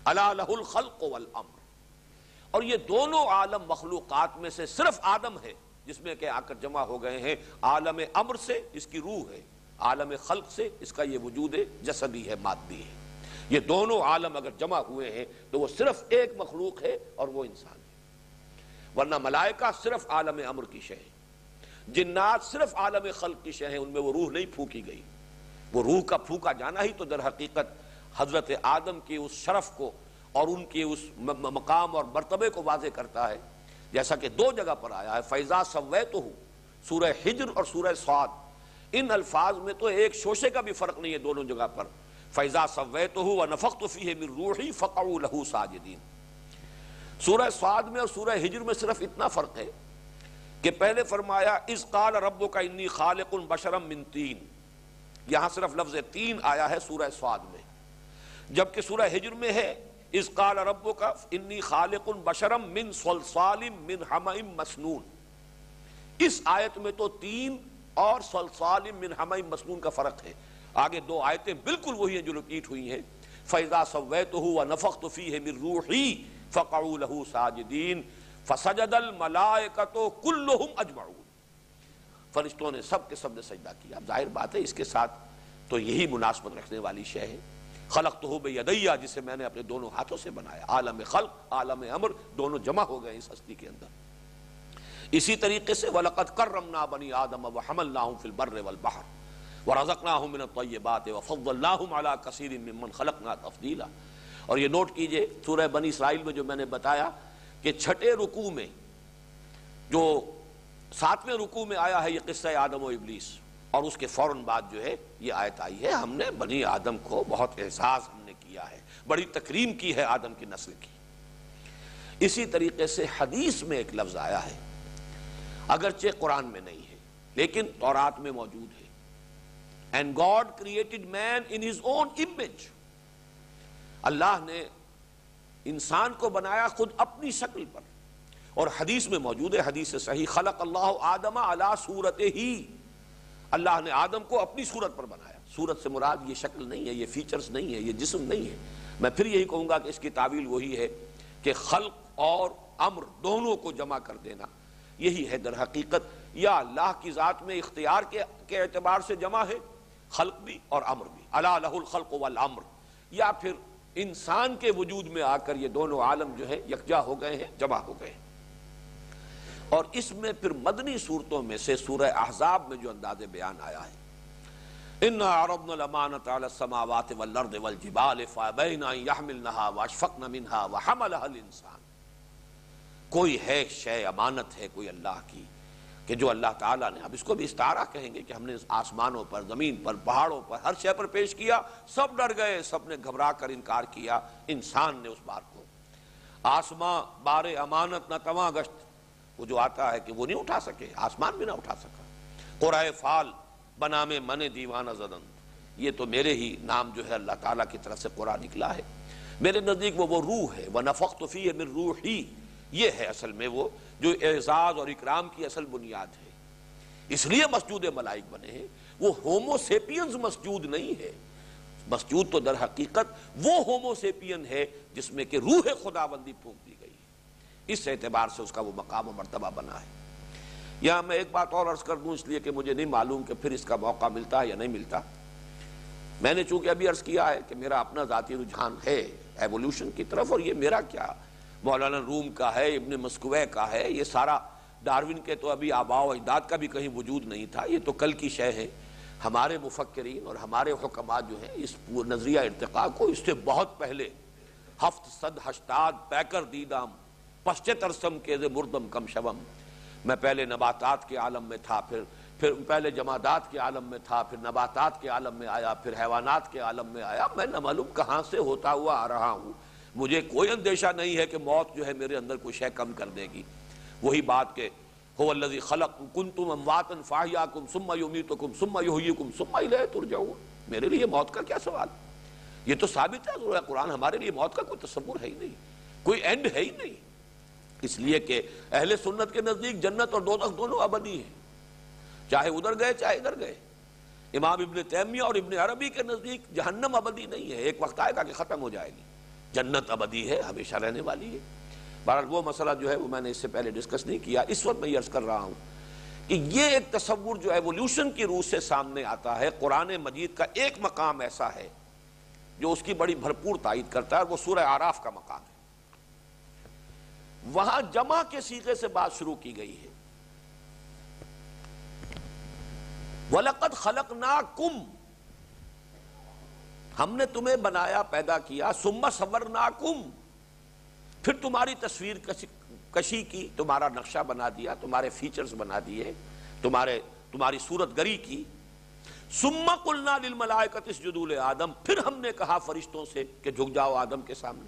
الا لہ الخلق والامر. اور یہ دونوں عالم مخلوقات میں سے صرف آدم ہے جس میں کہ آ کر جمع ہو گئے ہیں عالم امر سے اس کی روح ہے، عالم خلق سے اس کا یہ وجود جسدی ہے، مادی ہے. یہ دونوں عالم اگر جمع ہوئے ہیں تو وہ صرف ایک مخلوق ہے اور وہ انسان ہے. ورنہ ملائکہ صرف عالم امر کی شے ہے، جنات صرف عالم خلق کی شے ہیں، ان میں وہ روح نہیں پھونکی گئی. وہ روح کا پھونکا جانا ہی تو در حقیقت حضرت آدم کے اس شرف کو اور ان کے اس مقام اور مرتبے کو واضح کرتا ہے، جیسا کہ دو جگہ پر آیا ہے فَإِذَا سَوَّيْتُهُ، سورہ حجر اور سورہ صاد. ان الفاظ میں تو ایک شوشے کا بھی فرق نہیں ہے دونوں جگہ پر. فَإِذَا سَوَّيْتُهُ وَنَفَخْتُ فِيهِ مِن رُوحِي فَقَعُوا لَهُ سَاجِدِينَ. سورہ صاد میں اور سورہ حجر میں صرف اتنا فرق ہے کہ پہلے فرمایا اِذْ قَالَ رَبُّكَ إِنِّي خَالِقٌ بَشَرًا مِن طِين، یہاں صرف لفظ تین آیا ہے سورہ صاد میں، جبکہ سورہ حجر میں ہے اِذْ قَالَ رَبُّكَ إِنِّي خَالِقٌ بَشَرًا مِن صَلْصَالٍ مِن حَمَإٍ مَسْنُونٍ. اس آیت میں تو تین اور صلصال من حمأ مسنون کا فرق ہے. آگے دو آیتیں بالکل وہی ہیں جو رپیٹ ہوئی ہیں. فَإِذَا سَوَّيْتُهُ وَنَفَخْتُ فِيهِ مِن رُوحِي فَقَعُوا لَهُ سَاجِدِينَ فَسَجَدَ الْمَلَائِكَةُ كُلُّهُمْ أَجْمَعُونَ. فرشتوں نے سب کے سب نے سجدہ کیا. اب ظاہر بات ہے اس کے ساتھ تو یہی مناسبت رکھنے والی شے ہے. خلقتہ بیدیہ، جسے میں نے اپنے دونوں ہاتھوں سے بنایا. عالم خلق عالم امر دونوں جمع ہو گئے اس ہستی کے اندر. اسی طریقے سے وَلَقَدْ كَرَّمْنَا بَنِي آدَمَ وَحَمَلْنَاهُمْ فِي الْبَرِّ وَالْبَحْرِ وَرَزَقْنَاهُمْ مِنَ الطَّيِّبَاتِ وَفَضَّلْنَاهُمْ عَلَى كَثِيرٍ مِّمَّنْ خَلَقْنَا تَفْضِيلًا. اور یہ نوٹ کیجئے سورہ بنی اسرائیل میں جو میں نے بتایا کہ چھٹے رکوع میں جو ساتویں رکوع میں آیا ہے یہ قصہ آدم و ابلیس، اور اس کے فوراً بعد جو ہے یہ آیت آئی ہے ہم نے بنی آدم کو بہت اعزاز ہم نے کیا ہے، بڑی تکریم کی ہے آدم کی نسل کی. اسی طریقے سے حدیث میں ایک لفظ آیا ہے، اگرچہ قرآن میں نہیں ہے لیکن تورات میں موجود ہے. And God created man in his own image. اللہ نے انسان کو بنایا خود اپنی شکل پر. اور حدیث میں موجود ہے، حدیث صحیح، خلق اللہ آدم علی صورتہ، اللہ نے آدم کو اپنی صورت پر بنایا. صورت سے مراد یہ شکل نہیں ہے، یہ فیچرز نہیں ہے، یہ جسم نہیں ہے. میں پھر یہی کہوں گا کہ اس کی تعویل وہی ہے کہ خلق اور امر دونوں کو جمع کر دینا یہی ہے در حقیقت. یا اللہ کی ذات میں اختیار کے کے اعتبار سے جمع ہے خلق بھی اور امر بھی، الا لہ الخلق والامر. یا پھر انسان کے وجود میں آ کر یہ دونوں عالم جو ہے یکجا ہو گئے ہیں، جمع ہو گئے ہیں. اور اس میں پھر مدنی صورتوں میں سے سورہ احزاب میں جو انداز بیان آیا ہے، اِنَّا عَرَضْنَا الْأَمَانَةَ عَلَى السَّمَاوَاتِ وَالْأَرْضِ وَالْجِبَالِ فَأَبَيْنَ أَن يَحْمِلْنَهَا وَأَشْفَقْنَ مِنْهَا وَحَمَلَهَا الْإِنسَانُ. کوئی ہے شے امانت ہے کوئی اللہ کی کہ جو اللہ تعالیٰ نے، اب اس کو بھی استعارہ کہیں گے کہ ہم نے آسمانوں پر، زمین پر، پہاڑوں پر، ہر شے پر پیش کیا، سب ڈر گئے، سب نے گھبرا کر انکار کیا. انسان نے اس بار کو آسمان بار امانت نہ تواں گشت، وہ جو آتا ہے کہ وہ نہیں اٹھا سکے، آسمان بھی نہ اٹھا سکا. قرائے فال بنام من دیوانہ زدن، یہ تو میرے ہی نام جو ہے اللہ تعالیٰ کی طرف سے قرآن نکلا ہے. میرے نزدیک وہ وہ روح ہے، وَنَفَخْتُ فِيهِ مِن رُوحِي، یہ ہے اصل میں وہ جو اعزاز اور اکرام کی اصل بنیاد ہے. اس لیے مسجود ملائک بنے ہیں. وہ ہومو سیپینز مسجود نہیں ہے، مسجود تو در حقیقت وہ ہومو سیپین ہے جس میں کہ روح خداوندی پھونک دی گئی ہے. اس اعتبار سے اس کا وہ مقام و مرتبہ بنا ہے. یہاں میں ایک بات اور عرض کر دوں، اس لیے کہ مجھے نہیں معلوم کہ پھر اس کا موقع ملتا ہے یا نہیں ملتا. میں نے چونکہ ابھی عرض کیا ہے کہ میرا اپنا ذاتی رجحان ہے ایوولوشن کی طرف، اور یہ میرا کیا مولانا روم کا ہے، ابن مسکوے کا ہے، یہ سارا ڈاروین کے تو ابھی آباء و اجداد کا بھی کہیں وجود نہیں تھا، یہ تو کل کی شے ہے. ہمارے مفکرین اور ہمارے حکمات جو ہیں اس نظریہ ارتقاء کو اس سے بہت پہلے ہفت صد ہشتاد پیکر دیدام پشچ ترسم کے مردم کم شوم، میں پہلے نباتات کے عالم میں تھا، پھر پھر پہلے جمادات کے عالم میں تھا، پھر نباتات کے عالم میں آیا، پھر حیوانات کے عالم میں آیا. میں نہ معلوم کہاں سے ہوتا ہوا آ رہا ہوں. مجھے کوئی اندیشہ نہیں ہے کہ موت جو ہے میرے اندر کوئی شے کم کر دے گی. وہی بات کہ هو الذی خلق کنتم امواتا فاحیاکم ثم یمیتکم ثم یحییکم ثم الیہ ترجعون. میرے لیے موت کا کیا سوال؟ یہ تو ثابت ہے سورہ قرآن، ہمارے لیے موت کا کوئی تصور ہے ہی نہیں، کوئی اینڈ ہے ہی نہیں. اس لیے کہ اہل سنت کے نزدیک جنت اور دوزخ دونوں ابدی ہیں، چاہے ادھر گئے چاہے ادھر گئے. امام ابن تیمیہ اور ابن عربی کے نزدیک جہنم ابدی نہیں ہے، ایک وقت آئے گا کہ ختم ہو جائے گی. جنت ابدی ہے، ہمیشہ رہنے والی ہے۔ بہرحال وہ مسئلہ جو ہے وہ میں نے اس سے پہلے ڈسکس نہیں کیا، اس وقت میں یہ عرض کر رہا ہوں کہ یہ ایک تصور جو ایولیوشن کی روح سے سامنے آتا ہے۔ قرآن مجید کا ایک مقام ایسا ہے جو اس کی بڑی بھرپور تائید کرتا ہے، وہ سورہ اعراف کا مقام ہے۔ وہاں جمع کے صیغے سے بات شروع کی گئی ہے، وَلَقَدْ خَلَقْنَاكُمْ، ہم نے تمہیں بنایا، پیدا کیا، ثُمَّ صَوَّرْنَاكُمْ، پھر تمہاری تصویر کشی کی، تمہارا نقشہ بنا دیا، تمہارے فیچرز بنا دیے، تمہارے تمہاری صورت گری کی۔ ثُمَّ قُلْنَا لِلْمَلَائِكَةِ اسْجُدُوا لِآدَمَ، پھر ہم نے کہا فرشتوں سے کہ جھک جاؤ آدم کے سامنے۔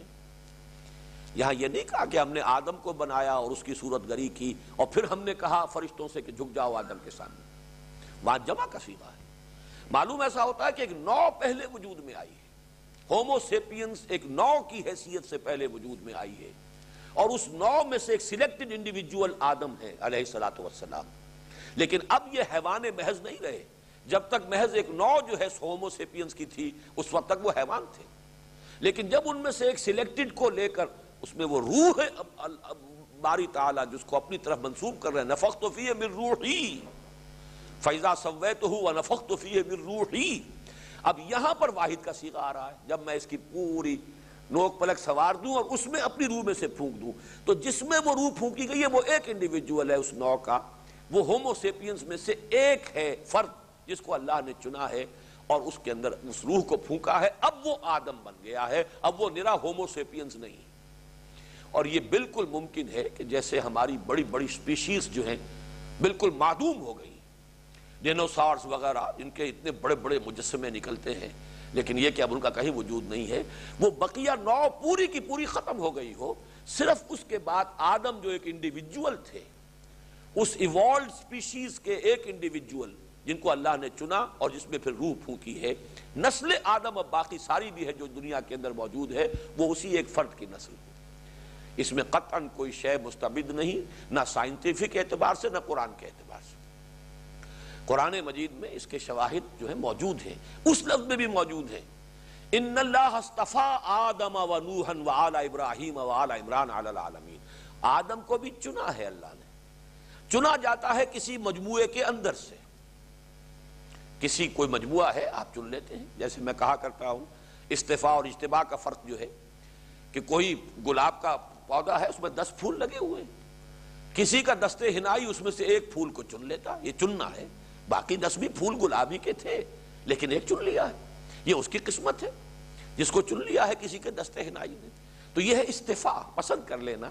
یہاں یہ نہیں کہا کہ ہم نے آدم کو بنایا اور اس کی صورت گری کی اور پھر ہم نے کہا فرشتوں سے کہ جھک جاؤ آدم کے سامنے، وہاں جمع کا صیغہ ہے۔ معلوم ایسا ہوتا ہے کہ ایک نو پہلے وجود میں آئی ہے، ہومو سیپینس ایک نو کی حیثیت سے پہلے وجود میں آئی ہے، اور اس نو میں سے ایک سلیکٹڈ انڈیویجول آدم ہے علیہ الصلوۃ والسلام۔ لیکن اب یہ حیوان محض نہیں رہے، جب تک محض ایک نو جو ہے ہومو سیپینس کی تھی اس وقت تک وہ حیوان تھے، لیکن جب ان میں سے ایک سلیکٹڈ کو لے کر اس میں وہ روح ہے باری تعالیٰ جس کو اپنی طرف منسوب کر رہے ہیں، نفخت فیہ من روحی فَإِذَا سَوَّيْتُهُ وَنَفَخْتُ فِيهِ مِن رُوحِي۔ اب یہاں پر واحد کا صیغہ آ رہا ہے، جب میں اس کی پوری نوک پلک سوار دوں اور اس میں اپنی روح میں سے پھونک دوں، تو جس میں وہ روح پھونکی گئی ہے وہ ایک انڈیویجول ہے اس نو کا، وہ ہومو سیپینس میں سے ایک ہے، فرد جس کو اللہ نے چنا ہے اور اس کے اندر اس روح کو پھونکا ہے، اب وہ آدم بن گیا ہے، اب وہ نرا ہومو سیپینس نہیں۔ اور یہ بالکل ممکن ہے کہ جیسے ہماری بڑی بڑی سپیشیز جو ہیں بالکل معدوم ہو گئی، ڈینوسارز وغیرہ جن کے اتنے بڑے بڑے مجسمے نکلتے ہیں، لیکن یہ کہ اب ان کا کہیں وجود نہیں ہے، وہ بقیہ نو پوری کی پوری ختم ہو گئی ہو، صرف اس کے بعد آدم جو ایک انڈیویجول تھے، اس ایوالڈ سپیشیز کے ایک انڈیویجول جن کو اللہ نے چنا اور جس میں پھر روح پھونکی ہے، نسل آدم اب باقی ساری بھی ہے جو دنیا کے اندر موجود ہے، وہ اسی ایک فرد کی نسل ہے۔ اس میں قطعاً کوئی شے مستبد نہیں، نہ سائنٹیفک اعتبار سے نہ قرآن کے اعتبار سے۔ قرآن مجید میں اس کے شواہد جو ہیں موجود ہیں، اس لفظ میں بھی موجود ہیں، ان اللہ اصطفیٰ آدم و نوحا و آل ابراہیم و آل عمران علی العالمین۔ آدم کو بھی چنا ہے اللہ نے، چنا جاتا ہے کسی مجموعے کے اندر سے، کسی کوئی مجموعہ ہے آپ چن لیتے ہیں، جیسے میں کہا کرتا ہوں استفاء اور اجتباء کا فرق جو ہے کہ کوئی گلاب کا پودا ہے اس میں دس پھول لگے ہوئے ہیں، کسی کا دستے ہنائی اس میں سے ایک پھول کو چن لیتا، یہ چننا ہے، باقی دس بھی پھول گلابی کے تھے لیکن ایک چن لیا ہے، یہ اس کی قسمت ہے جس کو چن لیا ہے کسی کے دستے ہنائی نے۔ تو یہ ہے استفاء، پسند کر لینا،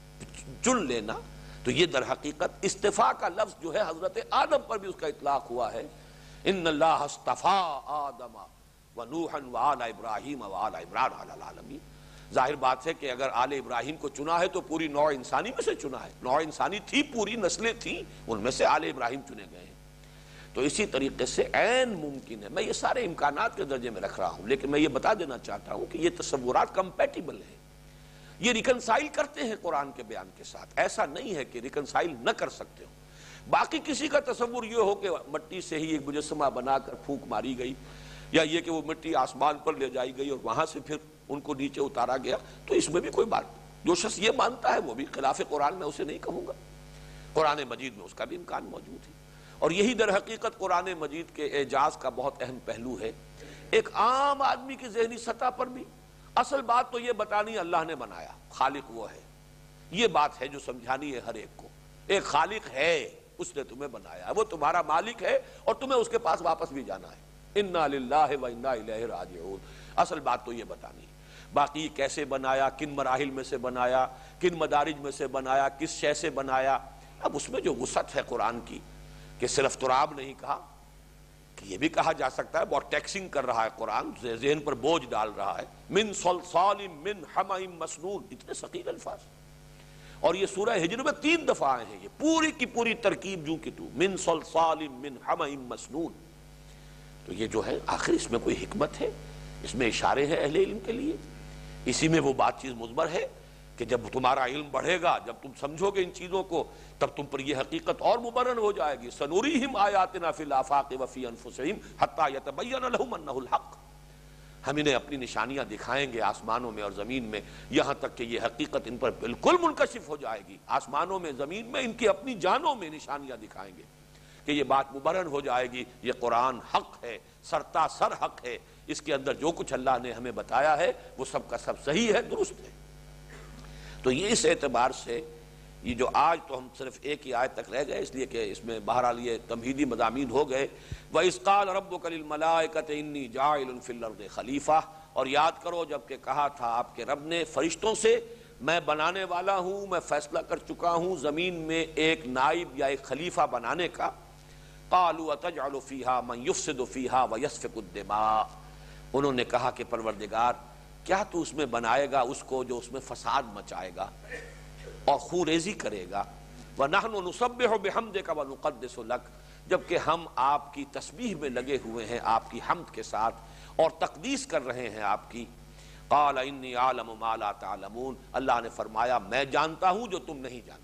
چن لینا۔ تو یہ در حقیقت استفاء کا لفظ جو ہے حضرت آدم پر بھی اس کا اطلاق ہوا ہے، ان اللہ اصطفیٰ آدم و نوحا و آل ابراہیم و آل عمران علی العالمین۔ ظاہر بات ہے کہ اگر آل ابراہیم کو چنا ہے تو پوری نوع انسانی میں سے چنا ہے، نوع انسانی تھی، پوری نسلیں تھیں، ان میں سے آل ابراہیم چنے گئے ہیں۔ تو اسی طریقے سے عین ممکن ہے، میں یہ سارے امکانات کے درجے میں رکھ رہا ہوں، لیکن میں یہ بتا دینا چاہتا ہوں کہ یہ تصورات کمپیٹیبل ہیں، یہ ریکنسائل کرتے ہیں قرآن کے بیان کے ساتھ، ایسا نہیں ہے کہ ریکنسائل نہ کر سکتے ہو۔ باقی کسی کا تصور یہ ہو کہ مٹی سے ہی ایک مجسمہ بنا کر پھونک ماری گئی، یا یہ کہ وہ مٹی آسمان پر لے جائی گئی اور وہاں سے پھر ان کو نیچے اتارا گیا، تو اس میں بھی کوئی بات، جو شخص یہ مانتا ہے وہ بھی خلاف قرآن میں اسے نہیں کہوں گا، قرآن مجید میں اس کا بھی امکان موجود ہے۔ اور یہی در حقیقت قرآن مجید کے اعجاز کا بہت اہم پہلو ہے، ایک عام آدمی کی ذہنی سطح پر بھی اصل بات تو یہ بتانی اللہ نے بنایا، خالق وہ ہے، یہ بات ہے جو سمجھانی ہے ہر ایک کو، ایک خالق ہے، اس نے تمہیں بنایا ہے، وہ تمہارا مالک ہے اور تمہیں اس کے پاس واپس بھی جانا ہے، انا للہ و انا الیہ راجعون۔ اصل بات تو یہ بتانی ہے، باقی کیسے بنایا، کن مراحل میں سے بنایا، کن مدارج میں سے بنایا، کس شے سے بنایا، اب اس میں جو وسعت ہے قرآن کی کہ صرف تراب نہیں کہا، کہ یہ بھی کہا جا سکتا ہے، بہت ٹیکسنگ کر رہا ہے قرآن، ذہن پر بوجھ ڈال رہا ہے، من صلصال من حمأ مسنون، اتنے ثقیل الفاظ، اور یہ سورہ ہجر میں تین دفعہ آئے ہیں، یہ پوری کی پوری ترکیب جو کہ تو من صلصال من حمأ مسنون۔ تو یہ جو ہے آخر اس میں کوئی حکمت ہے، اس میں اشارے ہیں اہل علم کے لیے، اسی میں وہ بات چیز مضمر ہے کہ جب تمہارا علم بڑھے گا، جب تم سمجھو گے ان چیزوں کو، تب تم پر یہ حقیقت اور مبرہن ہو جائے گی، سنوریہم آیاتنا فی الآفاق وفی انفسہم حتی یتبین لہم انہ الحق۔ ہم انہیں اپنی نشانیاں دکھائیں گے آسمانوں میں اور زمین میں، یہاں تک کہ یہ حقیقت ان پر بالکل منکشف ہو جائے گی۔ آسمانوں میں، زمین میں، ان کی اپنی جانوں میں نشانیاں دکھائیں گے کہ یہ بات مبرہن ہو جائے گی، یہ قرآن حق ہے، سرتا سر حق ہے، اس کے اندر جو کچھ اللہ نے ہمیں بتایا ہے وہ سب کا سب صحیح ہے، درست ہے۔ تو یہ اس اعتبار سے یہ جو آج تو ہم صرف ایک ہی آیت تک رہ گئے، اس لیے کہ اس میں بہرحال یہ تمہیدی مضامین ہو گئے۔ وَإِذْ قَالَ رَبُّكَ لِلْمَلَائِكَةِ إِنِّي جَاعِلٌ فِي الْأَرْضِ خَلِيفَةً، اور یاد کرو جب کہ کہا تھا آپ کے رب نے فرشتوں سے، میں بنانے والا ہوں، میں فیصلہ کر چکا ہوں زمین میں ایک نائب یا ایک خلیفہ بنانے کا۔ قَالُوا أَتَجْعَلُ فِيهَا مَن يُفْسِدُ فِيهَا وَيَسْفِكُ الدِّمَاءَ، انہوں نے کہا کہ پروردگار کیا تو اس میں بنائے گا اس کو جو اس میں فساد مچائے گا اور خون ریزی کرے گا؟ وَنَحْنُ نُسَبِّحُ بِحَمْدِكَ وَنُقَدِّسُ لَكَ، جبکہ ہم آپ کی تسبیح میں لگے ہوئے ہیں، آپ کی حمد کے ساتھ، اور تقدیس کر رہے ہیں آپ کی۔ قَالَ إِنِّي أَعْلَمُ مَا لَا تَعْلَمُونَ، اللہ نے فرمایا میں جانتا ہوں جو تم نہیں جانتے۔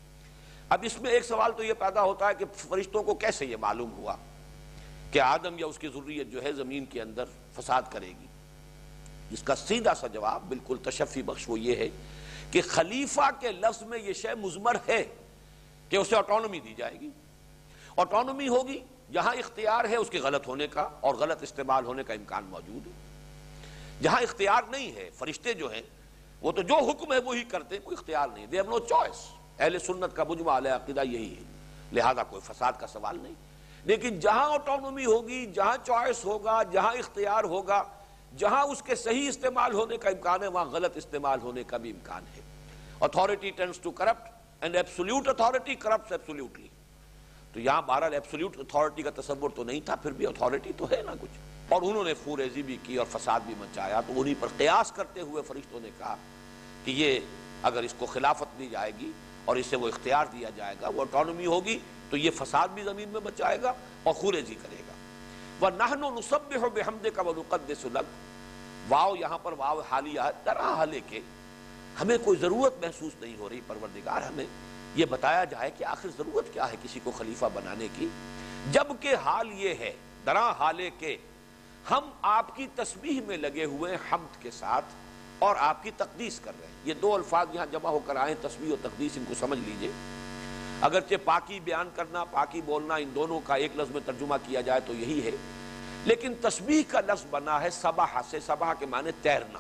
اب اس میں ایک سوال تو یہ پیدا ہوتا ہے کہ فرشتوں کو کیسے یہ معلوم ہوا کہ آدم یا اس کی ذریت جو ہے زمین کے اندر فساد کرے گی؟ اس کا سیدھا سا جواب بالکل تشفی بخش وہ یہ ہے کہ خلیفہ کے لفظ میں یہ شے مضمر ہے کہ اسے آٹونومی دی جائے گی۔ آٹونومی ہوگی جہاں اختیار ہے اس کے غلط ہونے کا اور غلط استعمال ہونے کا امکان موجود ہے۔ جہاں اختیار نہیں ہے، فرشتے جو ہیں وہ تو جو حکم ہے وہی کرتے ہیں، کوئی اختیار نہیں، دے ہیو نو چوائس۔ اہل سنت کا مجمع علیہ عقیدہ یہی ہے، لہذا کوئی فساد کا سوال نہیں۔ لیکن جہاں آٹونومی ہوگی، جہاں چوائس ہوگا، جہاں اختیار ہوگا، جہاں اس کے صحیح استعمال ہونے کا امکان ہے وہاں غلط استعمال ہونے کا بھی امکان ہے۔ authority tends to corrupt and absolute authority corrupts absolutely۔ تو یہاں بہرحال ایبسولوٹ اتھارٹی کا تصور تو نہیں تھا، پھر بھی اتھارٹی تو ہے نا کچھ، اور انہوں نے خوریزی بھی کی اور فساد بھی مچایا، تو انہی پر قیاس کرتے ہوئے فرشتوں نے کہا کہ یہ اگر اس کو خلافت دی جائے گی اور اسے وہ اختیار دیا جائے گا، وہ آٹونومی ہوگی، تو یہ فساد بھی زمین میں مچائے گا اور خوریزی کرے گا۔ وَنَحْنُ نُسَبِّحُ بِحَمْدِكَ وَنُقَدِّسُ لَكَ، واو یہاں پر واو حالیہ ہے، درا حالے کے ہمیں کوئی ضرورت محسوس نہیں ہو رہی پروردگار ہمیں یہ بتایا جائے کہ آخر ضرورت کیا ہے کسی کو خلیفہ بنانے کی، جبکہ حال یہ ہے درا حالے کے ہم آپ کی تسبیح میں لگے ہوئے حمد کے ساتھ اور آپ کی تقدیس کر رہے ہیں۔ یہ دو الفاظ یہاں جمع ہو کر آئے، تسبیح و تقدیس، ان کو سمجھ لیجئے۔ اگرچہ پاکی بیان کرنا، پاکی بولنا، ان دونوں کا ایک لفظ میں ترجمہ کیا جائے تو یہی ہے، لیکن تسبیح کا لفظ بنا ہے سبح سے، سبح کے معنی تیرنا۔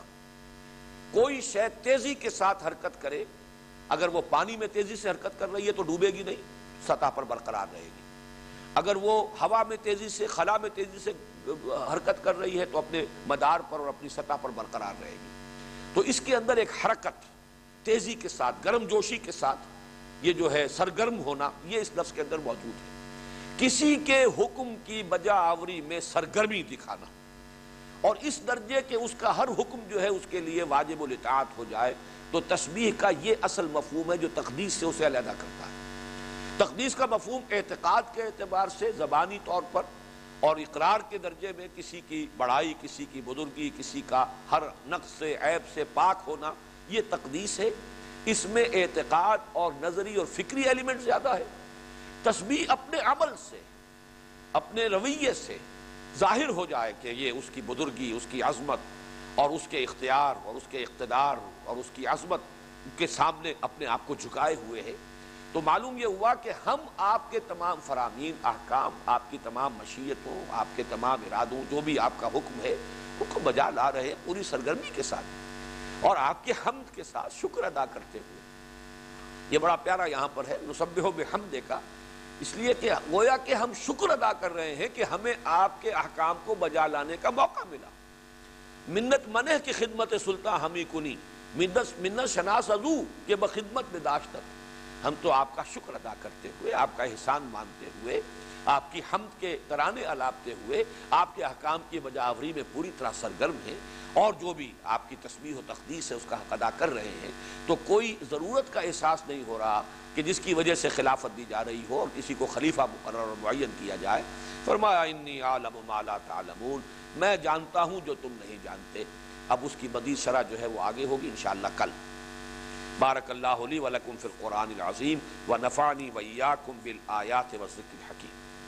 کوئی شے تیزی کے ساتھ حرکت کرے، اگر وہ پانی میں تیزی سے حرکت کر رہی ہے تو ڈوبے گی نہیں، سطح پر برقرار رہے گی۔ اگر وہ ہوا میں تیزی سے، خلا میں تیزی سے حرکت کر رہی ہے تو اپنے مدار پر اور اپنی سطح پر برقرار رہے گی۔ تو اس کے اندر ایک حرکت، تیزی کے ساتھ، گرم جوشی کے ساتھ، یہ جو ہے سرگرم ہونا، یہ اس لفظ کے اندر موجود ہے۔ کسی کے حکم کی بجا آوری میں سرگرمی دکھانا، اور اس درجے کہ اس کا ہر حکم جو ہے اس کے لیے واجب الاطاعت ہو جائے، تو تسبیح کا یہ اصل مفہوم ہے جو تقدیس سے اسے علیحدہ کرتا ہے۔ تقدیس کا مفہوم اعتقاد کے اعتبار سے زبانی طور پر اور اقرار کے درجے میں کسی کی بڑائی، کسی کی بزرگی، کسی کا ہر نقص سے، عیب سے پاک ہونا، یہ تقدیس ہے۔ اس میں اعتقاد اور نظری اور فکری ایلیمنٹ زیادہ ہے۔ تسبیح اپنے عمل سے، اپنے رویے سے ظاہر ہو جائے کہ یہ اس کی بزرگی، اس کی عظمت اور اس کے اختیار اور اس کے اقتدار اور اس کی عظمت کے سامنے اپنے آپ کو جھکائے ہوئے ہے، تو معلوم یہ ہوا کہ ہم آپ کے تمام فرامین، احکام، آپ کی تمام مشیتوں، آپ کے تمام ارادوں، جو بھی آپ کا حکم ہے ان کو بجا لا رہے ہیں پوری سرگرمی کے ساتھ اور آپ کے حمد کے ساتھ شکر ادا کرتے ہوئے۔ یہ بڑا پیارا یہاں پر ہے نسبح بحمدک، اس لیے کہ گویا کہ ہم شکر ادا کر رہے ہیں کہ ہمیں آپ کے احکام کو بجا لانے کا موقع ملا۔ منت منہ کی خدمت سلطان ہمی کنی، منت شناس ازو کہ بخدمت میں داشتت، ہم تو آپ کا شکر ادا کرتے ہوئے، آپ کا احسان مانتے ہوئے، آپ کی حمد کے ترانے الاپتے ہوئے، آپ کے احکام کی بجاوری میں پوری طرح سرگرم ہیں، اور جو بھی آپ کی تسبیح و تقدیس ہے اس کا حق ادا کر رہے ہیں، تو کوئی ضرورت کا احساس نہیں ہو رہا کہ جس کی وجہ سے خلافت دی جا رہی ہو اور کسی کو خلیفہ مقرر اور معین کیا جائے۔ فرمایا انی اعلم ما لا تعلمون، میں جانتا ہوں جو تم نہیں جانتے۔ اب اس کی مزید شرح جو ہے وہ آگے ہوگی انشاءاللہ کل۔ بارک اللہ لی ولکم فی القرآن العظیم ونفعنی وإیاکم بالآیات والذکر الحکیم۔